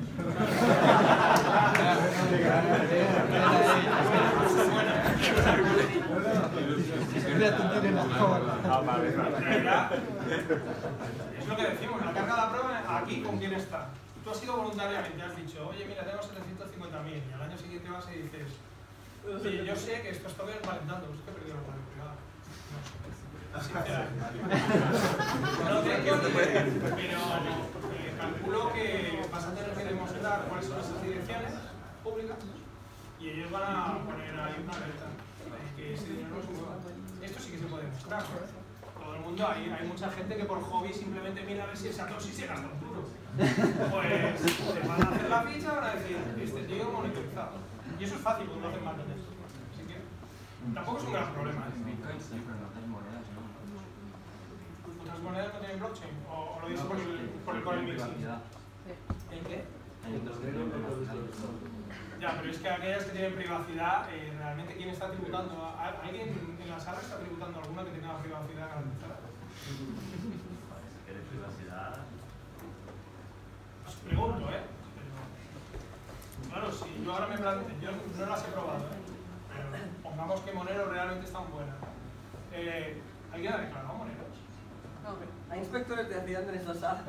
N: Es lo que decimos, la carga de la prueba aquí con quién está. Tú has ido voluntariamente, has dicho, oye mira, tengo 750.000 y al año siguiente vas y dices, oye, yo sé que estos todavía valen tanto, es que he perdido la clave privada. No tengo ni idea, pero calculo que vas a tener que demostrar cuáles son esas direcciones públicas y ellos van a poner ahí una alerta que ese dinero no se mueva. Esto sí que se puede demostrar. Todo el mundo, hay mucha gente que por hobby simplemente mira a ver si el Satoshi se gasta un duro. Pues te van a hacer la ficha y van a decir, este tío monitorizado. Y eso es fácil cuando hacen mal en esto. Así que tampoco es un gran problema. ¿Otras monedas no tienen blockchain? ¿O lo dices por el core mixing? ¿En qué? Ya, pero es que aquellas que tienen privacidad, realmente ¿quién está tributando? ¿Alguien en la sala está tributando alguna que tenga privacidad garantizada?
B: ¿Quieres privacidad?
N: Os pregunto, ¿eh? Pero, claro, si yo ahora me planteo, yo no las he probado, pero pongamos que Monero realmente está muy buena. ¿Alguien ha declarado Moneros?
T: No, hay inspectores de Hacienda en esta sala.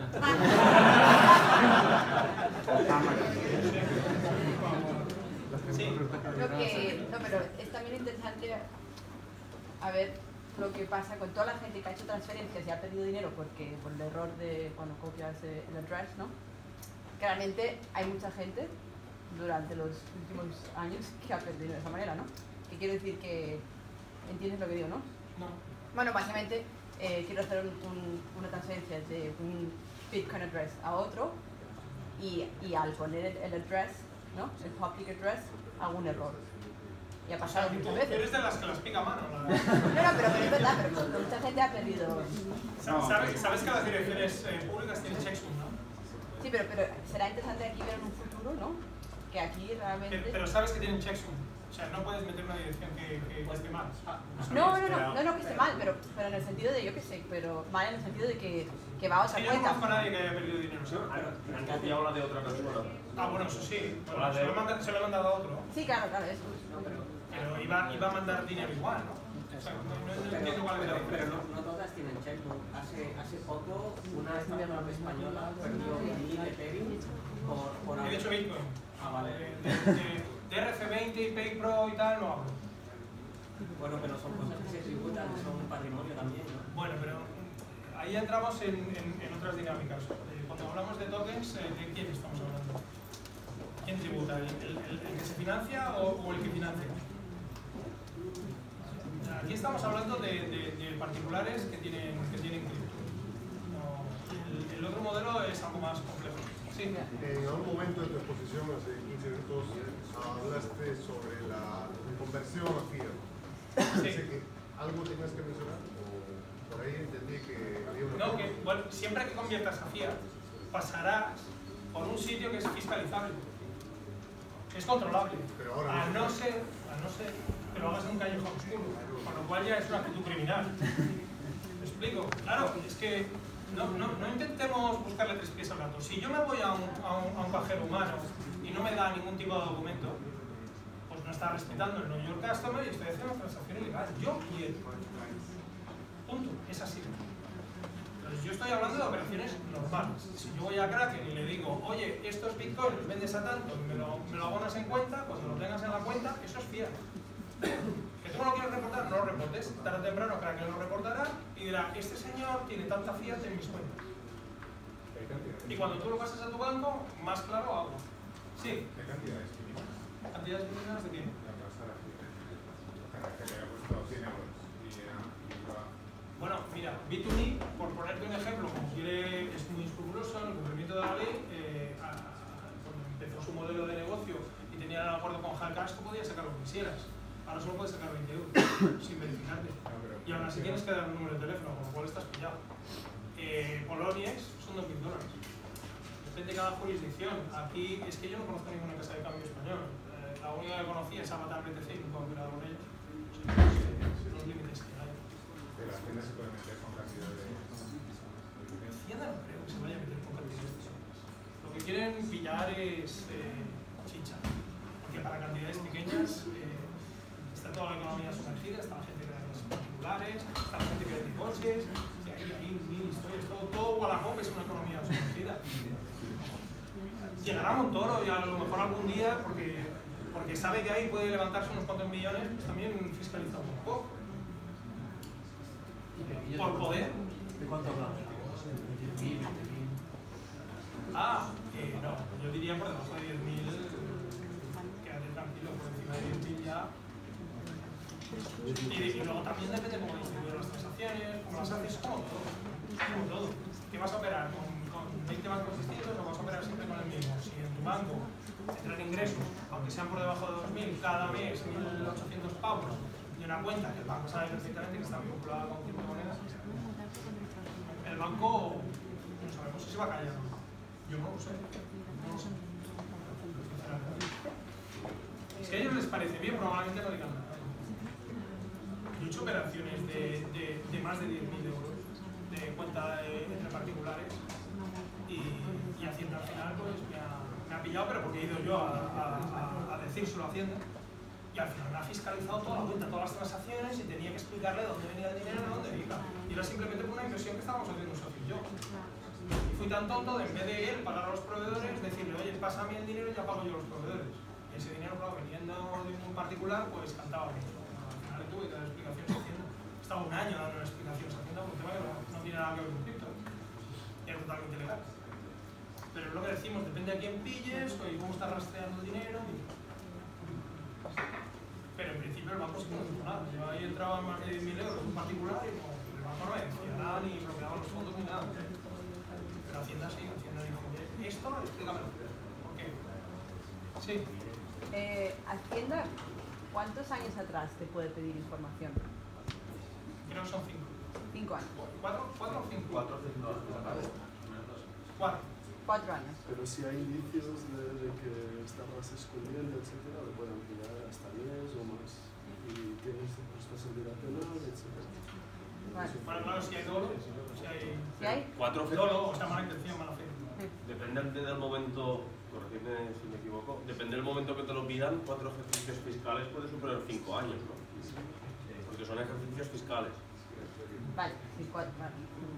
N: Sí.
U: No, pero es también interesante a ver lo que pasa con toda la gente que ha hecho transferencias y ha perdido dinero porque por el error de cuando copias el address, ¿no? Claramente hay mucha gente durante los últimos años que ha perdido de esa manera, ¿no? Que quiere decir que ¿entiendes lo que digo, no?
N: No.
U: Bueno, básicamente quiero hacer una transferencia de un Bitcoin address a otro y al poner el address, ¿no? El public address, hago un error. Y ha pasado muchas veces.
N: Eres de las que las pica a mano.
U: No, pero es verdad, pero mucha gente ha perdido.
N: ¿Sabes que las direcciones públicas tienen checksum, no?
U: Sí, pero será interesante aquí ver en un futuro, ¿no? Que aquí realmente.
N: Pero sabes que tienen checksum. O sea, no puedes meter una dirección que esté mal.
U: No que esté mal, pero en el sentido de, yo qué sé, pero mal en el sentido de que va a otra
N: cuenta. Yo no conozco a nadie que haya perdido dinero.
J: Han copiado la de otra persona.
N: Bueno, eso sí. Bueno, se lo he mandado a otro.
U: Sí, claro, eso.
N: Pero iba a mandar dinero igual, ¿no? O sea, no entiendo cuál es la diferencia.
E: Pero no todas tienen checkbook. Hace poco una startup española perdió 1000 Ethereum por
N: He dicho Bitcoin.
E: Vale.
N: De RF20 y PayPro y tal, no hablo.
E: Bueno, pero son cosas que se tributan, son patrimonio también, ¿no?
N: Bueno, pero ahí entramos en otras dinámicas. Cuando hablamos de tokens, ¿de quién estamos hablando? ¿Quién tributa? ¿El que se financia o el que financia? Aquí estamos hablando de particulares que tienen cripto. El otro modelo es algo más complejo. Sí.
P: En algún momento de tu exposición, hace 15 minutos, hablaste sobre la conversión a fiat.
N: Sí.
P: Que ¿algo tenías que mencionar? O por ahí entendí que había una...
N: No, que bueno, siempre que conviertas a fiat, pasarás por un sitio que es fiscalizable. Es controlable.
P: Pero ahora
N: a no ser que lo hagas en un callejón oscuro, con lo cual ya es una actitud criminal. ¿Me explico? Claro, es que no intentemos buscarle tres pies al gato. Si yo me voy a un cajero humano y no me da ningún tipo de documento, no está respetando el Know Your Customer y estoy haciendo una transacción ilegal. Yo quiero. Punto. Es así. Entonces, yo estoy hablando de operaciones normales. Si yo voy a Kraken y le digo, oye, estos bitcoins los vendes a tanto y me lo abonas en cuenta, cuando lo tengas en la cuenta, eso es fiat. Que tú no lo quieres reportar, no lo reportes. Tarde o temprano Kraken lo reportará y dirá, este señor tiene tanta fiat en mis cuentas. Y cuando tú lo pasas a tu banco, más claro hago. Sí.
G: ¿Qué cantidades mínimas?
N: ¿Cantidades mínimas de qué? Bueno, mira, B2B, por ponerte un ejemplo, como quiere, es muy escrupuloso en el cumplimiento de la ley, cuando empezó su modelo de negocio y tenía el acuerdo con Hallcash, tú podías sacar lo que quisieras. Ahora solo puedes sacar 20 euros sin verificarte. Y aún así tienes que dar un número de teléfono, con lo cual estás pillado. Poloniex son $2.000. Depende de cada jurisdicción. Aquí es que yo no conozco ninguna casa de cambio español. La única que conocí es Avatar BTC y nunca he operado con ellos. Los límites que hay.
G: Pero la tienda se puede meter con cantidad de...
N: Hacienda no creo que se vaya a meter con cantidades. Lo que quieren pillar es chicha. Porque para cantidades pequeñas está toda la economía sumergida, está la gente que da los particulares, está la gente que da divorcios, y hay mil historias. Todo Wallapop es una economía sumergida. Llegará Montoro y a lo mejor algún día, porque sabe que ahí puede levantarse unos cuantos millones, pues también fiscaliza un poco. Por poder.
B: ¿De cuánto hablamos? ¿10.000?
N: No, yo diría por debajo de 10.000, quédate tranquilo, por encima de 10.000 ya. Y luego también depende cómo distribuir las transacciones, cómo las haces, como todo. ¿Qué vas a operar? ¿Con 20 bancos distintos o vas a operar siempre con el mismo? Si en tu banco entran ingresos, aunque sean por debajo de 2.000, cada mes 1.800 pavos, y una cuenta que el banco sabe perfectamente que está vinculada con criptomonedas, el banco no sabemos si se va a callar. Yo no lo sé. No lo sé. Si a ellos les parece bien, probablemente no digan nada. Yo he hecho operaciones de más de 10.000 euros de cuenta entre particulares y Hacienda al final pues me ha pillado, pero porque he ido yo a decírselo a Hacienda y al final me ha fiscalizado toda la cuenta, todas las transacciones y tenía que explicarle dónde venía el dinero y dónde iba. Y era simplemente por una inversión que estábamos haciendo un socio y yo. Y fui tan tonto de en vez de él pagar a los proveedores, decirle, oye, pásame el dinero y ya pago yo a los proveedores. Y ese dinero, claro, veniendo de un particular, pues cantaba mucho. Al final le tuve que dar explicaciones a Hacienda. Estaba un año dando explicaciones a Hacienda por un tema que no tiene nada que ver con cripto. Era totalmente legal. Pero es lo que decimos, depende a quién pilles, oye, cómo estás rastreando el dinero. Pero en principio el banco sí que no hizo nada. Yo ahí entraba más de 10.000 euros un particular y el banco no me decía nada, ni bloqueaba los fondos ni nada. Pero Hacienda sí, Hacienda dijo, esto, explícamelo. ¿Por qué? Sí.
U: Hacienda, ¿cuántos años atrás te puede pedir información?
N: Creo que son 5.
U: 5 años.
N: ¿4 o 5?
J: 4 o 5 años.
U: 4 años.
V: Pero si hay indicios de que estabas escondiendo, etcétera, le pueden pillar hasta 10 o más. Y tienes responsabilidad penal, etcétera.
U: Vale.
N: Bueno, claro, si hay dolo, si hay
J: 4
N: dolo, o sea, mala intención, mala fe.
J: Depende del momento, corregidme si me equivoco, depende del momento que te lo pidan, 4 ejercicios fiscales puede superar 5 años, ¿no? Porque son ejercicios fiscales.
U: Vale, sí, 4, vale.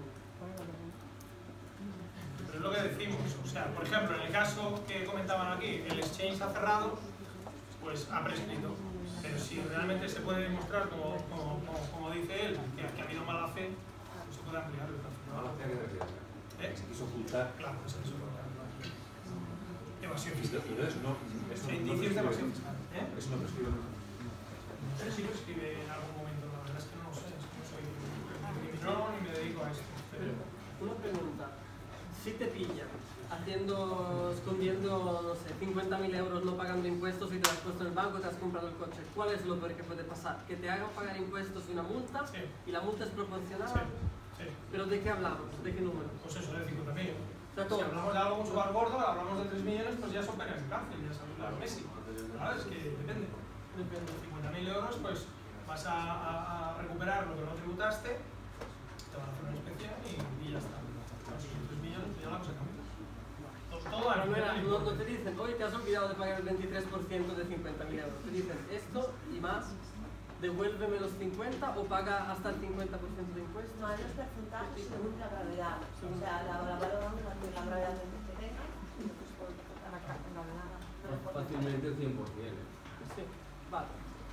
N: Pero es lo que decimos, o sea, por ejemplo, en el caso que comentaban aquí, el exchange ha cerrado, pues ha prescrito. Pero si realmente se puede demostrar, como dice él, que ha habido mala fe, pues se puede ampliar el plazo.
H: ¿Mala fe qué te refieres? Se quiso ocultar.
N: Claro, se quiso ocultar. Evasión fiscal.
H: Entonces no, eso no
N: indicios de evasión fiscal.
H: Eso no prescribe.
N: No sé si prescribe en algún momento, la verdad es que no lo sé, es que no soy criminólogo ni me dedico a esto.
T: Pero una pregunta, si te pillan escondiendo, no sé, 50.000 euros no pagando impuestos y te has puesto en el banco, te has comprado el coche, ¿cuál es lo peor que puede pasar? ¿Que te hagan pagar impuestos y una multa? Sí. ¿Y la multa es proporcional?
N: Sí.
T: ¿Pero de qué hablamos? ¿De qué número?
N: Pues eso, de 50.000.
T: O sea,
N: si hablamos de algo mucho más gordo, hablamos de 3 millones, pues ya son penas en cárcel, ya sabes, la Messi. ¿Sabes? Es que depende. Depende. 50.000 euros, pues vas a recuperar lo que no tributaste, te van a hacer una inspección y ya está. Si son 3 millones, pues ya la cosa cambia. 2 o Todo
T: no te dicen, oye, te has olvidado de pagar el 23% de 50.000 euros. Te dicen esto y más, devuélveme los 50 o paga hasta el 50% de impuestos.
R: No, hay los porcentajes según la gravedad. O sea, la valoramos la gravedad que tenga y lo que se puede portar acá en la gravedad.
K: Fácilmente el 100%.
T: Sí, vale.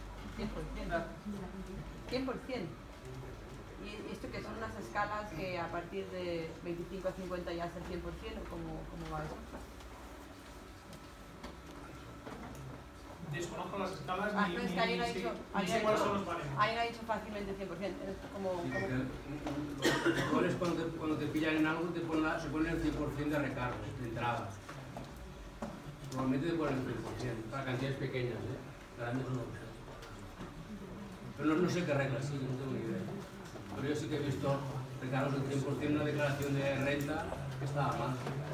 U: 100%. ¿Y esto que son unas escalas que a partir de 25 a 50 ya es el 100% o cómo va eso?
N: Desconozco las escalas
U: no, es que alguien ha dicho,
N: cuáles son los baremos.
U: Alguien ha dicho fácilmente 100%. Es como...
K: Los cuando te pillan en algo se ponen el 100% de recargo, de entrada. Normalmente te ponen el 100%, para cantidades pequeñas, grandes no. Pero no sé qué reglas, sí, no tengo ni idea. Pero yo sí que he visto recargos del 100% en una declaración de renta que estaba mal.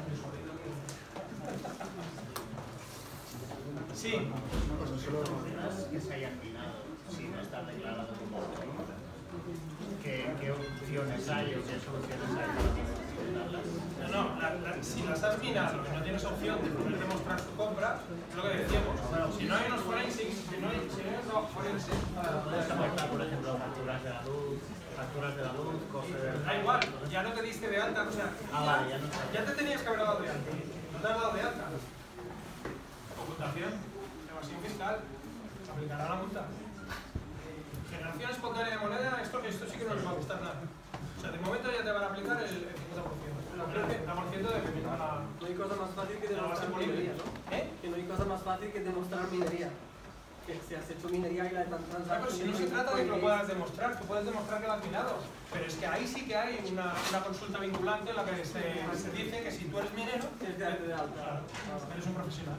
N: Sí.
C: Pues solo que se hayan minado, si no está declarado como autónomo. ¿Qué opciones hay o qué soluciones hay para
N: No, si las has minado y no tienes opción de poder demostrar tu compra, es lo que decíamos. Si no hay unos forensics, si no hay unos forensics...
C: Puedes aportar, por ejemplo, facturas de la luz, cosas de...
N: Da igual, ya no te diste de alta, o sea,
C: vale,
N: ya te tenías que haber dado de alta. No te has dado de alta. Ocultación, evasión fiscal, aplicará la multa. Generación espontánea de moneda, esto sí que no les va a gustar nada. O sea, de momento ya te van a aplicar el 50%. El 50% de que me van a...
T: No hay cosa más fácil que demostrar minería, ¿no? Que no hay cosa más fácil que demostrar minería. Que si has hecho minería y la de transacción...
N: Pero si no se trata de que lo puedas demostrar, tú puedes demostrar que lo has minado. Pero es que ahí sí que hay una consulta vinculante en la que se dice que si tú eres minero, eres un profesional.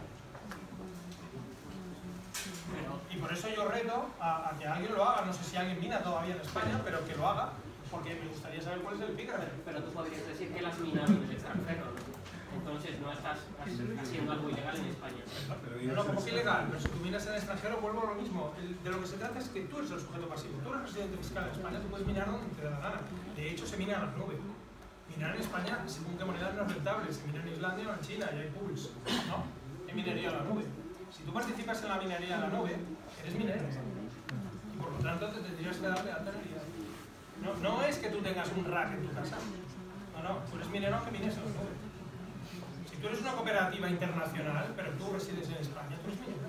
N: Y por eso yo reto a que alguien lo haga, no sé si alguien mina todavía en España, pero que lo haga, porque me gustaría saber cuál es el pico.
E: Pero tú podrías decir que las has minado en el extranjero, ¿no? Entonces no estás haciendo algo ilegal en España.
N: No, como que ilegal, pero si tú minas en el extranjero vuelvo a lo mismo. De lo que se trata es que tú eres el sujeto pasivo. Tú eres residente fiscal en España, tú puedes minar donde te dé la gana. De hecho, se mina en la nube. Minar en España, según qué moneda no es rentable, se mina en Islandia o en China y hay pools, ¿no? Hay minería en la nube. Si tú participas en la minería en la nube, eres minero. Y por lo tanto te tendrías que dar de alta en el IAE. No es que tú tengas un rack en tu casa. No, tú eres minero que mines en la nube. Si tú eres una cooperativa internacional, pero tú resides en España, tú eres minero.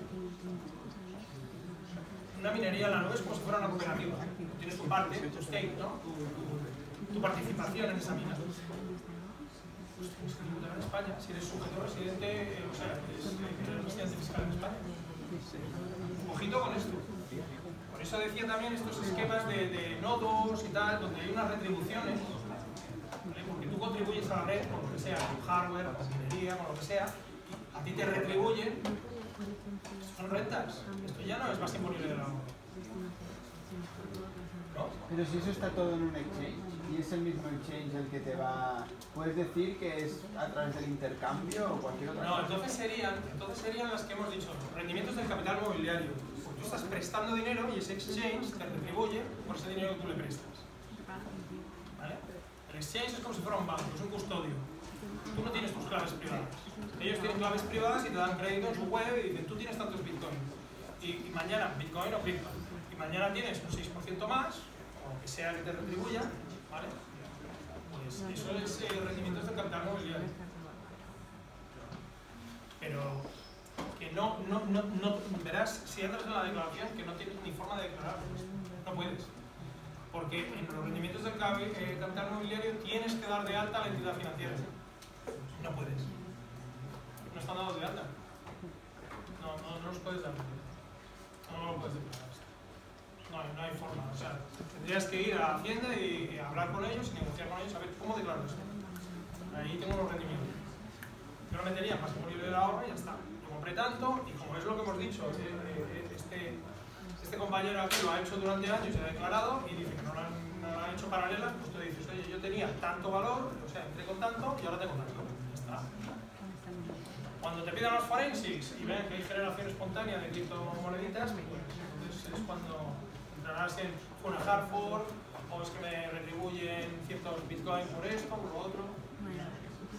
N: Una minería en la nube es como si fuera una cooperativa. Tú tienes tu parte, tu stake, ¿no? Tu participación en esa mina. Pues tienes que tributar en España, si eres sujeto residente, o sea, eres residente fiscal en España. Ojito con esto. Por eso decía también estos esquemas de nodos y tal, donde hay unas retribuciones, ¿vale? Porque tú contribuyes a la red con lo que sea, con hardware, con minería, con lo que sea, y a ti te retribuyen, son rentas. Esto ya no es más imponible de la mano. ¿No?
D: Pero si eso está todo en un exchange y es el mismo exchange el que te va... ¿Puedes decir que es a través del intercambio o cualquier otra cosa?
N: No, entonces serían las que hemos dicho, rendimientos del capital mobiliario. Porque tú estás prestando dinero y ese exchange te retribuye por ese dinero que tú le prestas. ¿Vale? El exchange es como si fuera un banco, es un custodio. Tú no tienes tus claves privadas. Ellos tienen claves privadas y te dan crédito en su web y dicen, tú tienes tantos bitcoins. Y mañana, bitcoin o cripto. Y mañana tienes un 6% más, o lo que sea que te retribuya, ¿vale? Pues eso es rendimientos del capital mobiliario. Pero que no, verás, si entras en la declaración, que no tienes ni forma de declarar, no puedes. Porque en los rendimientos del capital mobiliario tienes que dar de alta a la entidad financiera. No puedes. No están dados de alta. No los puedes dar. No lo puedes declarar. No hay forma. O sea, tendrías que ir a Hacienda y hablar con ellos y negociar con ellos a ver cómo declaro esto. Ahí tengo los rendimientos. Yo lo metería más que libre de la ahorro y ya está. Yo compré tanto y como es lo que hemos dicho, este compañero aquí lo ha hecho durante años y ha declarado y dice que no lo han hecho paralelas, pues tú dices, oye, yo tenía tanto valor, o sea, entré con tanto y ahora tengo tanto. Ya está. Cuando te pidan los forensics y ven que hay generación espontánea de criptomoneditas, pues entonces es cuando entrarás en una hard fork o es que me retribuyen ciertos bitcoins por esto, por lo otro.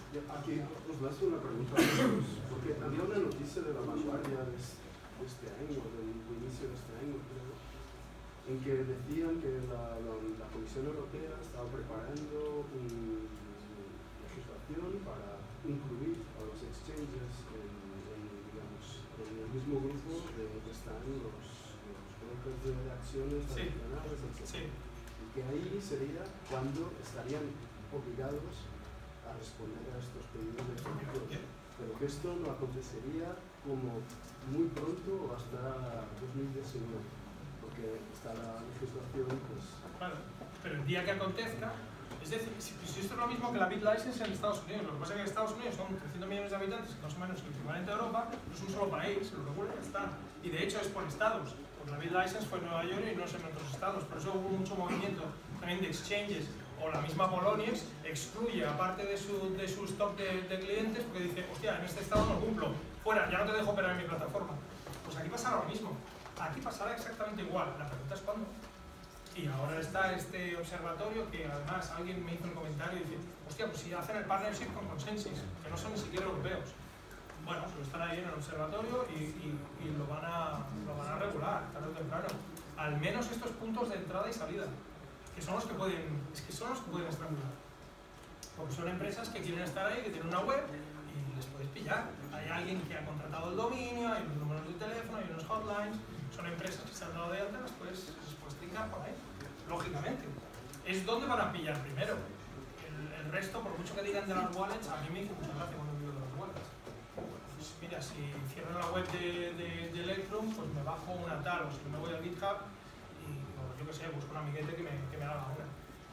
V: Aquí os lanzo una pregunta a vosotros, porque había una noticia de La Vanguardia de este año, del inicio de este año, creo, en que decían que la Comisión Europea estaba preparando legislación para incluir a los exchanges en el mismo grupo de que están los brokers de acciones tradicionales, etc. Y que ahí sería cuando estarían obligados a responder a estos pedidos de información, pero que esto no acontecería como muy pronto o hasta 2019, porque está la legislación, pues...
N: Claro, pero el día que acontezca, es decir, si esto es lo mismo que la BitLicense en Estados Unidos, lo que pasa es que en Estados Unidos son 300 millones de habitantes, más o menos el equivalente de Europa, no es un solo país, lo regula y ya está. Y de hecho es por estados, pues la BitLicense fue en Nueva York y no es en otros estados, por eso hubo mucho movimiento también de exchanges. O la misma Poloniex excluye aparte de su stock de clientes porque dice, hostia, en este estado no cumplo, fuera, ya no te dejo operar en mi plataforma. Pues aquí pasará lo mismo, aquí pasará exactamente igual, la pregunta es cuándo. Y ahora está este observatorio que además alguien me hizo el comentario y dice, hostia, pues si hacen el partnership con Consensus, que no son ni siquiera europeos. Bueno, pues están ahí en el observatorio y lo van a regular tarde o temprano. Al menos estos puntos de entrada y salida. Que son los que pueden estrangular. Porque son empresas que quieren estar ahí, que tienen una web y les puedes pillar. Hay alguien que ha contratado el dominio, hay unos números de teléfono, hay unos hotlines, son empresas que se han dado de alta, les puedes trincar por ahí, lógicamente. Es donde van a pillar primero. El resto, por mucho que digan de las wallets, a mí me hizo mucha gracia cuando digo de las wallets. Pues mira, si cierro la web de Electrum, pues me bajo una tal, o si me voy al GitHub, yo que sé, busco un amiguete que me haga una.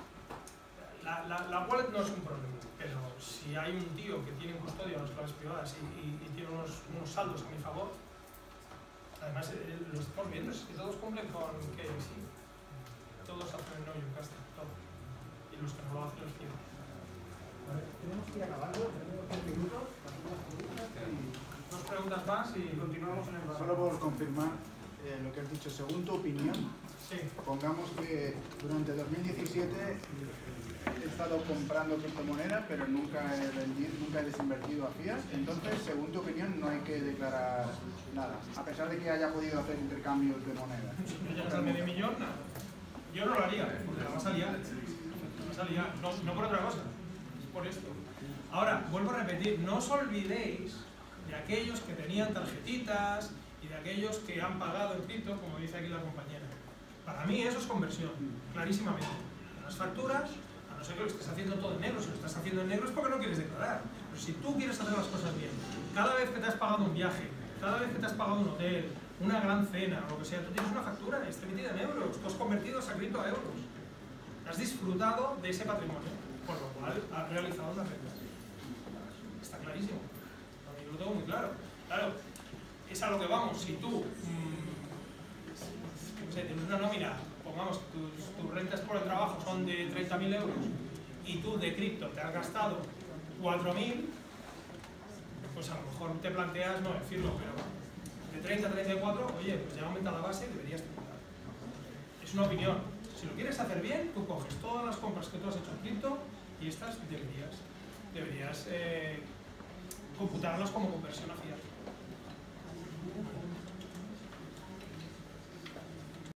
N: La wallet no es un problema, pero si hay un tío que tiene en custodia las claves privadas y tiene unos saldos a mi favor, además lo estamos viendo, es que todos cumplen con que sí, todos hacen el no y casta, todo. Y los que no lo hacen los tienen.
A: Vale, tenemos que ir acabando, tenemos 10 minutos,
N: dos preguntas más y continuamos en el debate.
D: Solo por confirmar lo que has dicho, según tu opinión, pongamos que durante 2017 he estado comprando criptomonedas, pero nunca he desinvertido a fiat. Entonces, según tu opinión, no hay que declarar nada, a pesar de que haya podido hacer intercambios de monedas.
N: Si llegas al medio millón, yo no lo haría, porque la vas a liar. No por otra cosa, es por esto. Ahora, vuelvo a repetir, no os olvidéis de aquellos que tenían tarjetitas y de aquellos que han pagado en cripto, como dice aquí la compañera. Para mí eso es conversión, clarísimamente. Las facturas, a no ser que lo estés haciendo todo en negro, si lo estás haciendo en negro es porque no quieres declarar. Pero si tú quieres hacer las cosas bien, cada vez que te has pagado un viaje, cada vez que te has pagado un hotel, una gran cena, o lo que sea, tú tienes una factura, está emitida en euros, tú has convertido esa cripto a euros. Has disfrutado de ese patrimonio, por lo cual has realizado una renta. Está clarísimo. Yo lo tengo muy claro. Claro, es a lo que vamos. Si tú tienes una nómina, pongamos que tus rentas por el trabajo son de 30.000 euros y tú de cripto te has gastado 4.000, pues a lo mejor te planteas no decirlo, pero de 30 a 34, oye, pues ya aumenta la base y deberías tributar. Es una opinión. Si lo quieres hacer bien, tú coges todas las compras que tú has hecho en cripto y estas deberías computarlas como conversión a fiat.